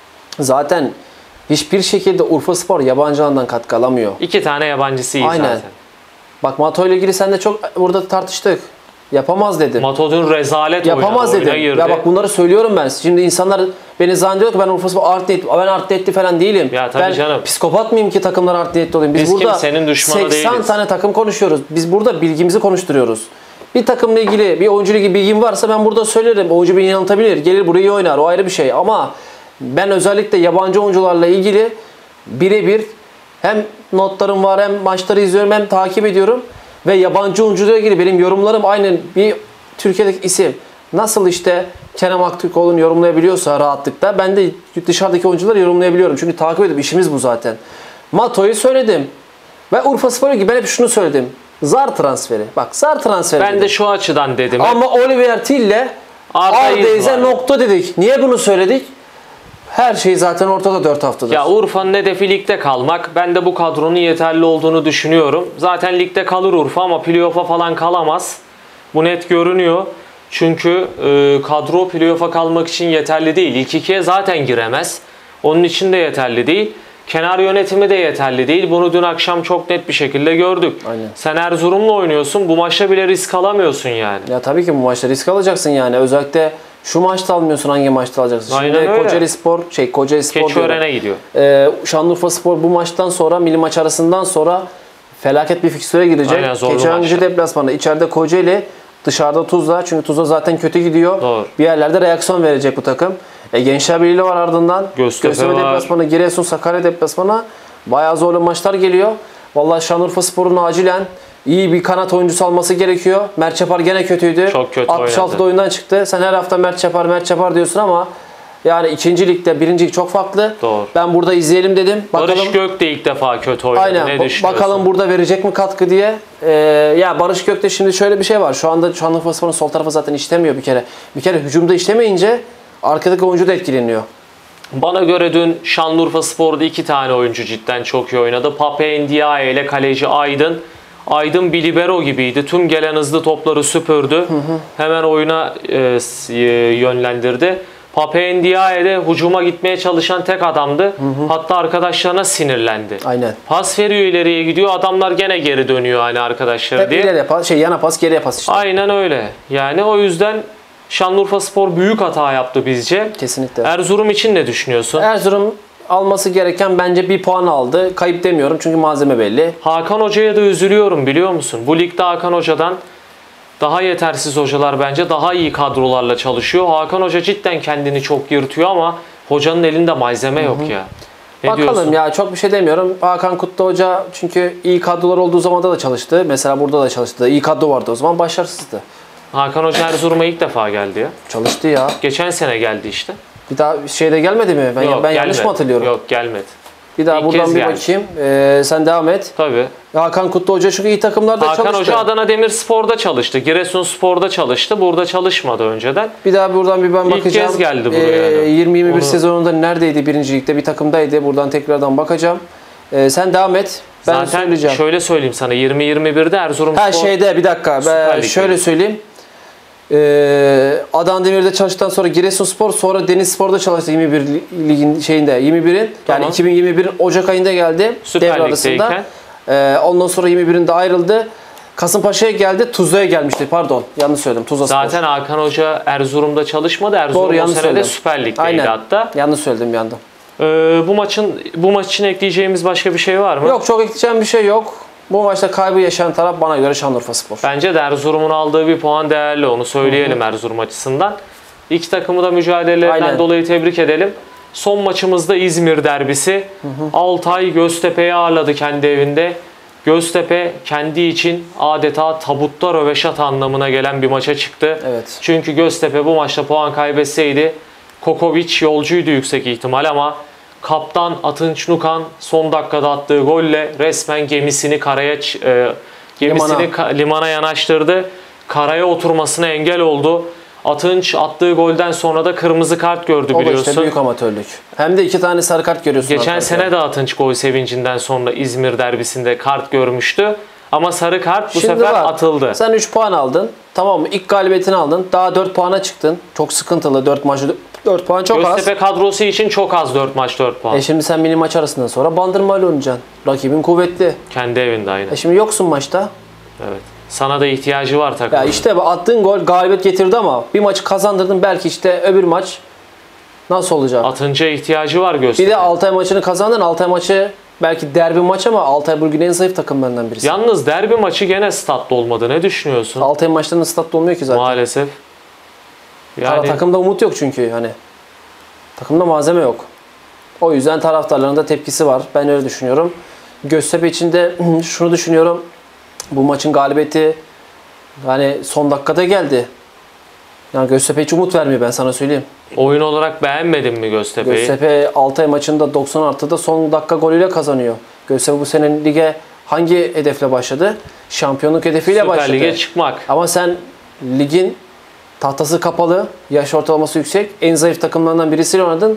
Speaker 3: Zaten hiçbir şekilde Urfa Spor yabancılardan katkı alamıyor.
Speaker 2: İki tane yabancısı iyi
Speaker 3: Aynen.
Speaker 2: zaten.
Speaker 3: Bak Mato ile ilgili sen de çok burada tartıştık. Yapamaz dedim.
Speaker 2: Mato dün rezalet
Speaker 3: Yapamaz
Speaker 2: oynadı.
Speaker 3: dedim. Ya bak bunları söylüyorum ben. Şimdi insanlar beni zannediyor ki ben Urfa Spor art niyetli. Ben art niyetli falan değilim.
Speaker 2: Ya tabii
Speaker 3: ben
Speaker 2: canım.
Speaker 3: psikopat mıyım ki takımlar art niyetli olayım? Biz, Biz burada
Speaker 2: senin düşmanı
Speaker 3: seksen
Speaker 2: değiliz.
Speaker 3: tane takım konuşuyoruz. Biz burada bilgimizi konuşturuyoruz. Bir takımla ilgili, bir oyuncuyla ilgili bilgim varsa ben burada söylerim. Oyuncu beni yanıltabilir. Gelir burayı iyi oynar. O ayrı bir şey. Ama ben özellikle yabancı oyuncularla ilgili birebir hem notlarım var, hem maçları izliyorum, hem takip ediyorum. Ve yabancı oyuncularla ilgili benim yorumlarım aynen bir Türkiye'deki isim nasıl işte Kerem Aktürkoğlu'nu yorumlayabiliyorsa rahatlıkla ben de dışarıdaki oyuncuları yorumlayabiliyorum. Çünkü takip edip işimiz bu zaten. Mato'yu söyledim. Ve Urfa Spor gibi ben hep şunu söyledim. Zar transferi. Bak Zar transferi
Speaker 2: Ben
Speaker 3: dedim.
Speaker 2: de şu açıdan dedim.
Speaker 3: Ama Oliver Till'le Arda'yı nokta dedik. Niye bunu söyledik? Her şey zaten ortada dört haftadır.
Speaker 2: Ya Urfa'nın hedefi ligde kalmak. Ben de bu kadronun yeterli olduğunu düşünüyorum. Zaten ligde kalır Urfa ama playoff'a falan kalamaz. Bu net görünüyor. Çünkü e, kadro playoff'a kalmak için yeterli değil. İlk ikiye zaten giremez. Onun için de yeterli değil. Kenar yönetimi de yeterli değil. Bunu dün akşam çok net bir şekilde gördük.
Speaker 3: Aynen.
Speaker 2: Sen Erzurum'la oynuyorsun. Bu maçta bile risk alamıyorsun yani.
Speaker 3: Ya tabii ki bu maçta risk alacaksın yani. Özellikle şu maçta almıyorsun, hangi maçta alacaksın?
Speaker 2: Aynen
Speaker 3: Şimdi
Speaker 2: öyle.
Speaker 3: Kocaeli Spor, şey Kocaeli Spor
Speaker 2: Keçiören'e gidiyor.
Speaker 3: Ee, Şanlıurfa Spor bu maçtan sonra, milli maç arasından sonra felaket bir fikstüre girecek.
Speaker 2: Aynen, zorlu
Speaker 3: Keçiören deplasmanı. İçeride Kocaeli, dışarıda Tuzla. Çünkü Tuzla zaten kötü gidiyor.
Speaker 2: Doğru.
Speaker 3: Bir yerlerde reaksiyon verecek bu takım. E, Gençler Birliği var ardından.
Speaker 2: Göztepe,
Speaker 3: Göztepe
Speaker 2: var.
Speaker 3: deplasmanı, Giresun, Sakarya deplasmanı. Bayağı zorlu maçlar geliyor. Vallahi Şanlıurfa Spor'un acilen iyi bir kanat oyuncusu alması gerekiyor. Mert Çapar gene kötüydü.
Speaker 2: Çok kötü
Speaker 3: altmış altıda
Speaker 2: oynadı.
Speaker 3: oyundan çıktı. Sen her hafta Mert Çapar, Mert Çapar diyorsun ama Yani ikinci ligde birinci lig çok farklı.
Speaker 2: Doğru.
Speaker 3: Ben burada izleyelim dedim. Bakalım,
Speaker 2: Barış Gök de ilk defa kötü oynadı.
Speaker 3: aynen,
Speaker 2: Ne düşünüyorsun?
Speaker 3: bakalım burada verecek mi katkı diye. Ee, ya Barış Gök'te şimdi şöyle bir şey var. Şu anda Şanlıurfaspor'un sol tarafı zaten işlemiyor bir kere. Bir kere hücumda işlemeyince arkadaki oyuncu da etkileniyor.
Speaker 2: Bana göre dün Şanlıurfaspor'da iki tane oyuncu cidden çok iyi oynadı. Pape Ndiaye ile kaleci Aydın. Aydın bir libero gibiydi. Tüm gelen hızlı topları süpürdü. Hı hı. Hemen oyuna e, yönlendirdi. Pape Ndiaye de hücuma gitmeye çalışan tek adamdı. Hı hı. Hatta arkadaşlarına sinirlendi.
Speaker 3: Aynen.
Speaker 2: Pas veriyor, ileriye gidiyor. Adamlar gene geri dönüyor hani arkadaşlar
Speaker 3: Hep
Speaker 2: diye.
Speaker 3: ileriye pas, şey yana pas, geriye pas işte.
Speaker 2: Aynen öyle. Yani o yüzden Şanlıurfaspor büyük hata yaptı bizce.
Speaker 3: Kesinlikle.
Speaker 2: Erzurum için ne düşünüyorsun?
Speaker 3: Erzurum alması gereken bence bir puan aldı. Kayıp demiyorum çünkü malzeme belli.
Speaker 2: Hakan Hoca'ya da üzülüyorum biliyor musun? Bu ligde Hakan Hoca'dan daha yetersiz hocalar bence daha iyi kadrolarla çalışıyor. Hakan Hoca cidden kendini çok yırtıyor ama hocanın elinde malzeme yok ya. Ne
Speaker 3: Bakalım
Speaker 2: diyorsun?
Speaker 3: ya, çok bir şey demiyorum. Hakan Kutlu Hoca çünkü iyi kadrolar olduğu zaman da çalıştı. Mesela burada da çalıştı. İyi kadro vardı o zaman, başarısızdı.
Speaker 2: Hakan Hoca Erzurum'a ilk defa geldi ya.
Speaker 3: Çalıştı ya.
Speaker 2: Geçen sene geldi işte.
Speaker 3: Bir daha şeyde gelmedi mi? Ben,
Speaker 2: Yok,
Speaker 3: ben yanlış
Speaker 2: gelmedi.
Speaker 3: mı hatırlıyorum?
Speaker 2: Yok, gelmedi.
Speaker 3: Bir daha
Speaker 2: İlk
Speaker 3: buradan
Speaker 2: kez
Speaker 3: bir
Speaker 2: geldi.
Speaker 3: bakayım. Ee, sen devam et.
Speaker 2: Tabii.
Speaker 3: Hakan Kutlu Hoca çünkü iyi takımlarda
Speaker 2: Hakan
Speaker 3: çalıştı.
Speaker 2: Hoca Adana Demirspor'da çalıştı. Giresunspor'da çalıştı. Burada çalışmadı önceden.
Speaker 3: Bir daha buradan bir ben
Speaker 2: İlk
Speaker 3: bakacağım.
Speaker 2: kez geldi buraya
Speaker 3: Ee,
Speaker 2: yani.
Speaker 3: yirmi yirmi bir
Speaker 2: Onu-
Speaker 3: sezonunda neredeydi? Birinci ligde bir takımdaydı. Buradan tekrardan bakacağım. Ee, sen devam et. Ben
Speaker 2: Zaten
Speaker 3: söyleyeceğim.
Speaker 2: şöyle söyleyeyim sana. yirmi yirmi birde Erzurumspor...
Speaker 3: Ha şeyde bir dakika.
Speaker 2: Süper
Speaker 3: Ben
Speaker 2: Lig'de.
Speaker 3: şöyle söyleyeyim. Ee, Adana Demir'de çalıştıktan sonra Giresunspor, sonra Denizspor'da çalıştı yirmi bir ligin şeyinde, yirmi birin. Yani
Speaker 2: Tamam.
Speaker 3: iki bin yirmi birin Ocak ayında geldi.
Speaker 2: Süper
Speaker 3: devre arasında.
Speaker 2: Lig'deyken.
Speaker 3: Ee, ondan sonra yirmi birinde ayrıldı. Kasımpaşa'ya geldi. Tuzla'ya gelmişti. Pardon. Yanlış söyledim. Tuzla Spor.
Speaker 2: Zaten Hakan Hoca Erzurum'da çalışmadı. Erzurum
Speaker 3: Doğru,
Speaker 2: o
Speaker 3: yanlış
Speaker 2: sene de
Speaker 3: söyledim.
Speaker 2: Süper Lig'deydi
Speaker 3: Aynen.
Speaker 2: hatta.
Speaker 3: Yanlış söyledim bir anda.
Speaker 2: Ee, bu maçın bu maç için ekleyeceğimiz başka bir şey var mı?
Speaker 3: Yok, çok ekleyeceğim bir şey yok. Bu maçta kaybı yaşayan taraf bana göre Şanlıurfaspor.
Speaker 2: Bence de Erzurum'un aldığı bir puan değerli. Onu söyleyelim Erzurum açısından. İki takımı da mücadelelerinden
Speaker 3: Aynen.
Speaker 2: dolayı tebrik edelim. Son maçımızda İzmir derbisi. Altay Göztepe'yi ağırladı kendi evinde. Göztepe kendi için adeta tabutta röveşat anlamına gelen bir maça çıktı.
Speaker 3: Evet.
Speaker 2: Çünkü Göztepe bu maçta puan kaybetseydi Kokovic yolcuydu yüksek ihtimal ama kaptan Atınç Nukan son dakikada attığı golle resmen gemisini karaya ç- e, gemisini
Speaker 3: Limana.
Speaker 2: ka- limana yanaştırdı. Karaya oturmasına engel oldu. Atınç attığı golden sonra da kırmızı kart gördü
Speaker 3: O da
Speaker 2: biliyorsun.
Speaker 3: işte büyük amatörlük. Hem de iki tane sarı kart görüyorsun.
Speaker 2: Geçen
Speaker 3: arkadaşlar.
Speaker 2: sene de Atınç gol sevincinden sonra İzmir derbisinde kart görmüştü. Ama sarı kart bu
Speaker 3: Şimdi
Speaker 2: sefer
Speaker 3: bak,
Speaker 2: atıldı.
Speaker 3: Sen üç puan aldın. Tamam mı? İlk galibiyetini aldın. Daha dört puana çıktın. Çok sıkıntılı. dört maç dört puan çok az.
Speaker 2: Göztepe kadrosu için çok az dört maç dört puan.
Speaker 3: E şimdi sen mini maç arasından sonra Bandırma ile oynayacaksın. Rakibin kuvvetli.
Speaker 2: Kendi evinde aynı.
Speaker 3: E şimdi yoksun maçta.
Speaker 2: Evet. Sana da ihtiyacı var takımın.
Speaker 3: Ya işte bu attığın gol galibiyet getirdi ama bir maçı kazandırdın, belki işte öbür maç nasıl olacak?
Speaker 2: Atınca ihtiyacı var Göztepe.
Speaker 3: Bir de Altay maçını kazandın. Altay maçı belki derbi maç ama Altay bugün en zayıf takımlarından birisi.
Speaker 2: Yalnız derbi maçı gene statlı olmadı. Ne düşünüyorsun?
Speaker 3: Altay maçlarının statta olmuyor ki zaten.
Speaker 2: Maalesef.
Speaker 3: Yani...
Speaker 2: Yani
Speaker 3: Takımda umut yok çünkü hani. Takımda malzeme yok. O yüzden taraftarların da tepkisi var. Ben öyle düşünüyorum. Göztepe için de şunu düşünüyorum. Bu maçın galibiyeti yani son dakikada geldi. Yani Göztepe hiç umut vermiyor, ben sana söyleyeyim.
Speaker 2: oyun olarak beğenmedin mi Göztepe'yi?
Speaker 3: Göztepe Altay maçında doksan artıda son dakika golüyle kazanıyor. Göztepe bu sene lige hangi hedefle başladı? Şampiyonluk hedefiyle
Speaker 2: Süper
Speaker 3: başladı.
Speaker 2: Lig'e çıkmak.
Speaker 3: Ama sen ligin tahtası kapalı, yaş ortalaması yüksek, en zayıf takımlarından birisiyle oynadın.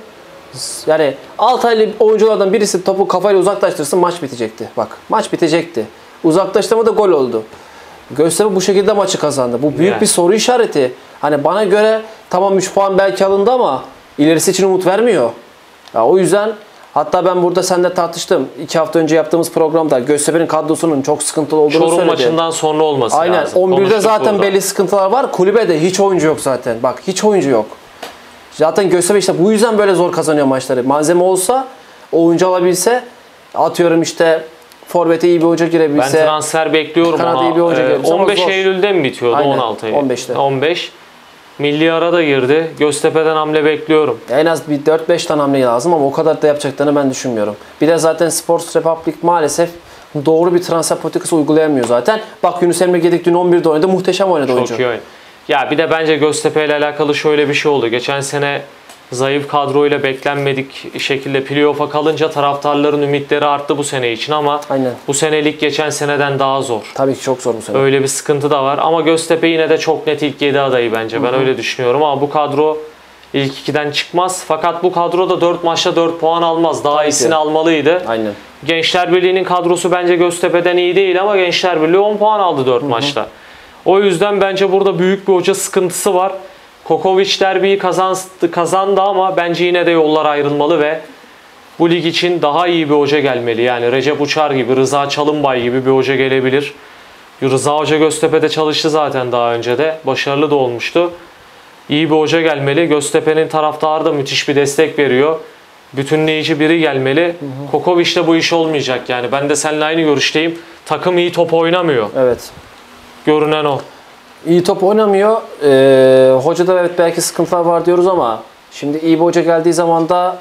Speaker 3: Yani Altaylı oyunculardan birisi topu kafayla uzaklaştırsın, maç bitecekti. Bak, maç bitecekti. Uzaklaştırma da gol oldu. Göztepe bu şekilde maçı kazandı. Bu büyük
Speaker 2: Yani.
Speaker 3: bir soru işareti. Hani bana göre tamam üç puan belki alındı ama ilerisi için umut vermiyor. Ya o yüzden hatta ben burada seninle tartıştım. iki hafta önce yaptığımız programda Göztepe'nin kadrosunun çok sıkıntılı olduğunu
Speaker 2: Çorum
Speaker 3: söyledi.
Speaker 2: maçından sonra olması
Speaker 3: Aynen.
Speaker 2: lazım.
Speaker 3: on birde
Speaker 2: Konuştuk
Speaker 3: zaten
Speaker 2: burada.
Speaker 3: belli sıkıntılar var. Kulübede hiç oyuncu yok zaten. Bak hiç oyuncu yok. Zaten Göztepe işte bu yüzden böyle zor kazanıyor maçları. Malzeme olsa, oyuncu alabilse, atıyorum işte forvete iyi bir hoca
Speaker 2: Ben
Speaker 3: girebilse.
Speaker 2: transfer bekliyorum
Speaker 3: Kanada
Speaker 2: ona.
Speaker 3: iyi bir oyuncu
Speaker 2: Ee,
Speaker 3: gelirse ama
Speaker 2: on beş
Speaker 3: zor.
Speaker 2: Eylül'de mi bitiyordu?
Speaker 3: Aynen,
Speaker 2: on altı Eylül.
Speaker 3: on beşte.
Speaker 2: on beş. Milli ara da girdi. Göztepe'den hamle bekliyorum.
Speaker 3: En az bir dört beş tane hamle lazım ama o kadar da yapacaklarını ben düşünmüyorum. Bir de zaten Sports Republic maalesef doğru bir transfer politikası uygulayamıyor zaten. Bak Yunus Emre Gedik dün on birde oynadı. Muhteşem oynadı
Speaker 2: Çok
Speaker 3: oyuncu.
Speaker 2: iyi oyun. Ya bir de bence Göztepe ile alakalı şöyle bir şey oldu. Geçen sene Zayıf kadroyla beklenmedik şekilde playoff'a kalınca taraftarların ümitleri arttı bu sene için ama
Speaker 3: Aynen.
Speaker 2: bu senelik geçen seneden daha zor.
Speaker 3: Tabii ki çok zor bu sene.
Speaker 2: Öyle bir sıkıntı da var ama Göztepe yine de çok net ilk yedi adayı bence. Ben Hı-hı. öyle düşünüyorum ama bu kadro ilk ikiden çıkmaz. Fakat bu kadro da dört maçta dört puan almaz. Daha Tabii iyisini ki. almalıydı.
Speaker 3: Aynen.
Speaker 2: Gençler Birliği'nin kadrosu bence Göztepe'den iyi değil ama Gençler Birliği on puan aldı dört maçta. O yüzden bence burada büyük bir hoca sıkıntısı var. Kokovic derbiyi kazandı, kazandı ama bence yine de yollar ayrılmalı ve bu lig için daha iyi bir hoca gelmeli. Yani Recep Uçar gibi, Rıza Çalınbay gibi bir hoca gelebilir. Rıza Hoca Göztepe'de çalıştı zaten daha önce de. Başarılı da olmuştu. İyi bir hoca gelmeli. Göztepe'nin taraftarı da müthiş bir destek veriyor. Bütünleyici biri gelmeli. Hı hı. Kokovic'te bu iş olmayacak yani. Ben de seninle aynı görüşteyim. Takım iyi top oynamıyor.
Speaker 3: Evet.
Speaker 2: Görünen o.
Speaker 3: İyi top oynamıyor. Ee, hocada evet belki sıkıntılar var diyoruz ama şimdi iyi bir hoca geldiği zaman da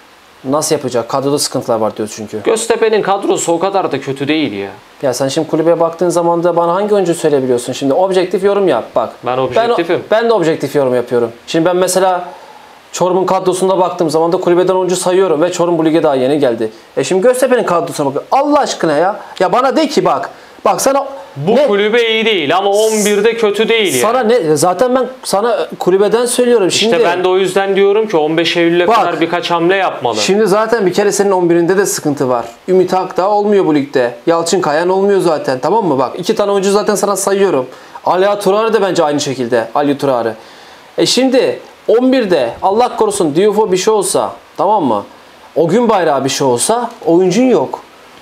Speaker 3: nasıl yapacak? Kadroda sıkıntılar var diyoruz çünkü.
Speaker 2: Göztepe'nin kadrosu o kadar da kötü değil ya.
Speaker 3: Ya sen şimdi kulübeye baktığın zaman da bana hangi oyuncu söyleyebiliyorsun? Şimdi objektif yorum yap bak.
Speaker 2: Ben objektifim.
Speaker 3: Ben, ben de objektif yorum yapıyorum. Şimdi ben mesela Çorum'un kadrosunda baktığım zaman da kulübeden oyuncu sayıyorum ve Çorum bu lige daha yeni geldi. E şimdi Göztepe'nin kadrosuna bak. Allah aşkına ya. Ya bana de ki bak. Bak sana
Speaker 2: bu
Speaker 3: ne?
Speaker 2: kulübe iyi değil ama on birde kötü değil
Speaker 3: sana
Speaker 2: yani.
Speaker 3: ne? Zaten ben sana kulübeden söylüyorum.
Speaker 2: İşte
Speaker 3: şimdi,
Speaker 2: ben de o yüzden diyorum ki on beş Eylül'e
Speaker 3: bak,
Speaker 2: kadar birkaç hamle yapmalı.
Speaker 3: Şimdi zaten bir kere senin on birinde de sıkıntı var. Ümit Akdağ olmuyor bu ligde. Yalçın Kayan olmuyor zaten, tamam mı? Bak iki tane oyuncu zaten sana sayıyorum. Ali Turarı da bence aynı şekilde. Ali Turarı. E şimdi on birde Allah korusun Diouf'a bir şey olsa, tamam mı? O gün bayrağı bir şey olsa oyuncun yok.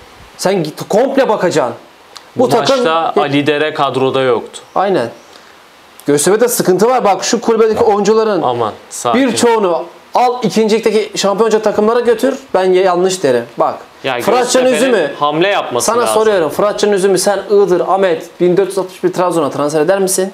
Speaker 3: Sen git komple bakacaksın.
Speaker 2: Bu, bu takım maçta Ali Dere kadroda yoktu.
Speaker 3: Aynen. Göztepe'de sıkıntı var. Bak şu kulübedeki oyuncuların
Speaker 2: aman
Speaker 3: birçoğunu al ikincilikteki şampiyonca takımlara götür. Ben yanlış derim. Bak. Fıratcan Üzüm'ü
Speaker 2: hamle yapması
Speaker 3: sana
Speaker 2: lazım.
Speaker 3: soruyorum. Fıratcan Üzüm'ü sen Iğdır, Ahmet, bin dört yüz altmış bir Trabzon'a transfer eder misin?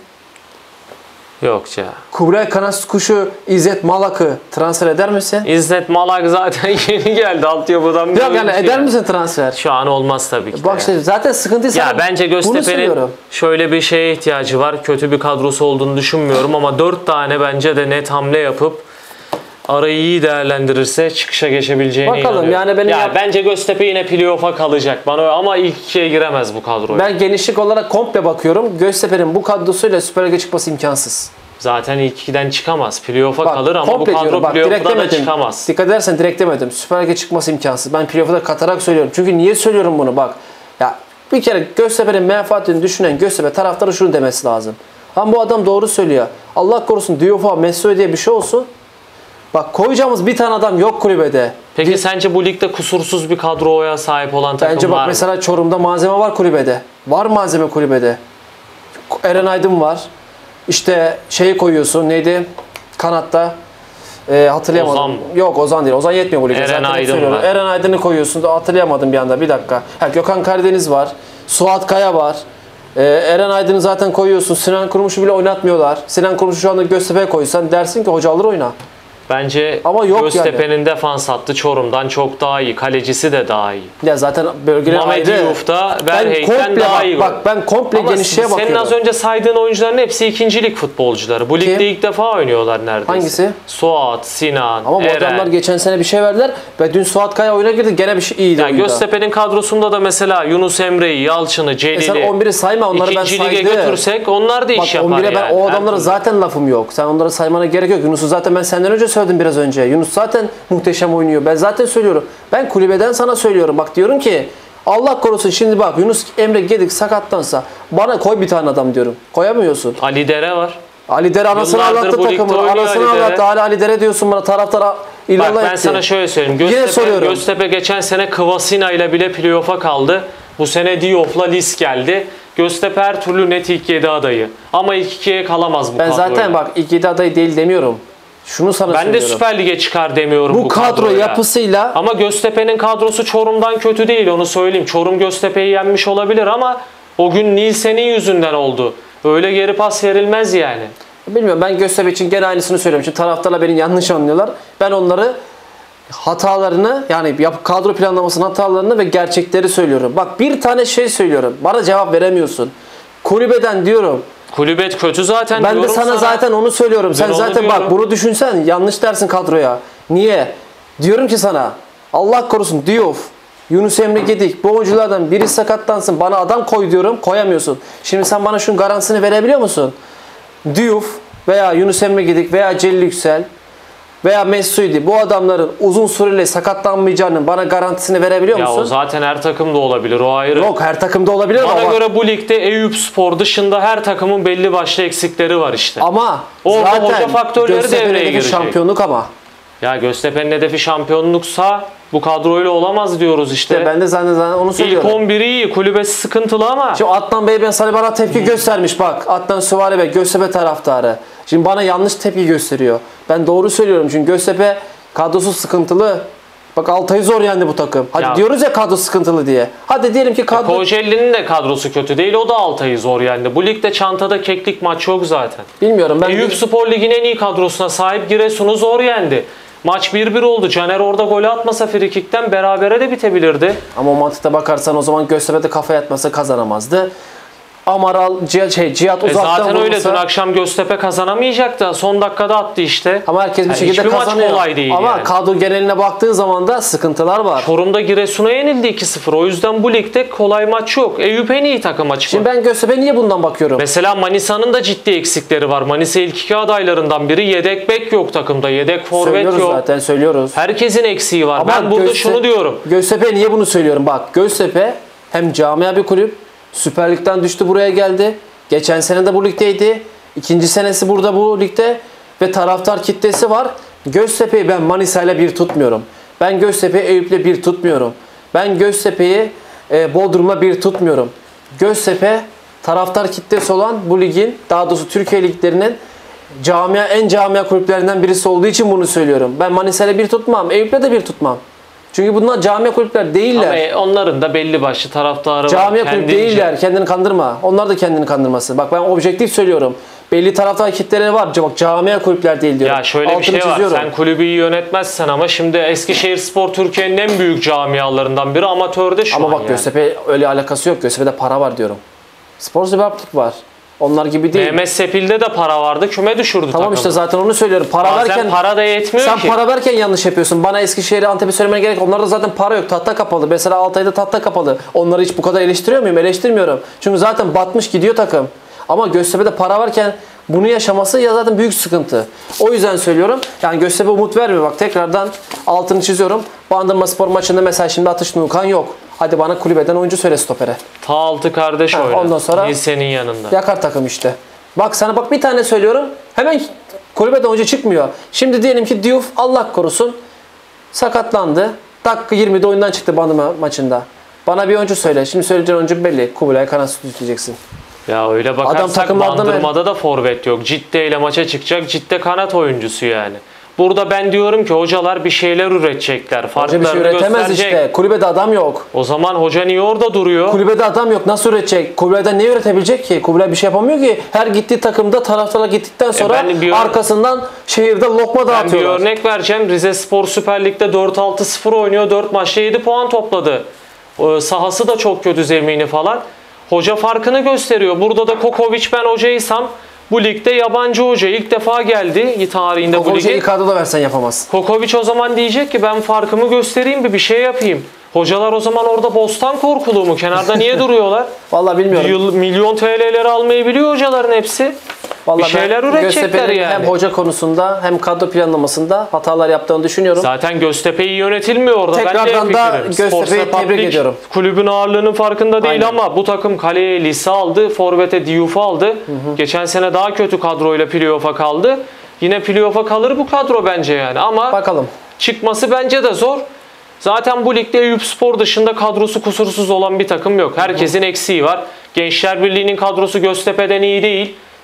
Speaker 2: Yok ya.
Speaker 3: Kubilay Kanat Kuşu, İzzet Malak'ı transfer eder misin?
Speaker 2: İzzet Malak zaten yeni geldi altyapıdan.
Speaker 3: Yok yani şey eder misin transfer?
Speaker 2: Şu an olmaz tabii ki.
Speaker 3: Bak işte zaten sıkıntıysa
Speaker 2: ya bence Göztepe'nin şöyle bir şeye ihtiyacı var. Kötü bir kadrosu olduğunu düşünmüyorum ama dört tane bence de net hamle yapıp arayı iyi değerlendirirse çıkışa geçebileceğine
Speaker 3: bakalım,
Speaker 2: inanıyorum.
Speaker 3: yani benim
Speaker 2: ya
Speaker 3: yap-
Speaker 2: bence Göztepe yine playoff'a kalacak bana ama ilk ikiye giremez bu kadroya.
Speaker 3: Ben genişlik olarak komple bakıyorum. Göztepe'nin bu kadrosuyla Süper Lig'e çıkması imkansız.
Speaker 2: Zaten ilk ikiden çıkamaz. Playoff'a kalır ama bu kadro playoff'da da çıkamaz.
Speaker 3: Dikkat edersen direkt demedim. Süper Lig'e çıkması imkansız. Ben playoff'a da katarak söylüyorum. Çünkü niye söylüyorum bunu bak. Ya bir kere Göztepe'nin menfaatini düşünen Göztepe taraftarı şunu demesi lazım. Ama bu adam doğru söylüyor. Allah korusun Diouf'a, Mesut diye bir şey olsun. Bak koyacağımız bir tane adam yok kulübede.
Speaker 2: Peki
Speaker 3: bir...
Speaker 2: sence bu ligde kusursuz bir kadroya sahip olan takım
Speaker 3: Bence bak
Speaker 2: var mı?
Speaker 3: mesela Çorum'da malzeme var kulübede. Var malzeme kulübede. Eren Aydın var. İşte şeyi koyuyorsun neydi? Kanatta. Ee, hatırlayamadım.
Speaker 2: Ozan.
Speaker 3: Yok Ozan değil. Ozan yetmiyor bu lige.
Speaker 2: Eren
Speaker 3: Zaten
Speaker 2: Aydın var.
Speaker 3: Eren Aydın'ı koyuyorsun. Da hatırlayamadım bir anda. Bir dakika. Ha, Gökhan Karadeniz var. Suat Kaya var. Ee, Eren Aydın'ı zaten koyuyorsun. Sinan Kurmuş'u bile oynatmıyorlar. Sinan Kurmuş'u şu anda Göztepe'ye koysan dersin ki hoca alır oyna.
Speaker 2: Bence
Speaker 3: ama yok
Speaker 2: Göztepe'nin
Speaker 3: yani.
Speaker 2: defans hattı Çorum'dan çok daha iyi. Kalecisi de daha iyi.
Speaker 3: Ya zaten bölgeler
Speaker 2: Mehmet
Speaker 3: ayrı.
Speaker 2: Diouf'ta Verhey'den daha
Speaker 3: bak,
Speaker 2: iyi.
Speaker 3: Bak ben komple
Speaker 2: ama
Speaker 3: genişliğe bakıyorum.
Speaker 2: senin az önce saydığın oyuncuların hepsi ikincilik futbolcuları. Bu ligde Kim? ilk defa oynuyorlar neredeyse.
Speaker 3: Hangisi?
Speaker 2: Suat, Sinan,
Speaker 3: ama bu
Speaker 2: Eren.
Speaker 3: adamlar geçen sene bir şey verdiler ve dün Suat Kaya oyuna girdi gene bir şey iyiydi.
Speaker 2: Yani Göztepe'nin kadrosunda da mesela Yunus Emre'yi, Yalçın'ı, Celil'i.
Speaker 3: E sen on biri sayma onları ben saydım.
Speaker 2: İkinci lige götürsek onlar da iş
Speaker 3: bak,
Speaker 2: yapar
Speaker 3: on bire
Speaker 2: yani.
Speaker 3: Ben o adamlara zaten lafım yok. Sen onları saymana gerek yok. Yunus'u zaten ben senden önce söyledim biraz önce. Yunus zaten muhteşem oynuyor. Ben zaten söylüyorum. Ben kulübeden sana söylüyorum. Bak diyorum ki Allah korusun şimdi bak Yunus Emre Gedik sakatlansa bana koy bir tane adam diyorum. Koyamıyorsun.
Speaker 2: Ali Dere var.
Speaker 3: Ali Dere anasını
Speaker 2: Yıllardır
Speaker 3: ağlattı takımı. Anasını ağlattı. Hala Ali Dere diyorsun bana taraftara ilallah etti.
Speaker 2: Bak ben sana şöyle söyleyeyim. Göztepe, Göztepe geçen sene Kvasina ile bile playoff'a kaldı. Bu sene Diouf'la Lis geldi. Göztepe her türlü net ilk yedi adayı. Ama ilk ikiye kalamaz bu
Speaker 3: ben
Speaker 2: kadroyla.
Speaker 3: Ben zaten bak ilk yedi adayı değil demiyorum. Şunu sana
Speaker 2: ben
Speaker 3: söylüyorum.
Speaker 2: de Süper Lig'e çıkar demiyorum bu,
Speaker 3: bu kadro
Speaker 2: kadroyla.
Speaker 3: yapısıyla.
Speaker 2: Ama Göztepe'nin kadrosu Çorum'dan kötü değil onu söyleyeyim. Çorum Göztepe'yi yenmiş olabilir ama o gün Nilsen'in yüzünden oldu. Öyle geri pas verilmez yani.
Speaker 3: Bilmiyorum ben Göztepe için gene aynısını söylüyorum. Şimdi taraftarlar beni yanlış anlıyorlar. Ben onları hatalarını yani kadro planlamasının hatalarını ve gerçekleri söylüyorum. Bak bir tane şey söylüyorum. Bana cevap veremiyorsun. Kulübeden diyorum.
Speaker 2: Kulübet kötü zaten
Speaker 3: Ben de
Speaker 2: diyorum
Speaker 3: sana, zaten onu söylüyorum. Sen
Speaker 2: onu
Speaker 3: zaten
Speaker 2: diyorum.
Speaker 3: bak bunu düşünsen yanlış dersin kadroya. Niye? Diyorum ki sana Allah korusun Diouf, Yunus Emre Gedik bu oyunculardan biri sakatlansın bana adam koy diyorum, koyamıyorsun. Şimdi sen bana şunun garantisini verebiliyor musun? Diouf veya Yunus Emre Gedik veya Celil Yüksel veya Mesut'u bu adamların uzun süreyle sakatlanmayacağının bana garantisini verebiliyor
Speaker 2: Ya
Speaker 3: musun?
Speaker 2: o zaten her takımda olabilir, o ayrı.
Speaker 3: Yok, her takımda olabilir
Speaker 2: Bana
Speaker 3: ama
Speaker 2: göre bu ligde Eyüpspor dışında her takımın belli başlı eksikleri var işte.
Speaker 3: ama
Speaker 2: Orada
Speaker 3: zaten
Speaker 2: hoca faktörleri
Speaker 3: Göztepe'nin
Speaker 2: devreye
Speaker 3: hedefi
Speaker 2: girecek.
Speaker 3: şampiyonluk ama.
Speaker 2: Ya Göztepe'nin hedefi şampiyonluksa bu kadroyla olamaz diyoruz işte.
Speaker 3: Ben de zaten, zaten onu
Speaker 2: İlk
Speaker 3: söylüyorum.
Speaker 2: on biri iyi, kulübesi sıkıntılı ama.
Speaker 3: Şimdi Adnan Bey ben sana bana tepki göstermiş bak. Adnan Süvari Bey Göztepe taraftarı. Şimdi bana yanlış tepki gösteriyor. Ben doğru söylüyorum çünkü Göztepe kadrosu sıkıntılı. Bak Altay'ı zor yendi bu takım. Hadi
Speaker 2: Ya-
Speaker 3: diyoruz ya kadro sıkıntılı diye. Hadi diyelim ki kadro...
Speaker 2: Kocaeli'nin de kadrosu kötü değil, o da Altay'ı zor yendi. Bu ligde çantada keklik maç yok zaten.
Speaker 3: Bilmiyorum ben...
Speaker 2: Eyüpspor Lig'in en iyi kadrosuna sahip Giresun'u zor yendi. Maç bir bir oldu. Caner orada golü atmasa frikikten berabere de bitebilirdi.
Speaker 3: Ama o mantıkta bakarsan o zaman Göztepe'de kafa yatmasa kazanamazdı. Amaral, Cihat, şey, Cihat
Speaker 2: E
Speaker 3: uzaktan
Speaker 2: zaten öyle,
Speaker 3: vurmasa-
Speaker 2: dün akşam Göztepe kazanamayacaktı. Son dakikada attı işte.
Speaker 3: Ama herkes bir
Speaker 2: Yani
Speaker 3: şekilde
Speaker 2: hiçbir maç
Speaker 3: kazanıyor.
Speaker 2: kolay değil
Speaker 3: Ama
Speaker 2: yani.
Speaker 3: kadro geneline baktığın zaman da sıkıntılar var.
Speaker 2: Çorum'da Giresun'a yenildi iki sıfır. O yüzden bu ligde kolay maç yok. Eyüp en iyi takım açık.
Speaker 3: Şimdi ben Göztepe niye bundan bakıyorum?
Speaker 2: Mesela Manisa'nın da ciddi eksikleri var. Manisa ilk iki adaylarından biri. Yedek bek yok takımda. Yedek forvet
Speaker 3: Söylüyoruz
Speaker 2: yok.
Speaker 3: zaten söylüyoruz.
Speaker 2: Herkesin eksiği var.
Speaker 3: Ama
Speaker 2: ben burada
Speaker 3: Gözte-
Speaker 2: şunu diyorum.
Speaker 3: Göztepe niye bunu söylüyorum? Bak Göztepe hem camia bir kulüp. Süper Lig'den düştü buraya geldi. Geçen sene de bu ligdeydi. İkinci senesi burada bu ligde. Ve taraftar kitlesi var. Göztepe'yi ben Manisa ile bir tutmuyorum. Ben Göztepe'yi Eyüp'le bir tutmuyorum. Ben Göztepe'yi e, Bodrum'la bir tutmuyorum. Göztepe taraftar kitlesi olan bu ligin, daha doğrusu Türkiye liglerinin camia en camia kulüplerinden birisi olduğu için bunu söylüyorum. Ben Manisa ile bir tutmam. Eyüp'le de bir tutmam. Çünkü bunlar camia kulüpler değiller.
Speaker 2: Ama e, onların da belli başlı taraftarı var.
Speaker 3: Camia kulüp
Speaker 2: Kendince.
Speaker 3: değiller. Kendini kandırma. Onlar da kendini kandırmasın. Bak ben objektif söylüyorum. Belli taraftar kitleleri var. Bak camia kulüpler değil diyorum.
Speaker 2: Ya şöyle bir
Speaker 3: Altını
Speaker 2: şey var.
Speaker 3: çiziyorum.
Speaker 2: Sen kulübü iyi yönetmezsen ama şimdi Eskişehirspor Türkiye'nin en büyük camialarından biri, amatörde şu
Speaker 3: Ama
Speaker 2: an
Speaker 3: bak
Speaker 2: yani.
Speaker 3: Göztepe öyle alakası yok. Göztepe'de para var diyorum. Spor sebeplik var. Onlar gibi değil.
Speaker 2: Mehmet Sepil'de de para vardı. Küme düşürdü
Speaker 3: Tamam
Speaker 2: takımı.
Speaker 3: işte zaten onu söylüyorum. Para
Speaker 2: Bazen
Speaker 3: verken
Speaker 2: para da yetmiyor
Speaker 3: sen
Speaker 2: ki.
Speaker 3: para verken yanlış yapıyorsun. Bana Eskişehir'i, Antep'i söylemene gerek yok. Onlarda zaten para yok. Tahta kapalı. Mesela Altay'da tahta kapalı. Onları hiç bu kadar eleştiriyor muyum? Eleştirmiyorum. Çünkü zaten batmış gidiyor takım. Ama Göztepe'de para varken bunu yaşaması ya zaten büyük sıkıntı. O yüzden söylüyorum. Yani Göztepe umut vermiyor. Bak tekrardan altını çiziyorum. Bandırmaspor maçında mesela şimdi Atış Nukan yok. Hadi bana kulübeden oyuncu söyle stopere.
Speaker 2: Ta altı kardeş
Speaker 3: Ha,
Speaker 2: oynadı.
Speaker 3: ondan sonra-
Speaker 2: Lisenin yanında.
Speaker 3: Yakar takım işte. Bak sana bak bir tane söylüyorum. Hemen kulübeden oyuncu çıkmıyor. Şimdi diyelim ki Diouf Allah korusun sakatlandı. Dakika yirmide oyundan çıktı Bandırma maçında. Bana bir oyuncu söyle. Şimdi söyleyeceğin oyuncu belli. Kubilay Kanat diyeceksin.
Speaker 2: Ya öyle
Speaker 3: Adam
Speaker 2: bakarsak
Speaker 3: takımlardan
Speaker 2: Bandırma'da da forvet yok. Cidde ile maça çıkacak. Cidde kanat oyuncusu yani. Burada ben diyorum ki hocalar bir şeyler üretecekler.
Speaker 3: Hoca bir
Speaker 2: Farklarını
Speaker 3: şey üretemez
Speaker 2: gösterecek.
Speaker 3: işte. Kulübede adam yok.
Speaker 2: O zaman hoca niye orada duruyor?
Speaker 3: Kulübede adam yok. Nasıl üretecek? Kubilay'dan ne üretebilecek ki? Kubilay bir şey yapamıyor ki. Her gittiği takımda taraftarlar gittikten sonra
Speaker 2: ben bir ör-
Speaker 3: arkasından şehirde lokma
Speaker 2: Ben bir
Speaker 3: dağıtıyorlar.
Speaker 2: örnek vereceğim. Rizespor Süper Lig'de dört altı sıfır oynuyor. dört maçta yedi puan topladı. Ee, sahası da çok kötü, zemini falan. Hoca farkını gösteriyor. Burada da Kokovic ben hocaysam bu ligde yabancı hoca ilk defa geldi tarihinde bu
Speaker 3: Hoca'yı
Speaker 2: lige.
Speaker 3: ilk kadroda versen yapamaz.
Speaker 2: Kokovic o zaman diyecek ki ben farkımı göstereyim bir bir şey yapayım. Hocalar o zaman orada bostan korkuluğu mu? Kenarda niye duruyorlar?
Speaker 3: Vallahi bilmiyorum.
Speaker 2: Yıl, milyon T L'leri almayı biliyor hocaların hepsi.
Speaker 3: Vallahi
Speaker 2: bir şeyler
Speaker 3: ben
Speaker 2: üretecekler
Speaker 3: Göztepe'nin
Speaker 2: yani.
Speaker 3: hem hoca konusunda hem kadro planlamasında hatalar yaptığını düşünüyorum.
Speaker 2: Zaten Göztepe iyi yönetilmiyor orada.
Speaker 3: Tekrardan
Speaker 2: ben de
Speaker 3: da
Speaker 2: hemfikirim.
Speaker 3: Göztepe'yi
Speaker 2: Sports
Speaker 3: tebrik
Speaker 2: Republic
Speaker 3: ediyorum.
Speaker 2: Kulübün ağırlığının farkında değil
Speaker 3: Aynen.
Speaker 2: ama bu takım kaleye Lisa aldı. Forvet'e Diouf'u aldı. Hı hı. Geçen sene daha kötü kadroyla playoff'a kaldı. Yine playoff'a kalır bu kadro bence yani ama
Speaker 3: Bakalım.
Speaker 2: çıkması bence de zor. Zaten bu ligde Eyüpspor dışında kadrosu kusursuz olan bir takım yok. Herkesin eksiği var. Gençler Birliği'nin kadrosu Göztepe'den iyi değil.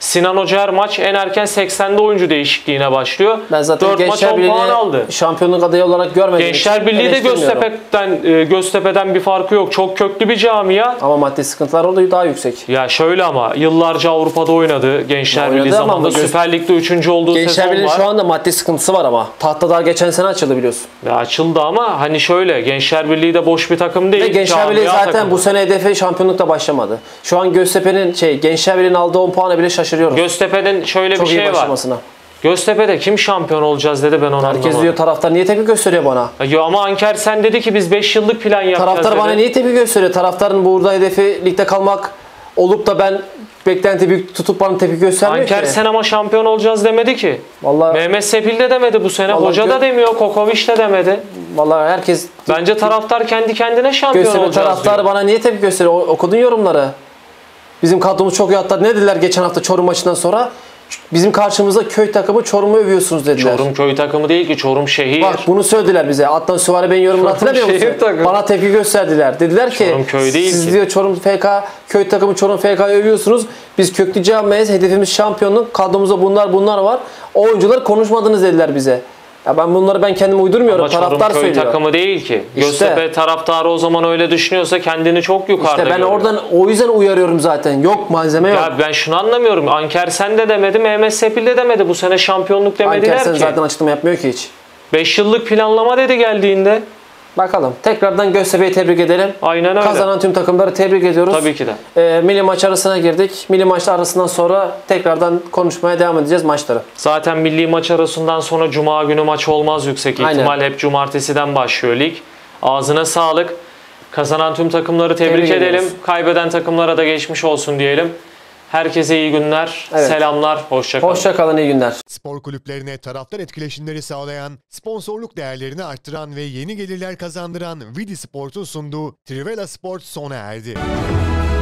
Speaker 2: Sinan Hoca her maç en erken seksende oyuncu değişikliğine başlıyor.
Speaker 3: Ben zaten
Speaker 2: dört maç
Speaker 3: Gençler
Speaker 2: on puan aldı.
Speaker 3: Birliği'ni şampiyonluk adayı olarak görmedim.
Speaker 2: Gençler Birliği de Göztepe'den, e, Göztepe'den bir farkı yok. Çok köklü bir camia.
Speaker 3: Ama maddi sıkıntılar orada daha yüksek.
Speaker 2: Ya şöyle ama yıllarca Avrupa'da oynadı. Gençler
Speaker 3: Oynadı
Speaker 2: Birliği
Speaker 3: ama
Speaker 2: zamanında
Speaker 3: bu göz-
Speaker 2: Süper Lig'de üçüncü olduğu
Speaker 3: Gençler
Speaker 2: sezon
Speaker 3: Birliği'nin
Speaker 2: var.
Speaker 3: şu anda maddi sıkıntısı var ama. Tahta daha geçen sene açıldı biliyorsun.
Speaker 2: Ya açıldı ama hani şöyle Gençler Birliği de boş bir takım değil.
Speaker 3: Ve Gençler
Speaker 2: camia
Speaker 3: Birliği zaten
Speaker 2: takımı.
Speaker 3: bu sene hedefe şampiyonlukla başlamadı. Şu an Göztepe'nin şey Gençler Birliği'nin aldığı on puana bile şaşırıyoruz.
Speaker 2: Göztepe'den şöyle
Speaker 3: Çok
Speaker 2: bir
Speaker 3: iyi
Speaker 2: şey var.
Speaker 3: başlamasına.
Speaker 2: Göztepe'de kim şampiyon olacağız dedi, ben onu
Speaker 3: Herkes
Speaker 2: anlamadım.
Speaker 3: diyor taraftar niye tepki gösteriyor bana?
Speaker 2: Ya ama Anker sen dedi ki biz beş yıllık plan yapacağız
Speaker 3: Taraftar
Speaker 2: dedi.
Speaker 3: bana niye tepki gösteriyor? Taraftarın burada hedefi ligde kalmak olup da ben beklenti büyük tutup bana tepki göstermiyor
Speaker 2: Anker
Speaker 3: ki.
Speaker 2: sen ama şampiyon olacağız demedi ki.
Speaker 3: Vallahi,
Speaker 2: Mehmet Sepil de demedi bu sene.
Speaker 3: Vallahi
Speaker 2: Hoca da
Speaker 3: gö-
Speaker 2: demiyor. Kokoviç de demedi.
Speaker 3: vallahi herkes
Speaker 2: Bence taraftar kendi kendine şampiyon
Speaker 3: Göztepe
Speaker 2: olacağız
Speaker 3: taraftarı
Speaker 2: diyor.
Speaker 3: bana niye tepki gösteriyor? O- Okudun yorumları. Bizim kadromuz çok iyi hatta ne dediler geçen hafta Çorum maçından sonra? Bizim karşımızda köy takımı Çorum'u övüyorsunuz dediler.
Speaker 2: Çorum köy takımı değil ki, Çorum şehir.
Speaker 3: Bak bunu söylediler bize. Adnan Süvari Bey'in yorumunu hatırlamıyor
Speaker 2: şehir
Speaker 3: musun?
Speaker 2: takımı.
Speaker 3: Bana tepki gösterdiler. Dediler ki
Speaker 2: Çorum köy değil
Speaker 3: siz
Speaker 2: ki.
Speaker 3: diyor Çorum F K köy takımı Çorum F K'yı övüyorsunuz. Biz köklü camiayız. Hedefimiz şampiyonluk. Kadromuzda bunlar bunlar var. O oyuncular konuşmadınız dediler bize. Ya ben bunları ben kendim uydurmuyorum.
Speaker 2: Ama Çorum
Speaker 3: Taraftar
Speaker 2: köy
Speaker 3: söylüyor.
Speaker 2: takımı değil ki.
Speaker 3: İşte.
Speaker 2: Göztepe taraftarı o zaman öyle düşünüyorsa kendini çok yukarıda
Speaker 3: İşte ben
Speaker 2: görüyor.
Speaker 3: oradan o yüzden uyarıyorum zaten. Yok malzeme yok.
Speaker 2: Ya ben şunu anlamıyorum. Anker sen de demedi, Mehmet Sepil de demedi. Bu sene şampiyonluk demediler
Speaker 3: Anker sen
Speaker 2: ki.
Speaker 3: zaten açıklama yapmıyor ki hiç.
Speaker 2: beş yıllık planlama dedi geldiğinde.
Speaker 3: Bakalım. Tekrardan Göztepe'yi tebrik edelim.
Speaker 2: Aynen öyle.
Speaker 3: Kazanan tüm takımları tebrik ediyoruz.
Speaker 2: Tabii ki de.
Speaker 3: Ee, milli maç arasına girdik. Milli maç arasından sonra tekrardan konuşmaya devam edeceğiz maçları.
Speaker 2: Zaten milli maç arasından sonra Cuma günü maç olmaz yüksek
Speaker 3: Aynen.
Speaker 2: ihtimal. Hep Cumartesiden başlıyor lig. Ağzına sağlık. Kazanan tüm takımları tebrik,
Speaker 3: Tebrik
Speaker 2: edelim.
Speaker 3: ediyoruz.
Speaker 2: Kaybeden takımlara da geçmiş olsun diyelim. Herkese iyi günler.
Speaker 3: Evet.
Speaker 2: Selamlar. Hoşça kalın.
Speaker 3: Hoşça kalın, iyi günler.
Speaker 1: Spor kulüplerine taraftar etkileşimleri sağlayan, sponsorluk değerlerini arttıran ve yeni gelirler kazandıran Vidi Sport'un sunduğu Trivela Sport sona erdi.